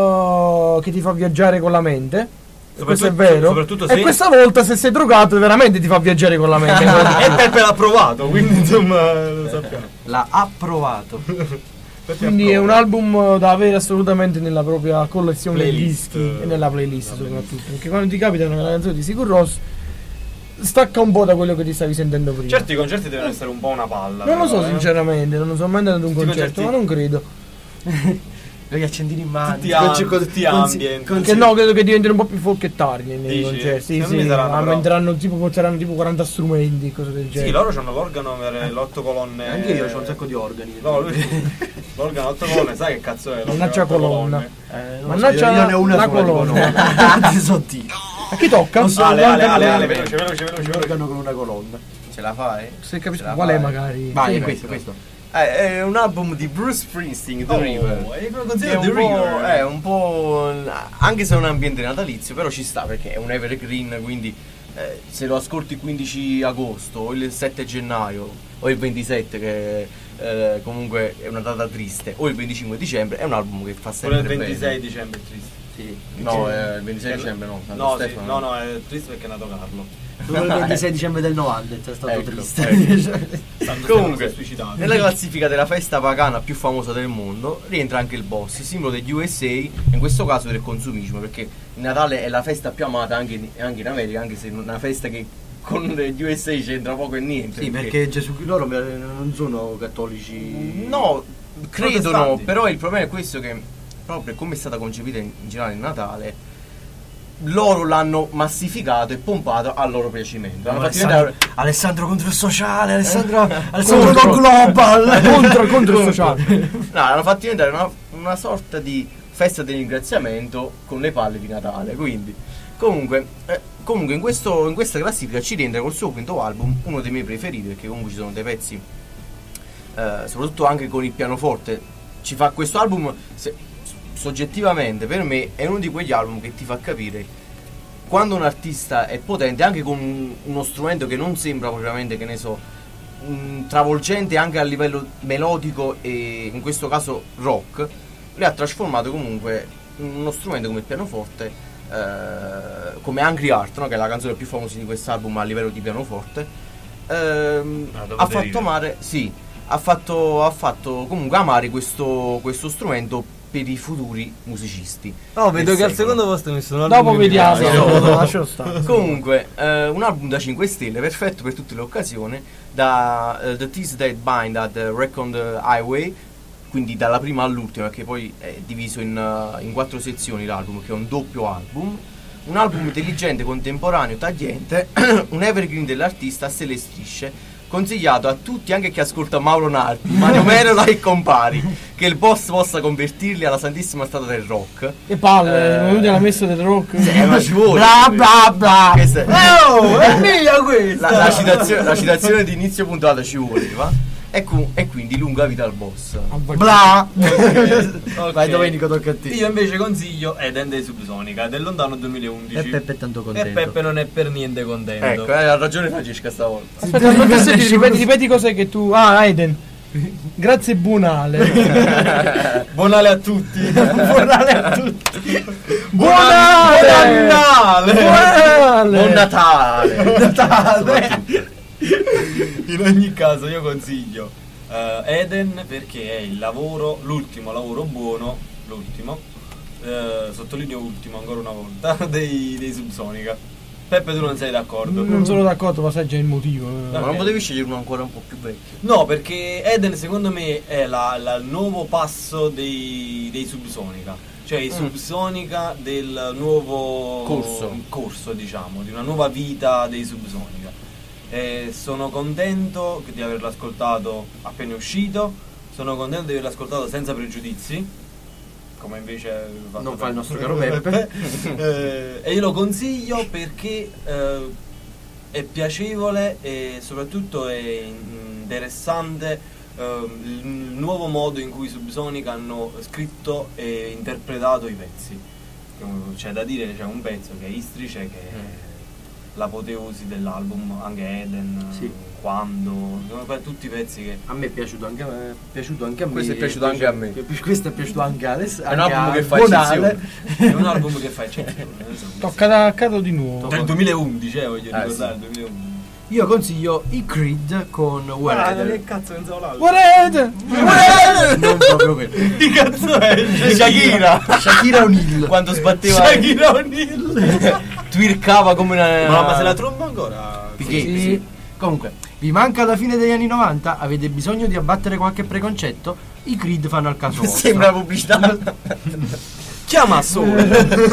uh, che ti fa viaggiare con la mente. E questo è Soprattutto- vero. soprattutto E se- questa volta se sei drogato veramente ti fa viaggiare con la mente. E Peppe l'ha provato, quindi insomma lo sappiamo. L'ha approvato. Peppe Quindi è un approva. album da avere assolutamente nella propria collezione di Playlist, dischi e nella playlist la soprattutto. Perché quando ti capita una canzone di Sigur Rós stacca un po' da quello che ti stavi sentendo prima. Certi concerti devono essere un po' una palla. Non lo so però, eh. sinceramente, non sono mai andato ad un Tutti i concerto, concerti- ma non credo. Gli accendini in mano. Tutti am- tutti ambient. Perché no, credo che diventino un po' più folchettari nei, nei Dici? concerti. Sì, Secondo me sì, saranno però- aumenteranno tipo, porteranno tipo quaranta strumenti, cose del genere. Sì, loro hanno l'organo per l'otto colonne. Anche io ho un sacco di organi. No, lui l'organo otto colonne, sai che cazzo è? Mannaggia L'organo otto colonna. colonne? Eh, non Mannaggia so, io, io ne ho una la sola di colonna. colonna. Sottile. A chi tocca? Non so, Ale, Ale, Ale, l'organo- Ale, veloce, veloce, veloce, veloce. L'organo con una colonna. Ce la fai? Se capisco Ce la qual è fai? magari. Vai, Sì. è questo, questo. Eh, è un album di Bruce Springsteen, The Oh, River. è proprio Che è considerato un The po', River. è un po'. Anche se è un ambiente natalizio, però ci sta perché è un evergreen, quindi eh, se lo ascolti il quindici agosto o il sette gennaio o il ventisette, che eh, comunque è una data triste, o il venticinque dicembre, è un album che fa Pure sempre il ventisei bene. dicembre è triste. Sì. No, eh, il ventisei dicembre no. Santo No, sì, Stefano. no, no, è triste perché è nato Carlo. Solo il ventisei dicembre del novanta è stato Ecco, triste. Santo Comunque, Stefano si è suicidato. nella classifica della festa pagana più famosa del mondo rientra anche il boss, simbolo degli U S A, in questo caso del consumismo, perché il Natale è la festa più amata anche in, anche in America, anche se è una festa che con gli U S A c'entra poco e niente. Sì, perché Gesù loro non sono cattolici. no, credono, protestanti. però il problema è questo, che proprio come è stata concepita in, in generale il Natale, loro l'hanno massificato e pompato a loro piacimento. Hanno fatto Alessandro, diventare- Alessandro contro il sociale, Alessandro, Alessandro Contro. no global. Contro, contro il sociale. No, hanno fatto diventare una, una sorta di festa del ringraziamento con le palle di Natale. Quindi, comunque, eh, comunque in, questo, in questa classifica ci rientra col suo quinto album, uno dei miei preferiti, perché comunque ci sono dei pezzi, eh, soprattutto anche con il pianoforte. Ci fa questo album, se, soggettivamente per me è uno di quegli album che ti fa capire quando un artista è potente anche con uno strumento che non sembra propriamente, che ne so, mh, travolgente anche a livello melodico e in questo caso rock. Lui ha trasformato comunque uno strumento come il pianoforte, eh, come Angry Heart, no? Che è la canzone più famosa di quest'album a livello di pianoforte. Ehm, Ah, devo ha fatto aderire. amare, sì, ha fatto, ha fatto comunque amare questo, questo strumento per i futuri musicisti. Oh, vedo del che al secolo. secondo posto mi sono Dopo vediamo, piace. no, No, no, no. lascialo stare. Comunque, eh, un album da cinque stelle, perfetto per tutte le occasioni, da eh, The Teeth That Bind at the Reckoned Highway, quindi dalla prima all'ultima, perché poi è diviso in, uh, in quattro sezioni l'album, che è un doppio album. Un album intelligente, contemporaneo, tagliente, un evergreen dell'artista a stelle e strisce, consigliato a tutti, anche chi ascolta Mauro Nardi, Mario Merola e compari, che il boss possa convertirli alla santissima strada del rock. Che palle, Eh, venuti alla messa del rock. Eh, ma ci vuole. Bla bla bla. Questa è- Oh, è mia questa! la, la citazione, la citazione di inizio puntata ci voleva. E, cu- e quindi lunga vita al boss. Bla. Ok. Vai Domenico, tocca a te. Io invece consiglio Eden dei Subsonica del lontano duemilaundici. E Peppe è tanto E contento. Peppe non è per niente contento. Ecco, eh, ha ragione Francesca stavolta. Aspetta, non ti senti, ripeti, ripeti cos'è che tu... Ah, Aiden. Grazie buonale. Buonale a tutti. Buonale a tutti. Buonale! Buonale! Buonale! Buon Natale! Natale! In ogni caso io consiglio eh, Eden perché è il lavoro, l'ultimo lavoro buono, l'ultimo, eh, sottolineo ultimo ancora una volta, dei, dei Subsonica. Peppe, tu non sei d'accordo? Non sono d'accordo, ma sai già il motivo. Ma non potevi scegliere uno ancora un po' più vecchio? No, perché Eden secondo me è la, la- il nuovo passo dei, dei Subsonica. Cioè i Subsonica del nuovo Corso. corso, diciamo, di una nuova vita dei Subsonica. E sono contento di averlo ascoltato appena uscito, sono contento di averlo ascoltato senza pregiudizi, come invece ha fatto Non fa il nostro Peppe. caro Peppe. Eh, e io lo consiglio perché eh, è piacevole e soprattutto è interessante eh, il nuovo modo in cui i Subsonica hanno scritto e interpretato i pezzi. C'è da dire, c'è un pezzo che è Istrice, che è l'apoteosi dell'album, anche Eden, Sì. Quando, tutti i pezzi che... A me è piaciuto anche a me. È piaciuto anche a me. Questo è piaciuto anche a me. Questo è piaciuto anche a Aless- È un anche album a che fa Bonale. È un album che fa eccezione. Tocca da capo di nuovo. Del duemilaundici, eh, voglio Eh, ricordare, sì. il duemilaundici. Io consiglio i Creed con Guarda, Weather. che cazzo pensavo l'altro? Guarda! Non proprio quello. Che cazzo è? Shakira! Shakira O'Neal. Quando sbatteva, Shakira O'Neal. twirkava come una... Ma, ma se la tromba ancora? Piquet, Sì. sì. Comunque, vi manca la fine degli anni novanta? Avete bisogno di abbattere qualche preconcetto? I Creed fanno al caso vostro. Sembra pubblicità. Chiama solo.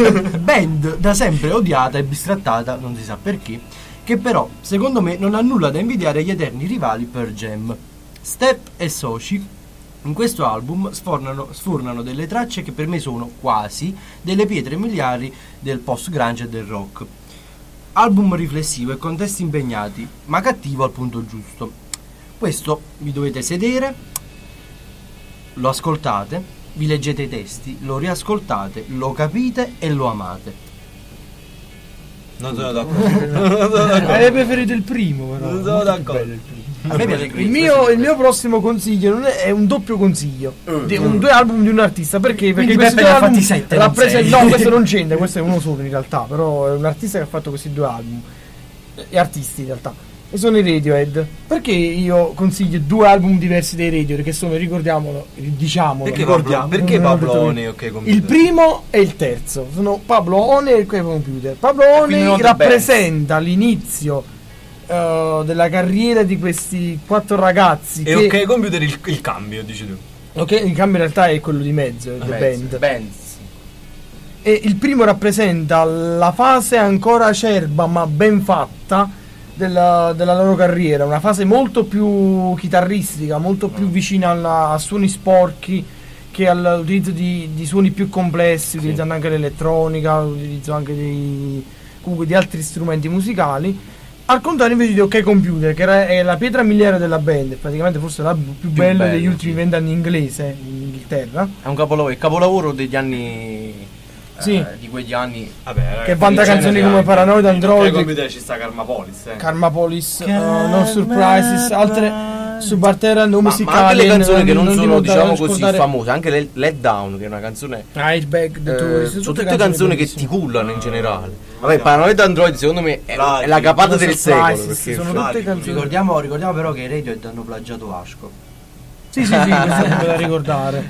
Band da sempre odiata e bistrattata, non si sa perché, che però, secondo me, non ha nulla da invidiare agli eterni rivali Pearl Jam. Step e Soci in questo album sfornano, sfornano delle tracce che per me sono quasi delle pietre miliari del post-grunge e del rock. Album riflessivo e con testi impegnati, ma cattivo al punto giusto. Questo vi dovete sedere, lo ascoltate, vi leggete i testi, lo riascoltate, lo capite e lo amate. Non sono d'accordo. Avrei preferito il primo, però. Non sono Molto d'accordo. bello il primo. A me piace Il Creed. mio, il mio prossimo consiglio non è, è un doppio consiglio. Di un, due album di un artista. Perché? Perché Quindi questi Peppe due ne ha album fatti sette, non rappresen- sei. No, questo non c'entra, questo è uno solo in realtà. Però è un artista che ha fatto questi due album. E artisti in realtà. E sono i Radiohead. Perché io consiglio due album diversi dei Radiohead? Che sono, ricordiamolo, diciamolo. Perché ricordiamo. Pablo, perché Non ho Pablo detto One io. e OK Computer? Il primo e il terzo sono Pablo One e OK Computer. Pablo Quindi One non The rappresenta l'inizio eh, della carriera di questi quattro ragazzi. E che, OK Computer il, il cambio, dici tu. ok, il cambio in realtà è quello di mezzo, è The Band. Bands. E il primo rappresenta la fase ancora acerba ma ben fatta della, della loro carriera, una fase molto più chitarristica, molto più vicina alla- a suoni sporchi che all'utilizzo di, di suoni più complessi, utilizzando anche l'elettronica, l'utilizzo anche dei comunque di altri strumenti musicali. Al contrario invece di OK Computer, che era, è la pietra miliare della band, praticamente forse l'album più, Più bello bello, degli ultimi sì. vent'anni inglese in Inghilterra. È un capolavoro, il capolavoro degli anni Sì. eh, di quegli anni. Vabbè, ragazzi, Che vanta in canzoni genere come anche Paranoid in Android, OK Computer ci sta Karmapolis, eh. Karmapolis, uh, No Surprises, altre Subarterra, no Ma, musicali. ma anche le canzoni che non, sono dimentichiamo diciamo di così scordare famose, anche le Let Down, che è una canzone. Airbag, The eh, Tourist, sono tutte canzoni che ti bellissime. cullano in generale. Vabbè, Paranoid Android secondo me è, Fragili, è la capata No del Surprises, secolo. Perché sono Fragili, tutte canzoni. Ricordiamo, ricordiamo però che i Radiohead hanno plagiato Ashko. Sì, sì, sì, questo è da ricordare.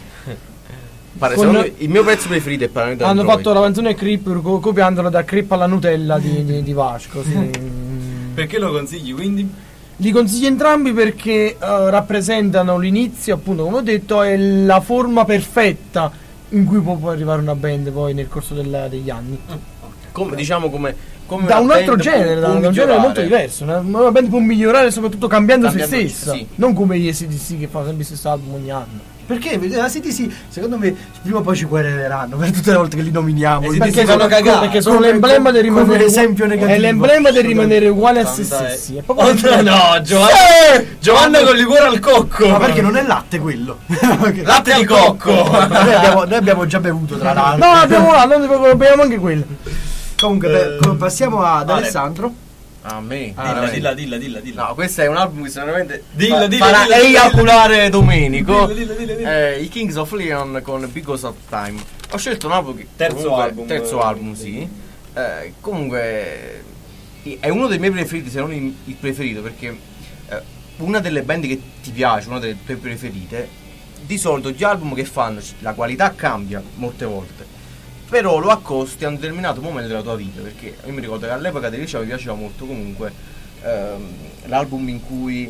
pare, Con- secondo me, il mio pezzo preferito è Paranoid Hanno Android. fatto la canzone Creep co- copiandola da Creep alla Nutella di, di, di Vasco. Sì. Perché lo consigli quindi? Li consiglio entrambi perché eh, rappresentano l'inizio, appunto, come ho detto, è la forma perfetta in cui può poi arrivare una band poi nel corso della- degli anni. Come, diciamo come, come Da una un altro band genere, può- da può un genere migliorare. molto diverso. Una, una band può migliorare soprattutto cambiando, Cambiando, se stessa, sì. non come gli A C D C che fanno sempre il stesso album ogni anno. Perché la C D C secondo me prima o poi ci quereleranno per tutte le volte che li nominiamo. Eh sì, Perché sì, sono fanno cagare. perché sono Come- l'emblema del come rimanere esempio negativo. È l'emblema del rimanere uguale a se Santa- stessi. È proprio Oh, l'emblema. no, Giovanna, Giovanna con il cuore al cocco. Ma perché non è latte quello? Perché- Latte di cocco. noi, abbiamo, noi abbiamo già bevuto tra l'altro. No, abbiamo là, non ti preoccupare, beviamo anche quello. Comunque Eh, per- passiamo ad vale. Alessandro. A me. Dilla, veramente. dilla, dilla, dilla, dilla. No, questo è un album che sicuramente Dillo, fa- dillo, farà dillo, dillo, eiaculare Domenico. Dillo, dillo, dillo, dillo. Eh, I Kings of Leon con Because of Time. Ho scelto un album che Terzo comunque- album, terzo eh, album, sì. Eh, comunque eh, è uno dei miei preferiti, se non il il preferito, perché eh, una delle band che ti piace, una delle tue preferite, di solito gli album che fanno, la qualità cambia molte volte. Però lo accosti a un determinato momento della tua vita, perché io mi ricordo che all'epoca del liceo mi piaceva molto comunque ehm, l'album in cui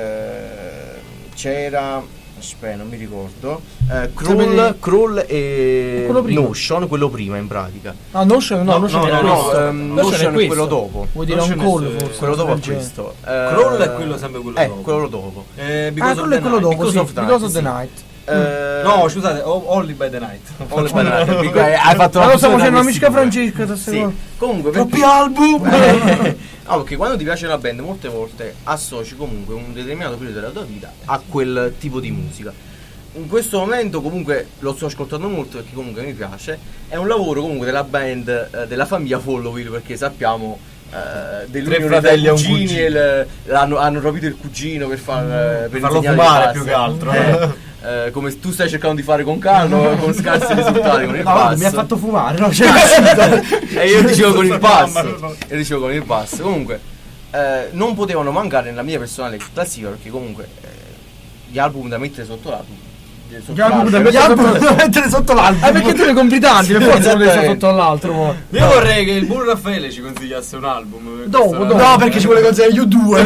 eh, c'era, aspetta non mi ricordo, eh, Crawl, Crawl e Quello prima. Notion, quello prima in pratica. Ah, Notion, no, No, Notion no, era no, questo. no, ehm, Notion Notion è questo. quello dopo. Vuoi dire un Notion call è- forse? Quello dopo a del genere. questo. Crawl è quello sempre quello eh, dopo. quello dopo. Eh, Ah, Because of quello è the quello Night. dopo, Because sì, of the Because Night, of the sì. Night. Eh, No, scusate, o- Only by the Night. Only by the Night, perché hai fatto Ma la lo stavo fusione facendo tra amica questi due. Francesca, Sì. sì. Comunque Troppi perché- album! No, perché quando ti piace una band molte volte associ comunque un determinato periodo della tua vita a quel tipo di musica. In questo momento comunque lo sto ascoltando molto perché comunque mi piace. È un lavoro comunque della band, eh, della famiglia Followville, perché sappiamo eh, dell'unione tra fratelli e un cugini cugino. e il- l'hanno, hanno rapito il cugino per, far, eh, per farlo insegnargli fumare il più basso. che altro. Eh, eh, come tu stai cercando di fare con Carlo, con scarsi risultati con il No, basso. mi ha fatto fumare, no? Cioè, E io dicevo con il basso. Mamma mia. Io dicevo con il basso. Comunque, eh, non potevano mancare nella mia personale classifica perché comunque eh, gli album da mettere sotto l'album. eh, sotto Gli album da l'album. gli album da mettere sotto l'album. Ah, perché tu ne compri tanti, per forza non Esattamente. sei sotto all'altro. poi. Io vorrei che il buon Raffaele ci consigliasse un album. Dopo, Questo- dopo. No, perché ci vuole consigliare U due.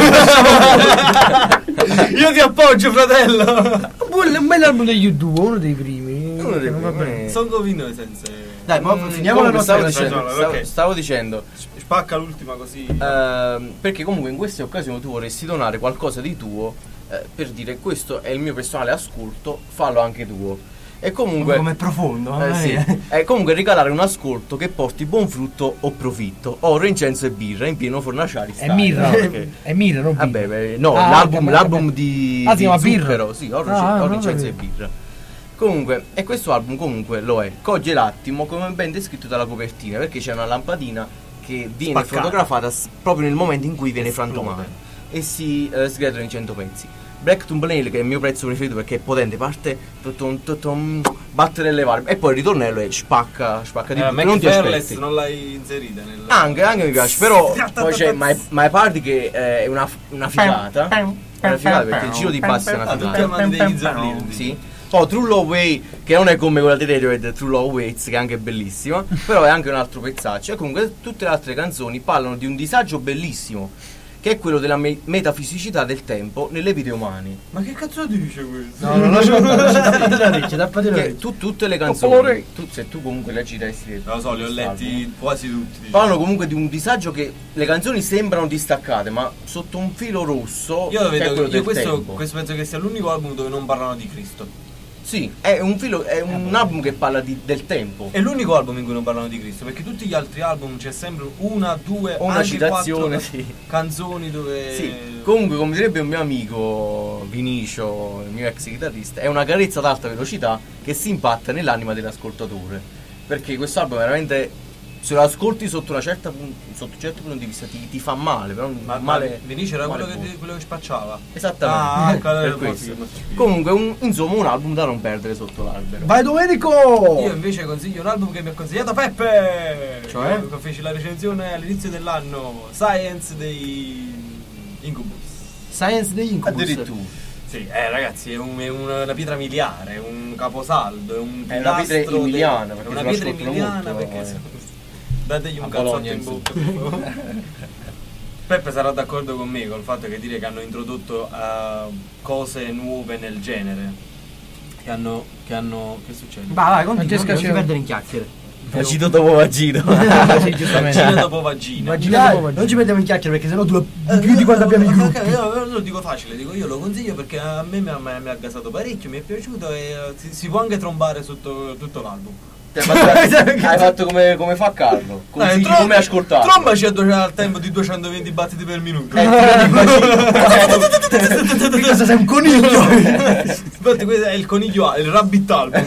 Io ti appoggio, fratello. Un bel- un bel album degli U due, uno dei primi. Uno dei Va bene. primi. Sono convinto senza. Dai, ma Mm, finiamo la comunque nostra stavo ragione, dicendo, stavo, ok. stavo dicendo Spacca l'ultima così. ehm, perché comunque in queste occasioni tu vorresti donare qualcosa di tuo eh, per dire questo è il mio personale ascolto, fallo anche tuo. E comunque Come è profondo, Eh, mamma sì. mia. E comunque regalare un ascolto che porti buon frutto o profitto. Oro, incenso e birra in pieno fornaciari. È mirra. Perché- È mirra, non birra. Vabbè, beh, no, Ah, l'album, vabbè, l'album vabbè. di, Ah, si di chiama Birra? Zucchero, sì, oro, Ah, oro, non incenso e sapevo. birra. Comunque, e questo album comunque lo è. Coglie l'attimo come ben descritto dalla copertina, perché c'è una lampadina che viene Spaccata. fotografata s- proprio nel momento in cui viene Esplode. frantumata e si eh, sgretolano in cento pezzi. Black Thumbnail, che è il mio pezzo preferito perché è potente, parte tutum, tutum, battere e levare e poi il ritornello e spacca, spacca di Eh, tutto, non ti McFarlane aspetti. non l'hai inserita nel. Anche, anche mi piace, però poi c'è My, My Party che eh, è una, una figata. È una figata perché il giro di bassi è una Ah, tutti figata. amanti degli Zorlini. Sì. Poi True Love Way, che non è come quella di Radiohead, True Love Waits, che è anche bellissima, però è anche un altro pezzaccio. E comunque tutte le altre canzoni parlano di un disagio bellissimo, che è quello della me- metafisicità del tempo nelle vite umane. Ma che cazzo dice questo? No, non lascio tappate le orecchie, tappate le Che orecchie. tu, tutte le Dopo canzoni, le- tu, se tu comunque leggi i testi del- Non lo so, li ho del letti album, quasi tutti. diciamo. parlano comunque di un disagio che le canzoni sembrano distaccate, ma sotto un filo rosso Io che è vedo quello io del questo, tempo. questo penso che sia l'unico album dove non parlano di Cristo. Sì, è un filo, è un album che parla di, del tempo. È l'unico album in cui non parlano di Cristo, perché tutti gli altri album c'è sempre una, due, O una anche citazione, quattro sì. canzoni dove... Sì, comunque come direbbe un mio amico Vinicio, il mio ex chitarrista, è una carezza ad alta velocità che si impatta nell'anima dell'ascoltatore. Perché questo album veramente, se lo ascolti sotto una certa pun- sotto un certo punto di vista ti, ti fa male, però un Ma, male. ma Vinicio era male quello che, buono. quello che spacciava. Esattamente. Ah, ecco, allora per era questo. proprio- Comunque un, insomma un album da non perdere sotto l'albero. Vai Domenico! Io invece consiglio un album che mi ha consigliato Peppe! Cioè? Io feci la recensione all'inizio dell'anno, Science dei Incubus. Science degli Incubus. Addirittura. Sì, eh ragazzi, è, un- è una, una pietra miliare, è un caposaldo, è un È una pietra pilastro emiliana, del- perché è una se lo pietra ascoltano emiliana molto, perché eh. se- dategli A un cazzotto Bologna, in insomma. bocca. per favore. Peppe sarà d'accordo con me col fatto che dire che hanno introdotto uh, cose nuove nel genere. Che hanno. che hanno. che succede? Vai, vai, continua, Francesca non ti c'è- perdere in chiacchiere. Vagito dopo vagito. Sì, giustamente. Vagina dopo vagina. Vagina Dai, dopo vagina. non ci perdiamo in chiacchiere perché sennò tu lo chiudi quando abbiamo i gruppi. Ok, io lo dico facile, dico io lo consiglio perché a me mi ha, mi ha gasato parecchio, mi è piaciuto e eh, si, si può anche trombare sotto tutto l'album. Hai fatto, hai fatto come, come fa Carlo. Consigli trom- come ascoltarlo. Trombaci a do- al tempo di duecentoventi battiti per minuto. Eh, ti vedi, Che cosa sei un coniglio? Infatti questo è il coniglio, il rabbit album.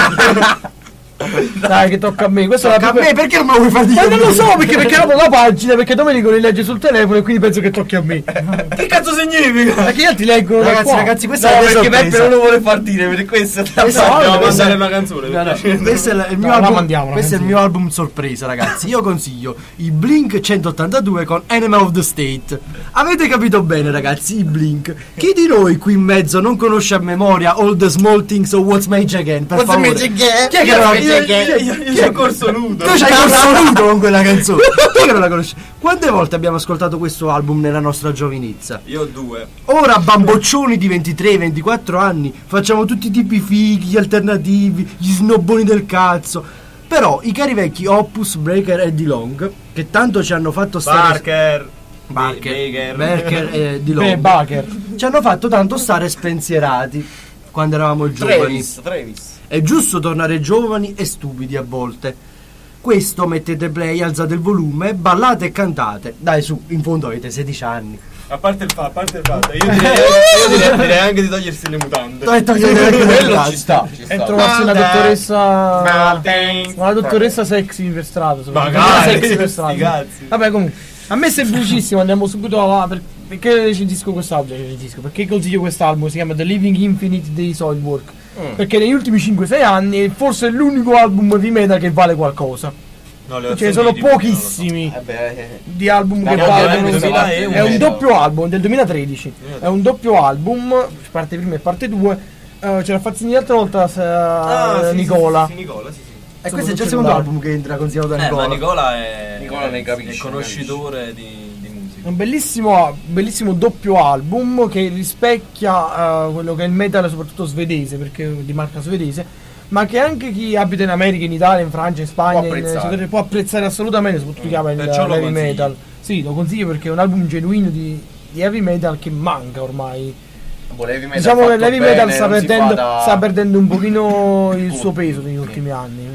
Dai, che tocca a me. Questa è la A più me perché non me lo vuoi far dire? Ma non lo so perché perché apro la pagina, perché Domenico li legge sul telefono e quindi penso che tocchi a me. Che cazzo significa? Perché gli altri leggono da Ragazzi, qua. ragazzi, questa No, è la perché sorpresa. Peppe non lo vuole far dire, per questo Questo- Dobbiamo questa- mandare una canzone. No, no, per piacere. questo è il il mio No, la album, mandiamo, la questo è il canzone. mio album sorpresa, ragazzi. Io consiglio i Blink centottantadue con Enema of the State. Avete capito bene, ragazzi, i Blink. Chi di noi qui in mezzo non conosce a memoria All the Small Things o What's Mage Again? Per What's favore. Mage Again? Chi è che non la Mage Again? chi è- Io c'ho corso nudo. Tu c'hai corso nudo con quella canzone. Chi è che non la conosce? Quante volte abbiamo ascoltato questo album nella nostra giovinezza? Io ho due. Ora bamboccioni di ventitré ventiquattro anni facciamo tutti i tipi fighi, gli alternativi, gli snobboni del cazzo. Però i cari vecchi Opus, Breaker e D-Long, che tanto ci hanno fatto stare Barker. Barker, Baker. Barker e D-Long, Beh, Baker. ci hanno fatto tanto stare spensierati quando eravamo giovani. Travis, Travis. È giusto tornare giovani e stupidi a volte. Questo mettete play, alzate il volume, ballate e cantate. Dai su, in fondo avete sedici anni. A parte il fatto, a parte il fatto, io direi, io direi, direi anche di togliersi le mutande. Dai, togliete anche le Quello cazzo. ci sta, ci E sta. trovarsi una dottoressa. Mountains. Una dottoressa sexy per strada. soprattutto. Magari, Una sexy per sti strada. cazzi. Vabbè, comunque. A me è semplicissimo, andiamo subito avanti. per- Perché recensisco quest'album? Recensisco, perché consiglio quest'album? Si chiama The Living Infinite dei Soilwork. Mm. Perché negli ultimi cinque sei anni è forse l'unico album heavy metal che vale qualcosa. No, le ho Ce ne sono sentiti, quindi non lo so. pochissimi Eh beh, eh, di album Da che quando valgono. è nel duemilatredici? È un Eh, doppio album del duemilatredici. È un doppio album, parte prima e parte due. Eh, ce l'ha fatto sentire l'altra volta se- Ah, sì, sì, Nicola. sì, sì, Nicola, sì, sì. E questo è già il Sono secondo cellulare. album che entra consigliato da Eh, Nicola. ma Nicola è, Nicola ne capisce, è conoscitore di, di musica. Un bellissimo, bellissimo doppio album che rispecchia eh, quello che è il metal, soprattutto svedese, perché è di marca svedese, ma che anche chi abita in America, in Italia, in Francia, in Spagna, Può in- apprezzare. può apprezzare assolutamente, soprattutto chi ama il Perciò lo heavy consigli. metal. Sì, lo consiglio perché è un album genuino di, di heavy metal che manca ormai. boh, l'heavy metal Diciamo che fatto l'heavy bene, metal sta non si perdendo, fa da- sta perdendo un pochino il Tutto. suo peso negli Sì. ultimi anni.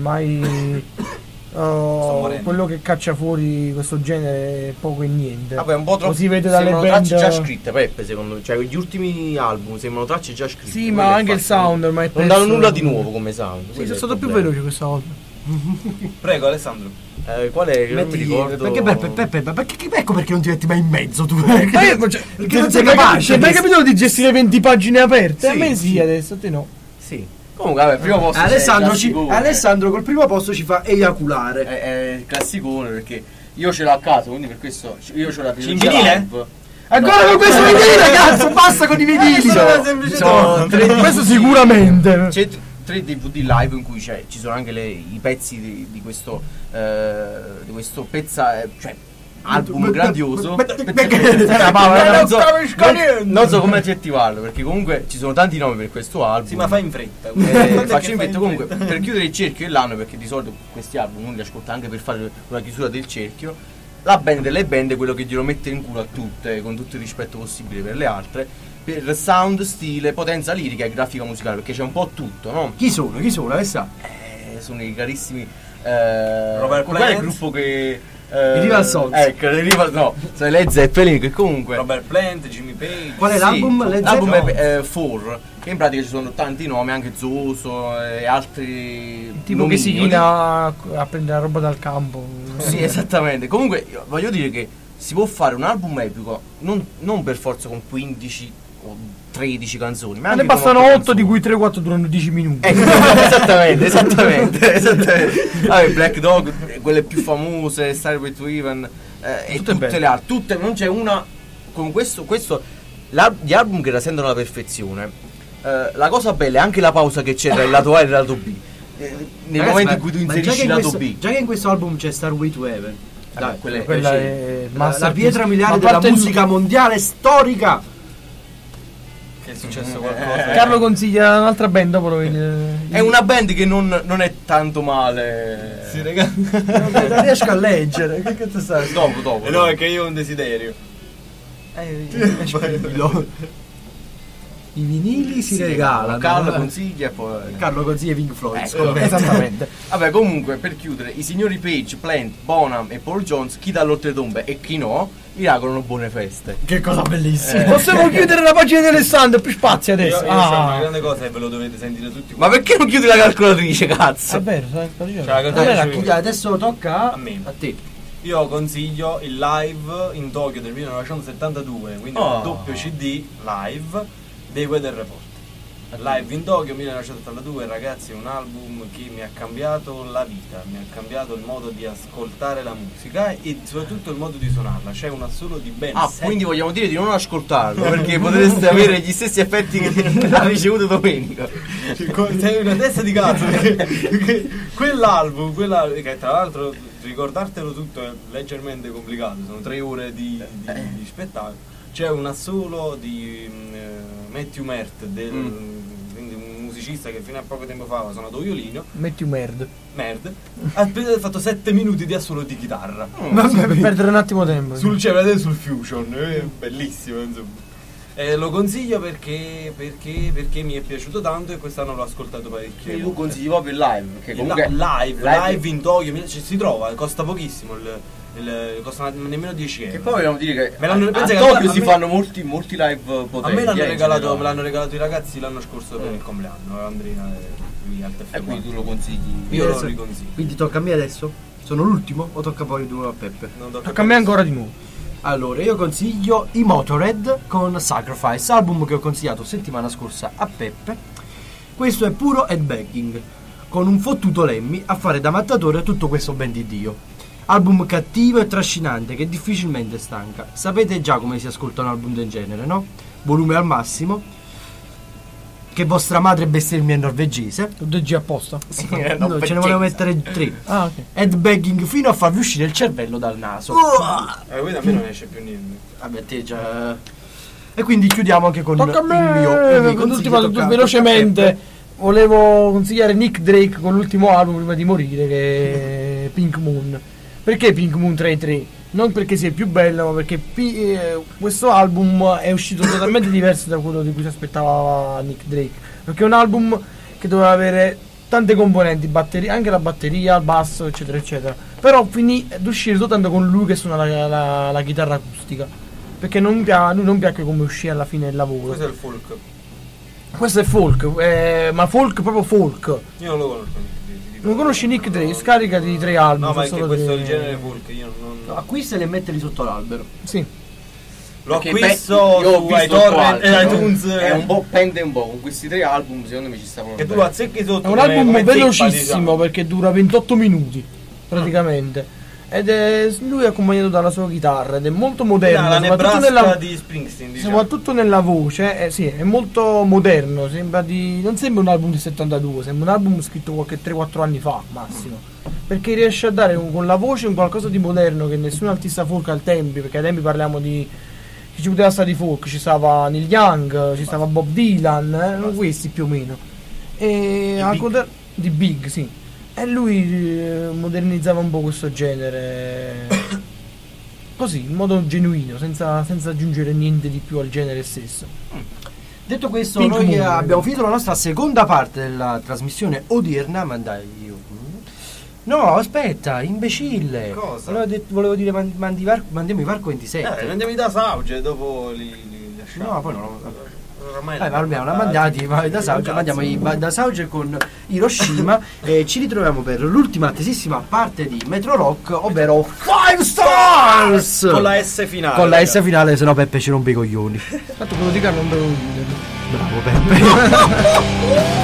Ormai uh, morendo. quello che caccia fuori questo genere è poco e niente. Vabbè, un po' troppo. Lo si vede dalle sembrano band. tracce già scritte, Peppe, secondo me. Cioè, gli ultimi album sembrano tracce già scritte. Sì, Quello ma è anche il fatto- sound ormai è Non perso- danno nulla di nuovo come sound. Sì, quello sono è stato il più problema. veloce questa volta. Prego, Alessandro. Eh, qual è? Che non mi Metti- ricordo. Perché Peppe, Peppe, Peppe, perché, ecco perché non ti metti mai in mezzo tu. Ma io, cioè, Perché non ti- sei ti è mai capace, capi- ti è mai adesso. capitato di gestire venti pagine aperte? a Sì, me sì, sì. adesso a te no. Sì. Comunque, vabbè, primo posto. c'è Alessandro, il ci- classicone. Alessandro col primo posto ci fa eiaculare. È, è il classicone perché io ce l'ho a casa, quindi per questo io ce l'ho la In vinile? live. Ancora No. con questo vinili, ragazzo, basta con i vinili. Sono semplice Sono no. tre- Questo sicuramente. C'è t- tre D V D live in cui c'è, ci sono anche le- i pezzi di, di questo eh, di questo pezza eh, cioè album grandioso. non, so, non, non so come aggettivarlo perché comunque ci sono tanti nomi per questo album. Sì, ma fai in fretta. Eh, Quanto è faccio che in fai fretta comunque per chiudere il cerchio dell'anno, perché di solito questi album uno li ascolta anche per fare una chiusura del cerchio. La band delle band è quello che glielo mette in culo a tutte, con tutto il rispetto possibile per le altre. per sound, stile, potenza lirica e grafica musicale, perché c'è un po' tutto, no? Chi sono? Chi sono? Che sa? Eh, sono i carissimi eh, Robert qual è il Plant. gruppo che eh, I Rival Sons. Ecco, i Rival, no, sono i Led Zeppelin, che comunque Robert Plant, Jimmy Page. Qual è sì, l'album? Led l'album Zeppelin? è eh, Four, che in pratica ci sono tanti nomi, anche Zoso e altri Tipo che si nomignoli. china a prendere la roba dal campo. Sì, esattamente. Comunque io voglio dire che si può fare un album epico non, non per forza con quindici o tredici canzoni, ma Ma ne anche con bastano otto otto, di canzoni. cui tre quattro durano dieci minuti. Ecco, esattamente, esattamente, esattamente. Vabbè, Black Dog, quelle più famose, Starway to Heaven, eh, e Tutte tutte belle. le altre, tutte, non c'è una con questo, questo l'al- gli album che rasentano la perfezione. Eh, la cosa bella è anche la pausa che c'è tra il lato A e il lato B. Eh, nel Ragazzi, momento ma- in cui tu ma già inserisci che il in lato questo- B. Già che in questo album c'è Starway to Heaven. Dai, Dai, quella è- Quella sì. è la, la masterpiece. pietra miliare Ma a della parte il- musica mondiale storica. Che è successo qualcosa. Carlo consiglia un'altra band dopo lo vedi. È una band che non, non è tanto male. Sì, raga. Non riesco a leggere. Che cazzo stai? Dopo, dopo. Eh, no, è che io ho un desiderio. I vinili si regalano. Carlo eh. consiglia e poi. Carlo consiglia Pink Floyd. Ecco, scommetto. Esattamente. Vabbè, comunque, per chiudere, i signori Page, Plant, Bonham e Paul Jones, chi dall'oltretombe e chi no, vi augurano buone feste. Che cosa bellissima. Possiamo chiudere la pagina di Alessandro, più spazio Io, adesso. io so una Ah, grande cosa e ve lo dovete sentire tutti. Ma perché non chiudi la calcolatrice, cazzo? è vero, sai? Cioè, la Allora, calcolatrice- chi- adesso tocca A me. A te. Io consiglio il live in Tokyo del millenovecentosettantadue, quindi Oh. un doppio C D live dei Weather Report. Live in Tokyo millenovecentosettantadue, ragazzi, è un album che mi ha cambiato la vita, mi ha cambiato il modo di ascoltare la musica e soprattutto il modo di suonarla. C'è un assolo di ben Ah, sette- quindi vogliamo dire di non ascoltarlo, perché potreste avere gli stessi effetti che ha ricevuto domenica. sei una testa di cazzo perché, perché quell'album, quella, che tra l'altro ricordartelo tutto è leggermente complicato, sono tre ore di, di- di spettacolo. C'è un assolo di mm, eh, Matthew Mert, del, quindi un musicista che fino a poco tempo fa aveva suonato violino. metti un merd. Merd, ha appena fatto sette minuti di assolo di chitarra. Per perdere un attimo tempo. Sul cioè, vedete sul Fusion, è bellissimo insomma. Eh, lo consiglio perché, perché, perché mi è piaciuto tanto e quest'anno l'ho ascoltato parecchio. Quindi tu consigli proprio il live, perché Il comunque la- live, live- live in Tokyo, mi- ci si trova, costa pochissimo, il, il- costa nemmeno dieci euro. Che poi vogliamo dire che Me l'hanno- a, pensa a che Tokyo a si me- fanno molti, molti live potenti. A me l'hanno eh, in regalato, generale. me l'hanno regalato i ragazzi l'anno scorso per il compleanno, Andrea e lui al E quindi tu lo consigli. Io lo Adesso- riconsiglio. Quindi tocca a me adesso? Sono l'ultimo o tocca poi di nuovo a Peppe? Non tocca Tocca a me ancora di nuovo. Allora, io consiglio i Motorhead con Sacrifice, album che ho consigliato settimana scorsa a Peppe. Questo è puro headbanging, con un fottuto Lemmy a fare da mattatore a tutto questo ben di Dio. Album cattivo e trascinante che difficilmente stanca. Sapete già come si ascolta un album del genere, no? Volume al massimo. Che vostra madre bestemmia in norvegese. Tutto G apposta. Sì, Eh, no, non ce ne volevo percenza. mettere tre. Ah, ok. Headbanging fino a farvi uscire il cervello dal naso. Eh, quindi a me non esce più niente. Vabbè, te già. E quindi chiudiamo anche con Tocca a il me. mio. il mio Con consiglio, l'ultima, tocca- tocca velocemente. a Peppe. Volevo consigliare Nick Drake con l'ultimo album prima di morire, che è Pink Moon. Perché Pink Moon tre tre? Non perché sia il più bello, ma perché Pi- eh, questo album è uscito totalmente diverso da quello di cui si aspettava Nick Drake. Perché è un album che doveva avere tante componenti, batteria, anche la batteria, il basso, eccetera, eccetera. Però finì ad uscire soltanto con lui che suona la, la- la chitarra acustica. Perché non mi pia- a lui non piace come uscì alla fine del lavoro. Questo è il folk. Questo è folk, eh, ma folk proprio folk. Io non lo conosco. ti- ti dico. Non conosci Nick Drake? Scaricati i tre album. No, ma sono è che solo questo è tre- il genere folk, io non... No, acquistali e mettili sotto l'albero. Sì. Lo Perché, acquisto beh, io ho su visto iTorrent il e tuo iTunes. album, È un po' pende un po'. Con questi tre album secondo me ci stavano Che tu bene. lo azzecchi sotto. È un come- album come zeppa, velocissimo diciamo. perché dura ventotto minuti praticamente. Ed è lui è accompagnato dalla sua chitarra ed è molto moderno. La soprattutto Nebraska nella, di Springsteen, diciamo. soprattutto nella voce, eh, sì, è molto moderno. Sembra di, non sembra un album di settantadue, sembra un album scritto qualche tre quattro anni fa massimo. Perché riesce a dare un- con la voce un qualcosa di moderno che nessun artista folk al tempi, perché ai tempi parliamo di. Chi ci poteva stare di folk? Ci stava Neil Young, ci stava Bob Dylan, eh, erano questi più o meno. E al Big. contra- di Big, sì. E lui eh, modernizzava un po' questo genere. così, in modo genuino, senza, senza aggiungere niente di più al genere stesso. Detto questo, Pink noi Moon. abbiamo finito la nostra seconda parte della trasmissione odierna, ma dai, io... No, aspetta, imbecille. Cosa? Volevo, de- volevo dire man- mandi var- mandiamo i Varco ventisette. Eh, andiamo da Sauge, dopo li, li lasciamo. No, poi no. Ormai Eh, ma abbiamo la mandati ma da Sauge, mandiamo i ba- da Sauge con Hiroshima e ci ritroviamo per l'ultima attesissima parte di Metro Rock, ovvero five Stars! con la S finale. Con la raga. S finale, se no Peppe ci rompe i coglioni. Tanto quello di Carlo non devo chiuderlo. Bravo Peppe.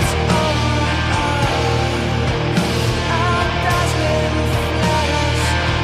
Dazzling flash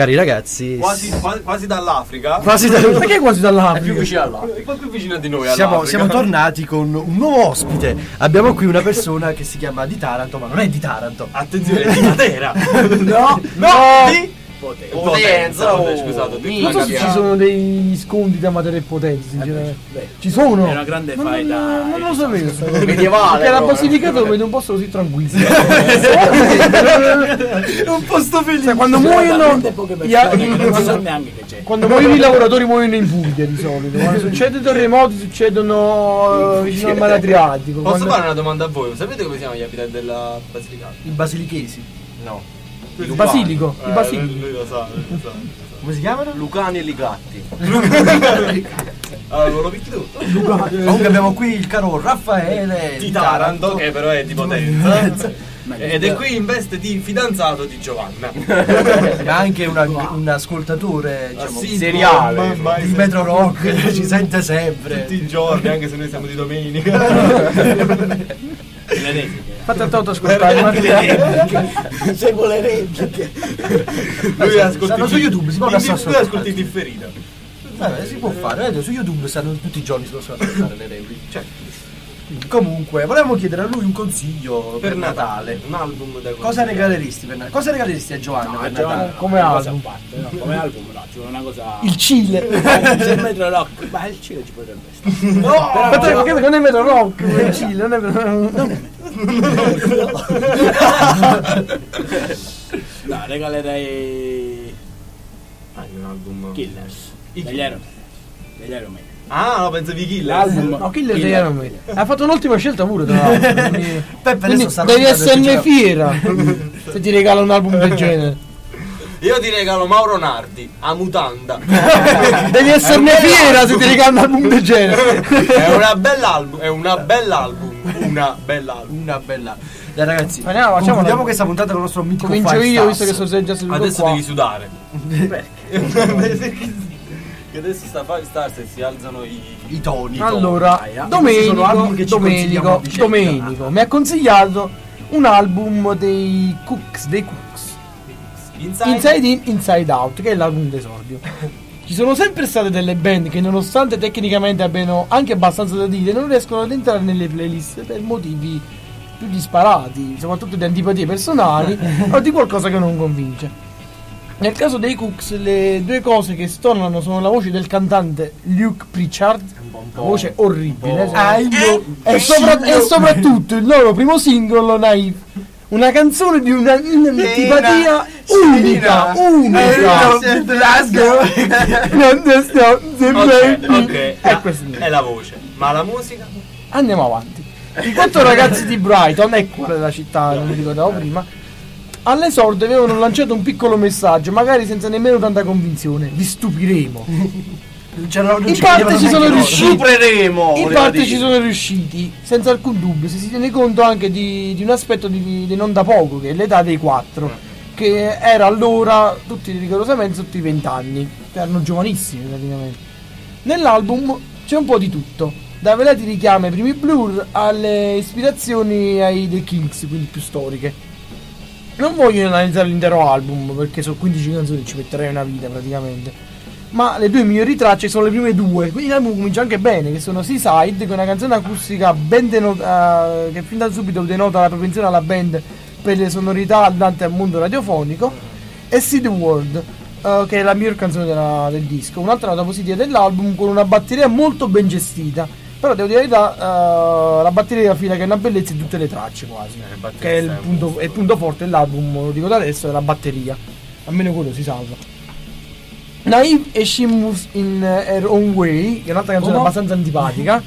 cari ragazzi, Quasi, quasi, quasi dall'Africa. quasi da- Perché quasi È più dall'Africa? vicino all'Africa. Un po' più vicina di noi. siamo, all'Africa. siamo tornati con un nuovo ospite. Abbiamo qui una persona che si chiama di Taranto, ma non è di Taranto. Attenzione, è di Matera. No, No, no. di Potenza, Potenza. oh, Scusate, minchia. Non so se ci sono degli sconti da Matera e Potenza, sinceramente. Beh, Ci sono? è una grande Ma non- faida. Non, lo sapevo. sta cosa. Medievale, Perché la proprio. Basilicata lo vedo un posto così tranquillo. Un posto felice. Cioè, quando Ci sono muoiono talmente poche gli a- persone che non so neanche che c'è. quando muoiono i lavoratori muoiono in Puglia di solito. Quando succede terremoti succedono eh, vicino al mare Adriatico. Posso Quando- fare una domanda a voi? Sapete come si chiamano gli abitanti della Basilicata? I basilichesi. No. Il basilico, Eh, il basilico. Lui, lui lo sa, lui lo sa. Come si chiamano? Lucani e Ligatti. Allora, lo picchi tu. Comunque abbiamo qui il caro Raffaele Di Taranto, che però è di Potenza. Ma Ed è qui in veste di fidanzato di Giovanna. ma anche una- un ascoltatore diciamo, Sì, seriale. ma- ma- di Metro Rock, ci sente sempre. tutti i giorni, anche se noi siamo di domenica. Fate tanto ascoltare. Mattia. Seguo le repliche. Lui ascolta Stanno i- su YouTube, si può in- Lui ascoltare. ascolta in differita. Vabbè, si può fare, vedete, su YouTube stanno tutti i giorni, si possono ascoltare le repliche. Cioè, comunque, volevamo chiedere a lui un consiglio per, Per Natale. Natale, un album da Cosa consigliare. regaleresti per Natale? Cosa regaleresti a Giovanna No, per Giovanna, Natale? come una cosa album. a parte, no, come album no, ci vuole una cosa. Il Cile. Se il metro rock, ma il Cile ci potrebbe essere. No, perché perché non è Metro Rock, il Cile, non è Metro No, regalerei Ah, un album. Killers. I Degli Iron Degli Iron Maiden. Ah, no, pensavi Killer. L'album. No, Killer degli Iron Maiden. Ha fatto un'ultima scelta pure, tra l'altro. Quindi, Peppe quindi adesso sta devi raccontando esserne che fiera se ti regala un album del genere. Io ti regalo Mauro Nardi, a mutanda. Devi esserne fiera se ti regala un album del genere. È una bella album, è una bella album, una bella album. Una bella. Dai ragazzi, Andiamo, facciamo concludiamo una- questa puntata con il nostro mitico Comincio Five io, Stars. visto che sono già seduto Adesso qua. devi sudare. Perché? Che adesso sta five stars e si alzano i, I toni. Allora, Dai, eh. Questi sono album Domenico, che ci consigliamo Domenico, a vicenda. Domenico mi ha consigliato un album dei Cooks, dei Cooks. inside. Inside In, Inside Out, che è l'album d'esordio. Ci sono sempre state delle band che nonostante tecnicamente abbiano anche abbastanza da dire, non riescono ad entrare nelle playlist per motivi più disparati, soprattutto di antipatie personali o di qualcosa che non convince. Nel caso dei Cooks le due cose che stornano sono la voce del cantante Luke Pritchard, una voce orribile, Ah, io- e, sopra- e soprattutto il loro primo singolo Naive, una canzone di una un'antipatia unica, unica. Ok, ok. È La- questo. è la voce. Ma la musica? Andiamo avanti. I quattro ragazzi di Brighton, ecco qual è la città, non mi ricordavo prima. All'esordio avevano lanciato un piccolo messaggio, magari senza nemmeno tanta convinzione. Vi stupiremo. C'erano- non In ci parte credevano ci sono neanche loro. riusciti. Supereremo. In voleva parte dire. ci sono riusciti, senza alcun dubbio, se si tiene conto anche di, di un aspetto di, di non da poco, che è l'età dei quattro, che era allora tutti rigorosamente sotto i vent'anni, erano giovanissimi praticamente. Nell'album c'è un po' di tutto, da velati richiami ai primi Blur alle ispirazioni ai The Kings, quindi più storiche. Non voglio analizzare l'intero album perché sono quindici canzoni, ci metterei una vita praticamente. Ma le due migliori tracce sono le prime due, quindi l'album comincia anche bene, che sono Seaside, che è una canzone acustica ben denota, che fin da subito denota la propensione alla band per le sonorità adattate al mondo radiofonico, e See the World, eh, che è la miglior canzone della- del disco. Un'altra nota positiva dell'album, con una batteria molto ben gestita, però devo dire la verità, eh, la batteria fila che è una bellezza in tutte le tracce quasi, batteria che è il sempre. punto, è il punto forte dell'album, lo dico da adesso, è la batteria, almeno quello si salva. Naive e She Moves in Her Own Way, che è un'altra canzone Come? abbastanza antipatica.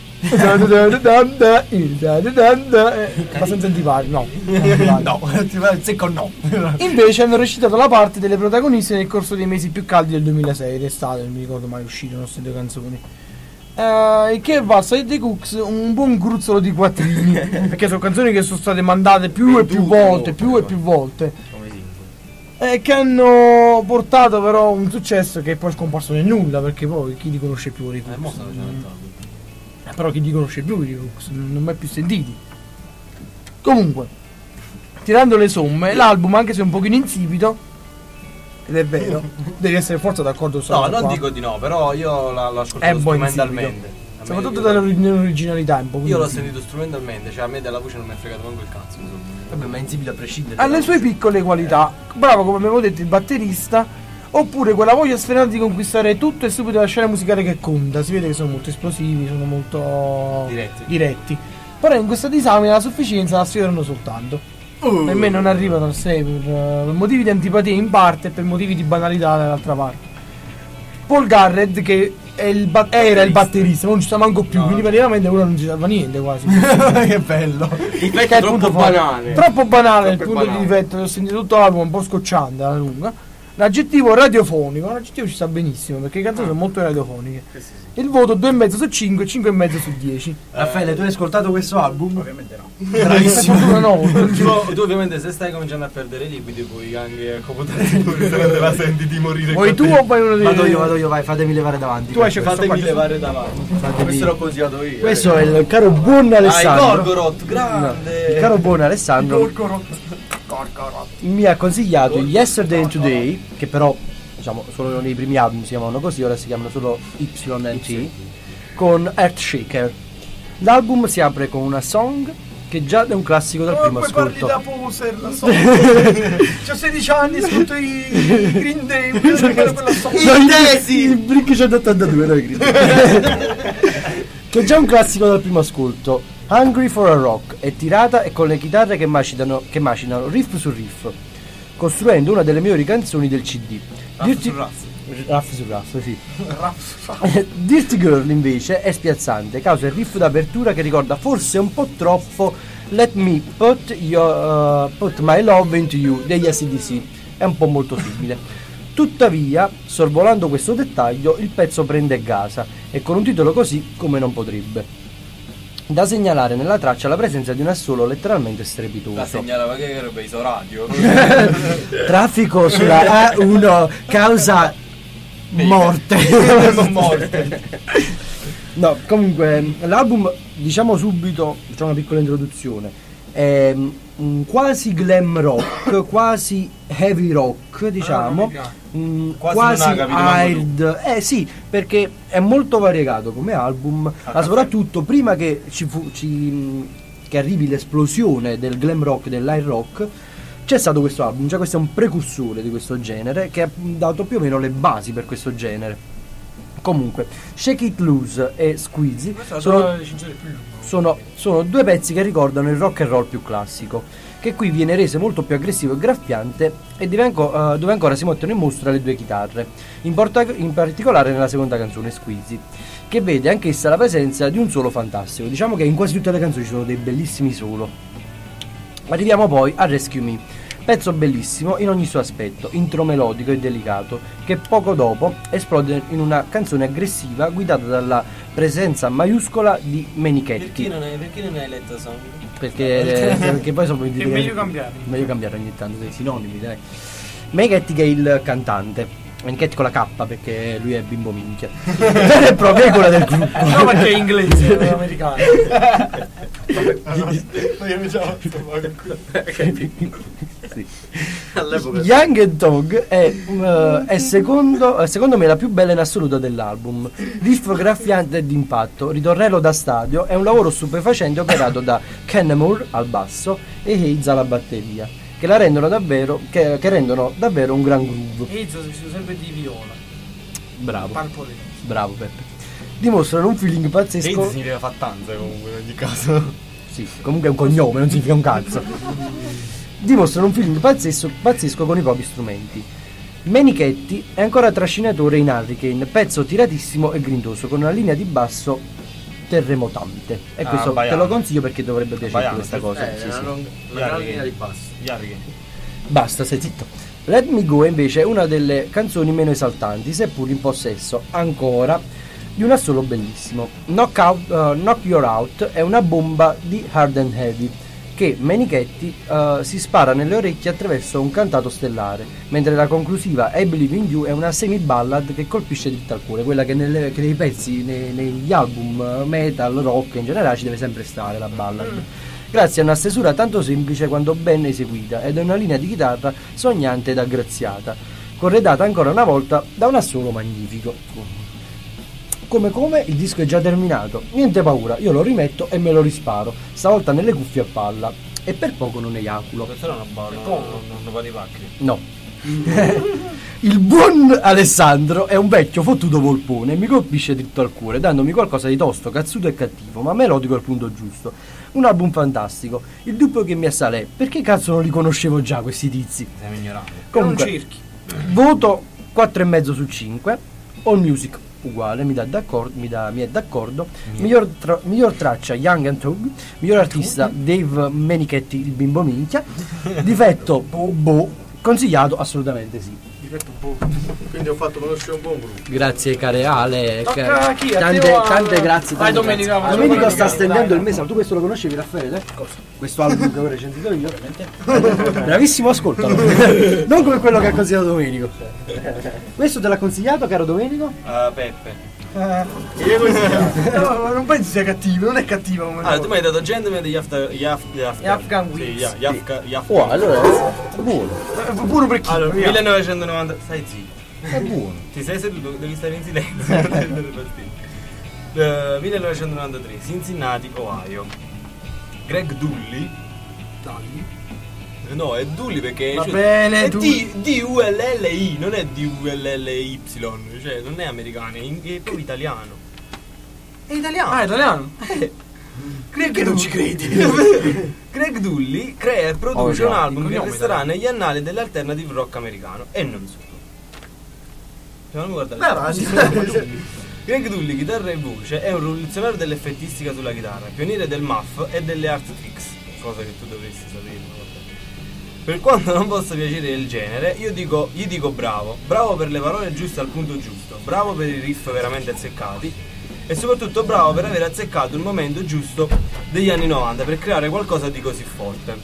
Abbastanza antipatica, no. No, ti va il secco no. Invece hanno recitato la parte delle protagoniste nel corso dei mesi più caldi del duemilasei, d'estate, non mi ricordo mai uscite queste due canzoni. Eh, che è valso ai The Cooks un buon gruzzolo di quattrini, perché sono canzoni che sono state mandate più e più volte, più e più volte. Eh, che hanno portato però un successo che è poi scomparso nel nulla, perché poi chi li conosce più i Cooks? Eh, però chi li conosce più i Cooks? Non non mai più sentiti. Comunque, tirando le somme, l'album, anche se un pochino insipido, ed è vero. Devi essere forza d'accordo su No, questo non qua. dico di no, però io la- l'ho È ascoltato un po' strumentalmente. insipido. A me- Soprattutto io- dall'originalità un po'. Io l'ho insipido. sentito strumentalmente, cioè a me della voce non mi è fregato manco il cazzo, insomma. Vabbè, ma è insipido a prescindere. Ha le sue piccole qualità. Bravo, come abbiamo detto, il batterista. Oppure quella voglia sfrenata di conquistare tutto e subito la scena musicale che conta. Si vede che sono molto esplosivi, sono molto Diretti. diretti. Però in questa disamina la sufficienza la sfiorano soltanto. Per me non arrivano a sé per, eh, per motivi di antipatia in parte e per motivi di banalità dall'altra parte. Paul Garrett, che è il ba- era il batterista, non ci sta manco più, quindi praticamente ora non ci salva niente quasi. Che bello. Difetto Che è il troppo punto forte. banale. Troppo banale il Troppo punto banale. di difetto, ho sentito tutto l'album un po' scocciante alla lunga. L'aggettivo radiofonico, l'aggettivo ci sta benissimo perché le canzoni sono molto radiofoniche. Il voto due virgola cinque su cinque, cinque virgola cinque su dieci. Raffaele, tu hai ascoltato questo album? Ovviamente no. Bravissimo. Per fortuna no. Tu, tu ovviamente se stai cominciando a perdere i liquidi puoi anche comodarti pure se non te la senti di morire. Vuoi tu qua o vuoi uno dei Vado io, vado io, vai, fatemi levare davanti. Tu hai dentro. questo Fatemi qua. levare davanti. Fatemi- Questo l'ho consigliato io. Questo è il caro buon Ah, il Alessandro. Gorgoroth, grande. Il caro buon Alessandro mi ha consigliato Yesterday and Today, che però diciamo solo nei primi album si chiamavano così, ora si chiamano solo Y and T, con Earthshaker. L'album si apre con una song che già è un classico dal primo poi parli ascolto. da poser, la so. C'ho sedici anni, ascolto i i Green Day, quella quella song. No, il- il Brick centottantadue, no, i Green. Che è già un classico dal primo ascolto. Hungry for a Rock è tirata e con le chitarre che macinano, che macinano riff su riff, costruendo una delle migliori canzoni del C D. Dirty, Raff su Raff, sì. Dirty Girl invece è spiazzante, causa il riff d'apertura che ricorda forse un po' troppo Let Me Put, your, uh, put My Love Into You degli A C D C. È un po' molto simile. Tuttavia, sorvolando questo dettaglio, il pezzo prende gasa e con un titolo così come non potrebbe. Da segnalare nella traccia la presenza di un assolo letteralmente La strepitoso. segnalava che era Iso Radio. Traffico sulla A uno causa morte. morte. No, comunque l'album, diciamo subito, facciamo una piccola introduzione. È mm, quasi glam rock, quasi heavy rock, diciamo. mm, Quasi quasi non ha capito manco hard. Eh sì, perché è molto variegato come album, ma soprattutto prima che ci fu ci, mm, che arrivi l'esplosione del glam rock, dell'hard rock, c'è stato questo album, cioè questo è un precursore di questo genere che ha dato più o meno le basi per questo genere. Comunque, Shake It Loose e Squeezy sono, sono, sono due pezzi che ricordano il rock and roll più classico, che qui viene reso molto più aggressivo e graffiante e dove, anco, eh, dove ancora si mettono in mostra le due chitarre, in, porta- in particolare nella seconda canzone Squeezy, che vede anch'essa la presenza di un solo fantastico. Diciamo che in quasi tutte le canzoni ci sono dei bellissimi solo. Arriviamo poi a Rescue Me. Pezzo bellissimo in ogni suo aspetto, intro melodico e delicato, che poco dopo esplode in una canzone aggressiva guidata dalla presenza maiuscola di Manichetti. Perché non hai, perché non hai letto Song? Perché, perché poi sono È meglio cambiare. meglio cambiare ogni tanto dei sinonimi, dai. Manichetti che è il cantante. Manichetti con la K perché lui è bimbo minchia. Vera e propria quella del gruppo. No, perché è inglese, è americano. Sì. All'epoca Young and Dog è, uh, è secondo, è secondo me la più bella in assoluto dell'album. Riff graffiante e d'impatto, ritornello da stadio, è un lavoro stupefacente operato da Kennemore al basso e Hayes alla batteria, che la rendono davvero, che, che rendono davvero un gran groove. Izzo si vestito sempre di viola. Bravo, Parpolino. bravo Peppe. Dimostrano un feeling pazzesco. Hayes significa fattanza comunque in ogni caso. Sì, comunque è un cognome, non significa un cazzo. Dimostrano un feeling pazzesco, pazzesco con i propri strumenti. Manichetti è ancora trascinatore in Hurricane, pezzo tiratissimo e grintoso, con una linea di basso terremotante. E Ah, questo te Baiano. lo consiglio perché dovrebbe piacerti Baiano, questa sì, cosa. eh, Sì, una sì. long- una Una gran linea di basso. Yarrigan. Basta, stai zitto. Let Me Go è invece una delle canzoni meno esaltanti, seppur in possesso ancora di un assolo bellissimo. Knock, out, uh, Knock Your Out è una bomba di Hard and Heavy che Manichetti uh, si spara nelle orecchie attraverso un cantato stellare, mentre la conclusiva I Believe in You è una semi-ballad che colpisce dritta al cuore, quella che, nelle, che nei pezzi, nei, negli album uh, metal, rock in generale ci deve sempre stare la ballad. Grazie a una stesura tanto semplice quanto ben eseguita ed è una linea di chitarra sognante ed aggraziata. corredata ancora una volta da un assolo magnifico. Come come il disco è già terminato, niente paura, io lo rimetto e me lo risparo, stavolta nelle cuffie a palla, e per poco non eiaculo. Questo era una buona, non va di pacchi. No. Il buon Alessandro è un vecchio fottuto volpone e mi colpisce dritto al cuore, dandomi qualcosa di tosto, cazzuto e cattivo, ma melodico al punto giusto. Un album fantastico. Il dubbio che mi assale è: perché cazzo non li conoscevo già questi tizi? Siamo ignoranti. Comunque, Non cerchi. voto quattro e mezzo su cinque. All Music uguale, mi, dà d'accordo, mi, dà, mi è d'accordo. Miglior, tra, miglior traccia Young and Tug. Miglior artista Dave Menichetti, il bimbo minchia. Difetto boh, consigliato assolutamente sì. Quindi ho fatto conoscere un buon gruppo. Grazie care Ale. Tocca a chi? A tante, te o a- tante grazie. Vai tante Domenica, vai. Domenico Domenica, sta dai, stendendo dai. il mese. Tu questo lo conoscevi, Raffaele? Cosa? Questo album che ho recensito io. Bravissimo, ascoltalo. Non come quello che ha consigliato Domenico. Questo te l'ha consigliato, caro Domenico? Uh, Peppe. No, non pensi sia cattivo, non è cattivo come Ah, tu cosa. mi hai dato Gentleman degli After, gli Af- gli Afghan. Gli Afghan Sì, Wigs. gli, gli Afga- gli Afghan. Oh, allora è buono. Eh, Pure per chi? Allora, via. millenovecentonovanta. Stai zitto. È buono. Ti sei seduto, devi stare in silenzio. uh, millenovecentonovantatré, Cincinnati, Ohio. Greg Dulli. No, è Dulli perché Va cioè, bene, è tu- D U L L I, non è D U L L Y, cioè non è americano, è, in- è proprio italiano. È italiano. Ah, è italiano? Perché non ci credi? Greg Dulli crea e produce Oh, un no, album il che cognome resterà italiano. negli annali dell'alternative rock americano e non solo. Cioè, non mi guardare. Beh, ma sì. Greg Dulli, chitarra e voce, è un rivoluzionario dell'effettistica sulla chitarra, pioniere del muff e delle art tricks, cosa che tu dovresti sapere. ma vabbè. Per quanto non possa piacere il genere, io dico, gli dico bravo, bravo per le parole giuste al punto giusto, bravo per i riff veramente azzeccati e soprattutto bravo per aver azzeccato il momento giusto degli anni novanta per creare qualcosa di così forte.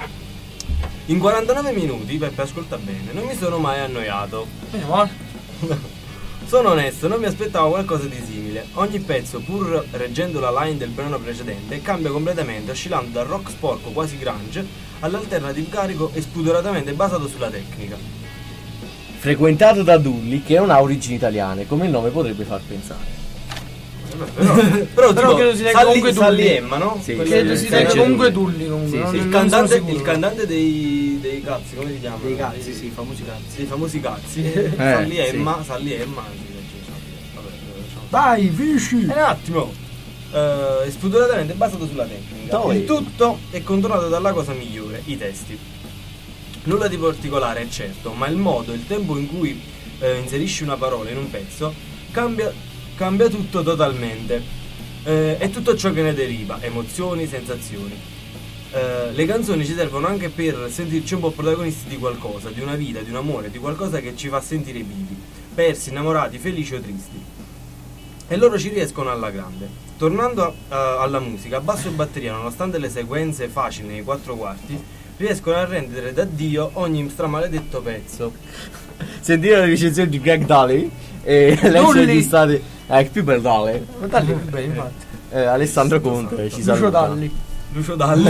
In quarantanove minuti, Peppe ascolta bene, non mi sono mai annoiato. Meno male. Sono onesto, non mi aspettavo qualcosa di simile. Ogni pezzo, pur reggendo la line del brano precedente, cambia completamente, oscillando dal rock sporco quasi grunge all'alternative carico e spudoratamente basato sulla tecnica. Frequentato da Dulli, che non ha origini italiane, come il nome potrebbe far pensare. Però, però, Però tipo, credo si legga Salli- comunque Dulli. Salli Emma, no? Sì, Quelli- Credo si eh, legga c'è comunque Dulli. Dulli comunque. Sì, non- sì. Il non cantante, sono sicuro. il cantante dei, dei cazzi, come si chiama? Dei cazzi, sì, famosi cazzi. Dei famosi cazzi. Salli sì. Emma, Salli Emma. sì, sì, vabbè, lasciamo. Vai, finisci! Eh, un attimo. Eh, è spudoratamente basato sulla tecnica. Dove? Il tutto è controllato dalla cosa migliore, i testi. Nulla di particolare, è certo, ma il modo, il tempo in cui eh, inserisci una parola in un pezzo cambia, cambia tutto totalmente. Eh, e tutto ciò che ne deriva, emozioni, sensazioni. Eh, le canzoni ci servono anche per sentirci un po' protagonisti di qualcosa, di una vita, di un amore, di qualcosa che ci fa sentire vivi, persi, innamorati, felici o tristi. E loro ci riescono alla grande. Tornando a- a- alla musica, basso e batteria, nonostante le sequenze facili nei quattro quarti, riescono a rendere da Dio ogni stramaledetto pezzo. Sentire le recensioni di Greg Dulli e le Dulli. registrate eh, più per Dulli. Ma Dalli, beh, infatti. Eh, Alessandro Conte ci Lucio saluta. Dalli. Lucio Dalli.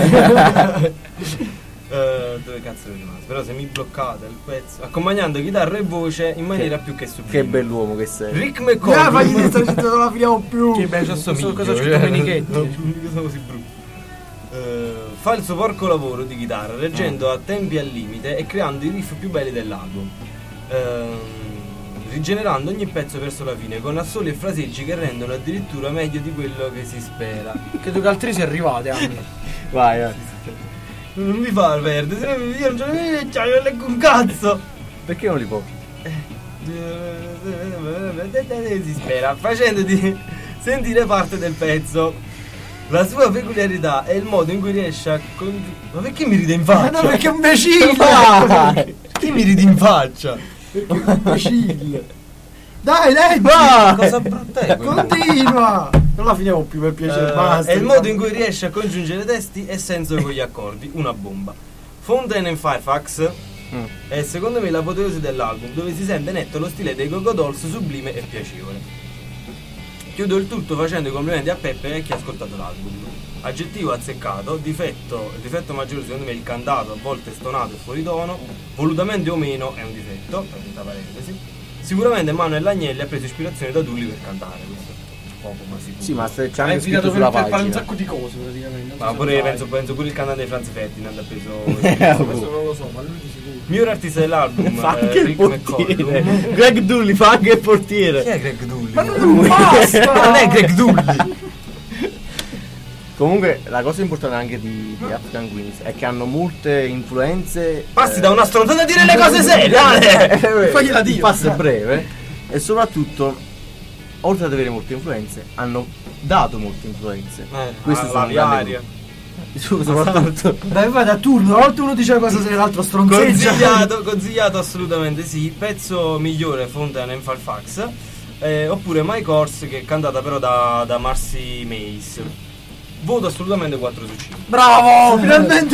Eh, dove cazzo è rimasto? Però se mi bloccate il pezzo. Accompagnando chitarra e voce in maniera più che sublime. Che bell'uomo che sei. Rick Ah, fagli McCollum. dire sta non la finiamo più! Che bello assomiglia, cosa ho scritto cioè. Menichetti. Non mica sono così brutto. Eh, fa il suo porco lavoro di chitarra, reggendo a tempi al limite e creando i riff più belli dell'album. Ehm, rigenerando ogni pezzo verso la fine con assoli e fraseggi che rendono addirittura meglio di quello che si spera. Credo che altri siano arrivati anche. Vai, vai. Non mi fa perdere, se no io non ce la io leggo un cazzo. Perché non li può? Si spera, facendoti sentire parte del pezzo. La sua peculiarità è il modo in cui riesce a con... Ma perché mi ride in faccia? Ma no, perché è un imbecille! Vai. Perché mi ridi in faccia? Perché è un imbecille! Dai, leggi! Cosa brutta è quella? Continua! Non la finiamo più per piacere, Eh, basta. è il modo in cui riesce a congiungere testi e senso con gli accordi, una bomba. Fountain and Firefox Mm. è secondo me l'apoteosi dell'album, dove si sente netto lo stile dei Go-Go Dolls, sublime e piacevole. Chiudo il tutto facendo i complimenti a Peppe e a chi ha ascoltato l'album. aggettivo azzeccato, difetto, il difetto maggiore secondo me è il cantato, a volte stonato e fuori tono, volutamente o meno è un difetto, tra parentesi. Sicuramente Manuel Agnelli ha preso ispirazione da Dulli per cantare, questo è poco ma sicuro. Sì, ma se c'è Hai anche scritto invitato sulla per, per fare un pagina. sacco di cose praticamente. Ma pure penso, penso pure il cantante di Franz Ferdinand ha preso Questo non lo so, ma lui di sicuro. miglior artista dell'album, Fa eh, anche il Rick McCollum. portiere. Greg Dulli fa anche il portiere. Chi è Greg Dulli? Ma non basta! Non è Greg Dulli. Comunque la cosa importante anche di, di African Queens è che hanno molte influenze. Passi eh, da una stronzata a dire le cose serie, Ale! Fagliela dire. Il passo è breve e soprattutto, oltre ad avere molte influenze, hanno dato molte influenze. Eh, Questi ah, sono la grandi Viaria. Su- soprattutto Dai, vai da turno, una volta uno dice una cosa seria, l'altro stronzeggia. Consigliato, consigliato assolutamente sì. Pezzo migliore Fontaine and Fairfax, eh, oppure My Course, che è cantata però da, da Marcy Mays. Voto assolutamente quattro su cinque. Bravo, finalmente!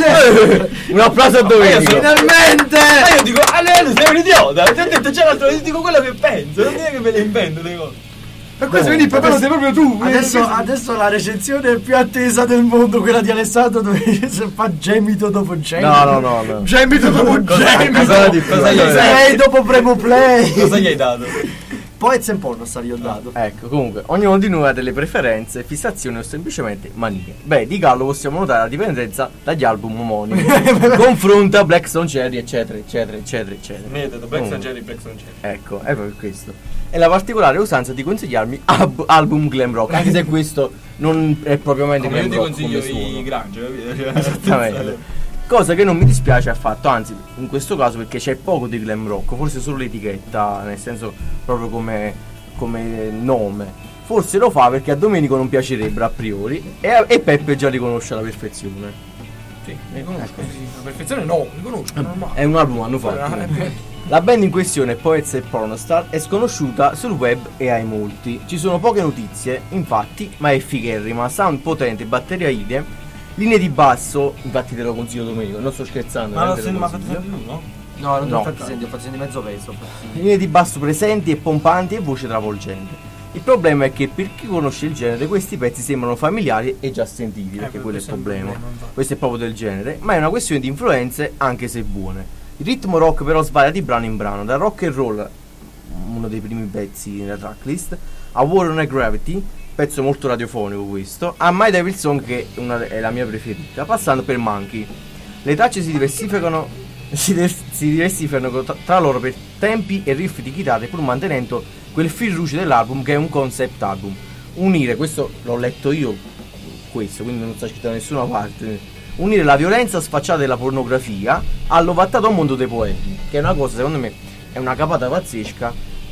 un applauso a Domenico. Finalmente! Ma io dico, Ale, sei un idiota! Ti ho detto già l'altro, io dico quello che penso, non dire che me le invento le cose. Per questo, No, quindi per Però sei proprio tu. Adesso, adesso la recensione più attesa del mondo, quella di Alessandro, dove si fa gemito dopo gemito. No, no, no, no. Gemito dopo gemito. cosa di più? Cosa gli hai dato? Play dopo premo play. Cosa gli hai dato? Poets and Porno sta gli ho dato. Ecco, comunque, ognuno di noi ha delle preferenze, fissazioni o semplicemente manie. Beh, di Gallo possiamo notare la dipendenza dagli album omonimi. Confronta Blackstone Cherry, eccetera, eccetera, eccetera, eccetera. Metodo, Black Comunque, Jerry, Black Jerry. Ecco, è proprio questo. E la particolare usanza di consigliarmi ab- album glam rock, anche se questo non è propriamente Come io glam ti rock consiglio come suono. i Grange, capito? Cioè, Esattamente. Cosa che non mi dispiace affatto, anzi, in questo caso perché c'è poco di glam rock, forse solo l'etichetta, nel senso proprio come, come nome. Forse lo fa perché a Domenico non piacerebbe a priori e, a- e Peppe già li conosce alla perfezione. Sì, mi conosco. Sì, la perfezione no, mi conosco, normale. È un album hanno fatto. Eh, La band in questione, Poets e Pornostar, è sconosciuta sul web e ai molti. Ci sono poche notizie, infatti, ma è figherrima, sound potente, batteria idem, linee di basso, infatti te lo consiglio Domenico, non sto scherzando. Ma veramente se te mi lo ha fatto consiglio. sempre lui, no? No, non ti No. ho fatto senti, ho fatto senti mezzo peso. Linee di basso presenti e pompanti e voce travolgente. Il problema è che per chi conosce il genere questi pezzi sembrano familiari e già sentiti, perché Eh, quello è il questo è un problema. problema, infatti. Questo è proprio del genere, ma è una questione di influenze anche se buone. Il ritmo rock però sbaglia di brano in brano, dal rock and roll, uno dei primi pezzi nella tracklist, a War on a Gravity, pezzo molto radiofonico questo, a My Devil Song che è, una, è la mia preferita, passando per Monkey. Le tracce si diversificano, si, diver- si diversificano tra, tra loro per tempi e riff di chitarre pur mantenendo quel fil rouge dell'album che è un concept album. Unire, questo l'ho letto io, questo, quindi non sta scritto da nessuna parte. Unire la violenza sfacciata della pornografia all'ovattato mondo dei poeti, che è una cosa secondo me è una capata pazzesca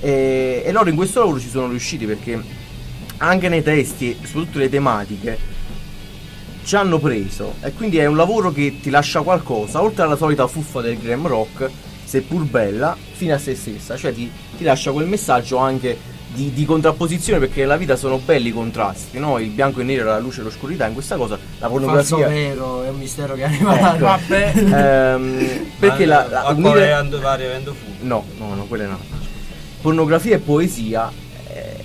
e, e loro in questo lavoro ci sono riusciti perché anche nei testi e soprattutto le tematiche ci hanno preso e quindi è un lavoro che ti lascia qualcosa oltre alla solita fuffa del glam rock, seppur bella, fine a se stessa, cioè ti, ti lascia quel messaggio anche di, di contrapposizione, perché nella vita sono belli i contrasti, no? Il bianco e il nero, la luce e l'oscurità. In questa cosa la Falso pornografia vero, è un mistero che arriva. Ecco. Vabbè. ehm, perché la, la acqua unire- reando varie avendo fu. no, no, no, quella è un'altra. Pornografia e poesia eh,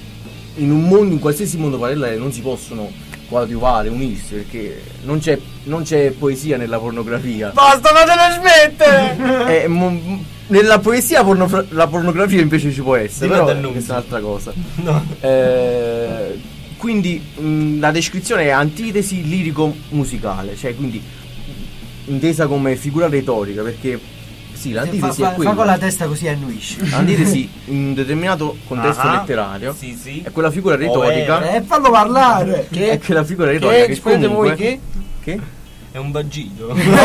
in un mondo, in qualsiasi mondo parallelo non si possono coadiuvare, unirsi, perché non c'è, non c'è poesia nella pornografia. Basta, fatelo smettere! Eh, mo- nella poesia porno- la pornografia invece ci può essere, Dimmi però d'annunzio. questa è un'altra cosa. No. Eh, quindi mh, la descrizione è antitesi lirico-musicale, cioè quindi intesa come figura retorica, perché sì, Fa, l'antitesi fa, è quella. fa con la testa così e annuisci. L'antitesi in un determinato contesto Ah, letterario sì, sì. è quella figura retorica. Eh, fallo parlare. È quella figura retorica Che? che Spiegate voi comunque che? che? È un bagito.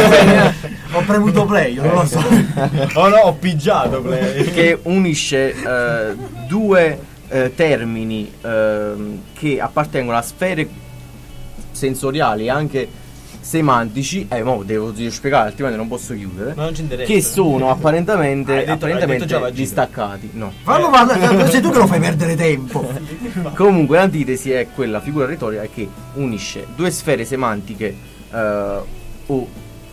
Ho premuto play, io non lo so. Oh no, ho pigiato play. che unisce eh, due eh, termini ehm, che appartengono a sfere sensoriali e anche semantici, eh mo devo devo spiegare altrimenti non posso chiudere, Ma non ci interessa. che sono apparentemente, Hai detto- hai apparentemente detto già vagina. distaccati. No. Fallo parlare, sei tu che lo fai perdere tempo. Comunque l'antitesi è quella figura retorica che unisce due sfere semantiche eh, o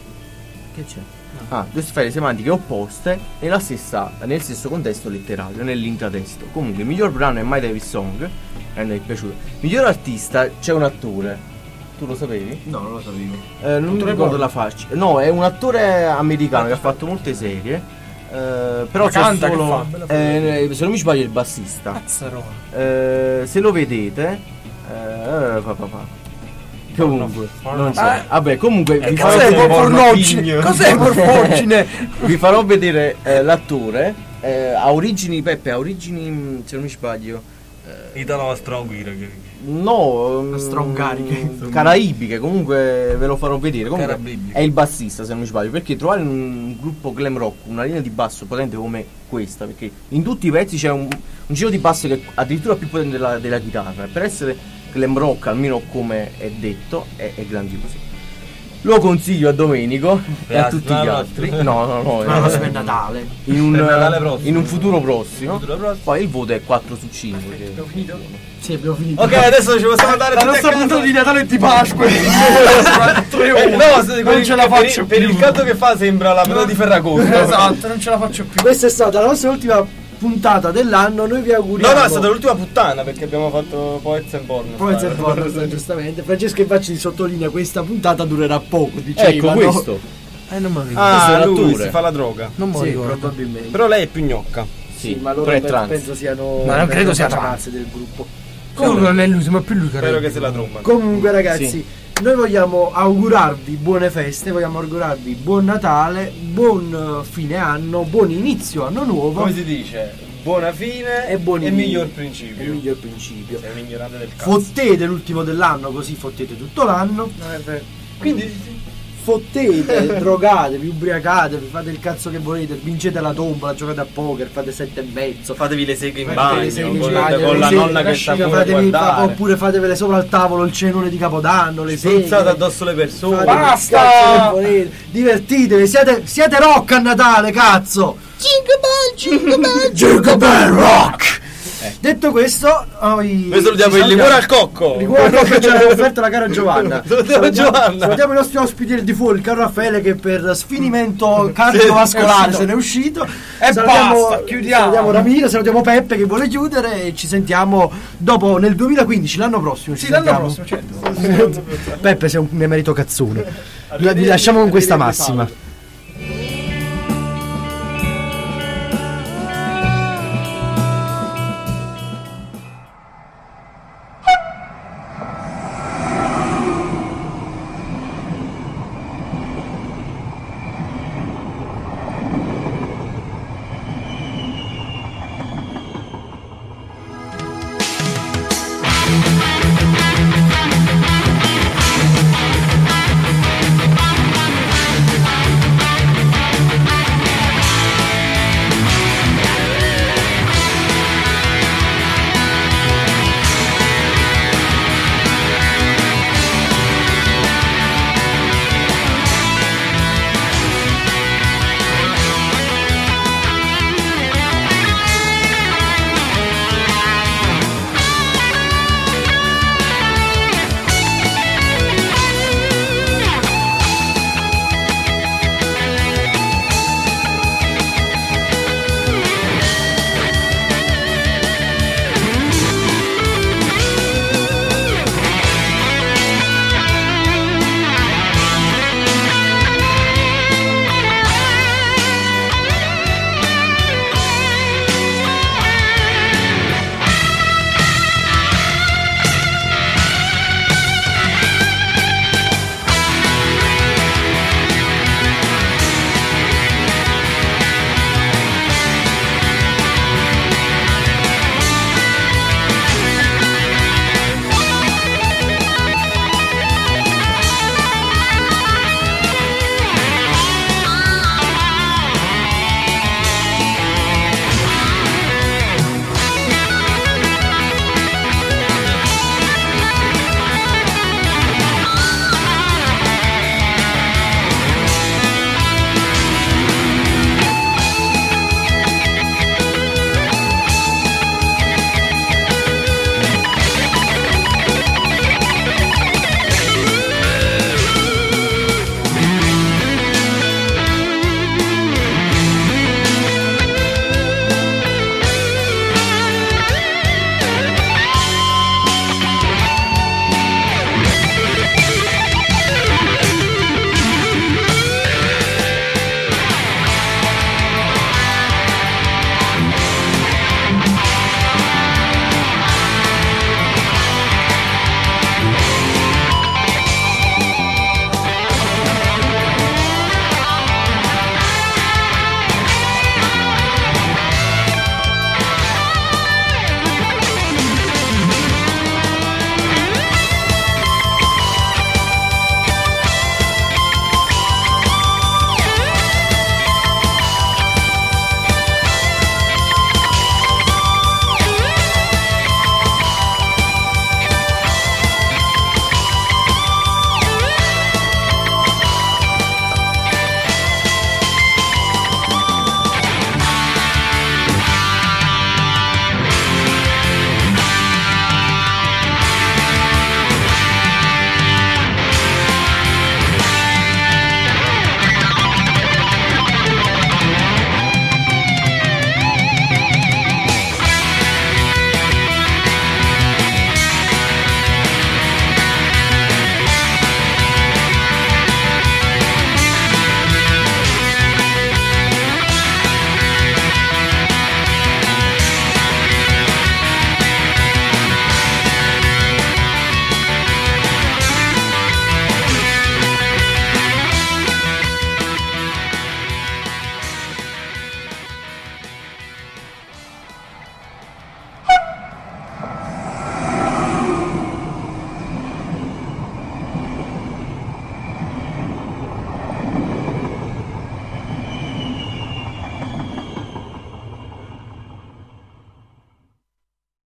che c'è? Ah, due sfere semantiche opposte nella stessa, nel stesso contesto letterario, nell'intratesto. Comunque il miglior brano è My Davis Song, e mi è piaciuto. Miglior artista c'è un attore Tu lo sapevi? No, non lo sapevo. Eh, non mi ricordo la faccia. No, è un attore americano che ha fatto molte serie. Eh, però Ma c'è canta, che solo, fa? Bella eh, se non mi sbaglio è il bassista. Cazzarola. Eh, se lo vedete, eh, fa, fa, fa. Comunque, non so. Eh. Vabbè, comunque vi farò, Cos'è vedere, pornoggine? Cos'è pornoggine? vi farò vedere eh, l'attore. Eh, ha origini, Peppe, ha origini, mh, se non mi sbaglio. Italo Austro-Ungarica. No, mm, Austro-Ungariche. caraibiche, comunque ve lo farò vedere. Comunque Carabibiche. è il bassista, se non mi sbaglio, perché trovare un gruppo glam rock una linea di basso potente come questa, perché in tutti i pezzi c'è un, un giro di basso che è addirittura più potente della, della chitarra. Per essere glam rock, almeno come è detto, è, è grandioso. Lo consiglio a Domenico e a tutti gli altri. No, no, no. Ma eh, lo so, per Natale. in un, Per Natale prossimo. in un futuro prossimo. Futuro prossimo. Poi il voto è quattro su cinque. Che... Sì, abbiamo finito. Ok, adesso ci possiamo andare La tutti a nostra casa. puntata di Natale e di Pasqua. Eh, no, se- Non per- ce la per- faccio per più. il canto che fa sembra la puntata di Ferragosto. Esatto, non ce la faccio più. Questa è stata la nostra ultima puntata dell'anno. Noi vi No, auguriamo. no, è stata l'ultima puttana perché abbiamo fatto Poets and Porn. Poi c'è il porno, giustamente. Francesco Invacci sottolinea questa puntata durerà poco. Diceva, Ecco no? questo. Eh, non mi ricordo. Questo è Ah, lui l'attore. si fa la droga. Non mi Sì, ricordo. probabilmente. Però lei è più gnocca. Sì, ma loro tre pe- trans. penso siano. Ma non credo sia ragazze del gruppo. Comunque non è lui, ma più lui che Spero re. che se la tromba. Comunque, ragazzi, Sì. noi vogliamo augurarvi buone feste, vogliamo augurarvi buon Natale, buon eh, fine anno, buon inizio anno nuovo Come si dice? Buona fine e buon e inizio. miglior E principio. miglior principio. Sei un ignorante del cazzo. Fottete l'ultimo dell'anno, così fottete tutto l'anno. Quindi Fottete, drogatevi, ubriacatevi, fate il cazzo che volete, vincete la tombola, giocate a poker, fate sette e mezzo. fatevi le seghe in Fate bagno le seghe in con, bagno, con le la seghe, nonna che sta sciga, pure a fatevi- guardare. oppure fatevele sopra al tavolo il cenone di Capodanno, le seghe. Spruzzate addosso le persone. Fate il Basta! cazzo che volete. Divertitevi, siete, siete rock a Natale, cazzo! Jingle bell, jingle bell, jingle bell rock! Detto questo, noi Noi salutiamo ci il liquore al cocco. Liquore al cocco che ci ha offerto la cara Giovanna. Salutiamo Giovanna. Salutiamo i nostri ospiti del di fuori, il caro Raffaele che per sfinimento cardiovascolare se n'è uscito. E basta, chiudiamo. Salutiamo Ramiro, salutiamo Peppe che vuole chiudere e ci sentiamo dopo nel duemilaquindici, l'anno prossimo. Ci Sì, l'anno sentiamo. prossimo, certo. Peppe sei un emerito cazzone. Vi lasciamo con questa massima.